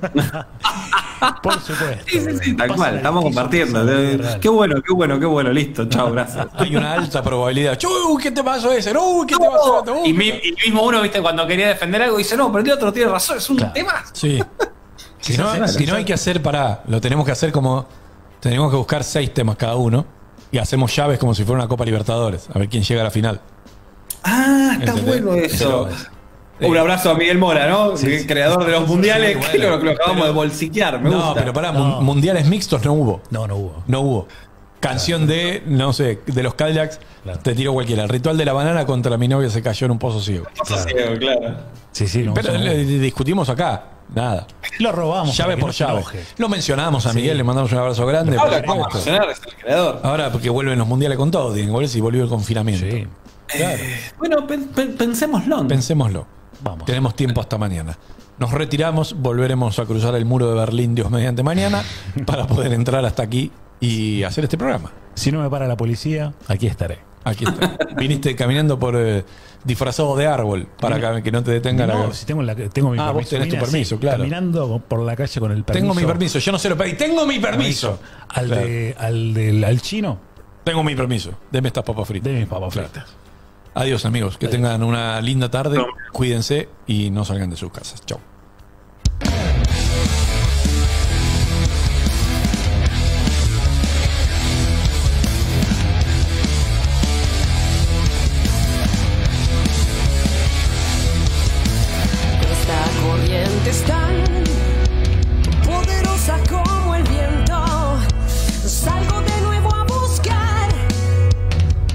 Por supuesto. Sí, sí, sí, tal Pasa cual. la Estamos justicia, compartiendo. pasa la vida real. Qué bueno, qué bueno, qué bueno. Listo, chao, gracias. Hay una alta probabilidad. ¡Uy, qué te pasó ese! ¡Uy, qué te pasó otro! Y, mi- y mismo uno, viste, cuando quería defender algo, dice, no, pero el otro tiene razón, es un Claro. tema. Sí. Si no, Claro, si no hay que hacer para. Lo tenemos que hacer como. Tenemos que buscar seis temas cada uno. Y hacemos llaves como si fuera una Copa Libertadores. A ver quién llega a la final. Ah, está ¿Entendés? bueno eso. Pero- Un abrazo a Miguel Mora, ¿no? El creador de los mundiales, sí, que bueno. lo, lo acabamos Pero- de bolsiquear, me no, gusta. pero pará, No. mun- mundiales mixtos no hubo. No, no hubo. No hubo. Canción de, no sé, de los Cadillacs, Claro. te tiro cualquiera. El ritual de la banana contra mi novia se cayó en un pozo ciego. Claro. Ciego, claro. Sí, sí. No, Pero somos- le- discutimos acá. Nada. lo robamos. Llave para que por no se llave. enoje. Lo mencionamos a Sí. Miguel, le mandamos un abrazo grande. Ahora por vamos a supuesto. mencionar, es el creador. Ahora porque vuelven los mundiales con todo, tienen que volver si volvió el confinamiento. Sí. Claro. Bueno, pen- pen- pensémoslo. Pensémoslo. Vamos. Tenemos tiempo hasta mañana. Nos retiramos, volveremos a cruzar el muro de Berlín, Dios mediante mañana, para poder entrar hasta aquí y hacer este programa. Si no me para la policía, aquí estaré. Aquí está. Viniste caminando por eh, disfrazado de árbol para que, que no te detenga No, la. si tengo, la, tengo mi Ah, permiso. vos tenés tu Vine permiso, así, claro. Caminando por la calle con el permiso. Tengo mi permiso, yo no se lo pedí. Tengo mi permiso. Al, Claro. de, al, del, al chino, Tengo mi permiso. Deme estas papas fritas. de mis papas Claro. fritas. Adiós, amigos. Que tengan una linda tarde. Cuídense y no salgan de sus casas. Chau.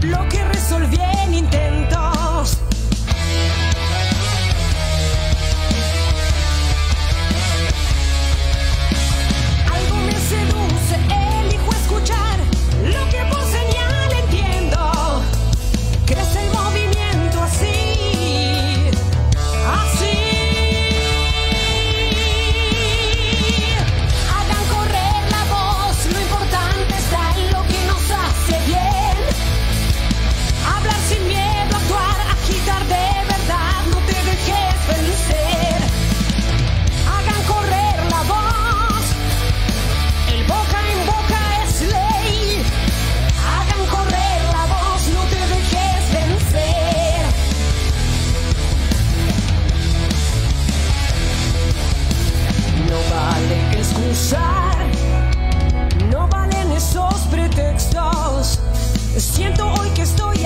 lo que resolví en intentos. Algo me seduce, elijo escuchar lo que por señal entiendo. Crece el movimiento así, así. Hagan correr la voz, lo importante está en lo que nos hace bien. Hablar sin miedo, actuar, agitar de verdad, no te dejes vencer. Hagan correr la voz, el boca en boca es ley. Hagan correr la voz, no te dejes vencer. No vale excusar, no valen esos pretextos. Siento hoy que estoy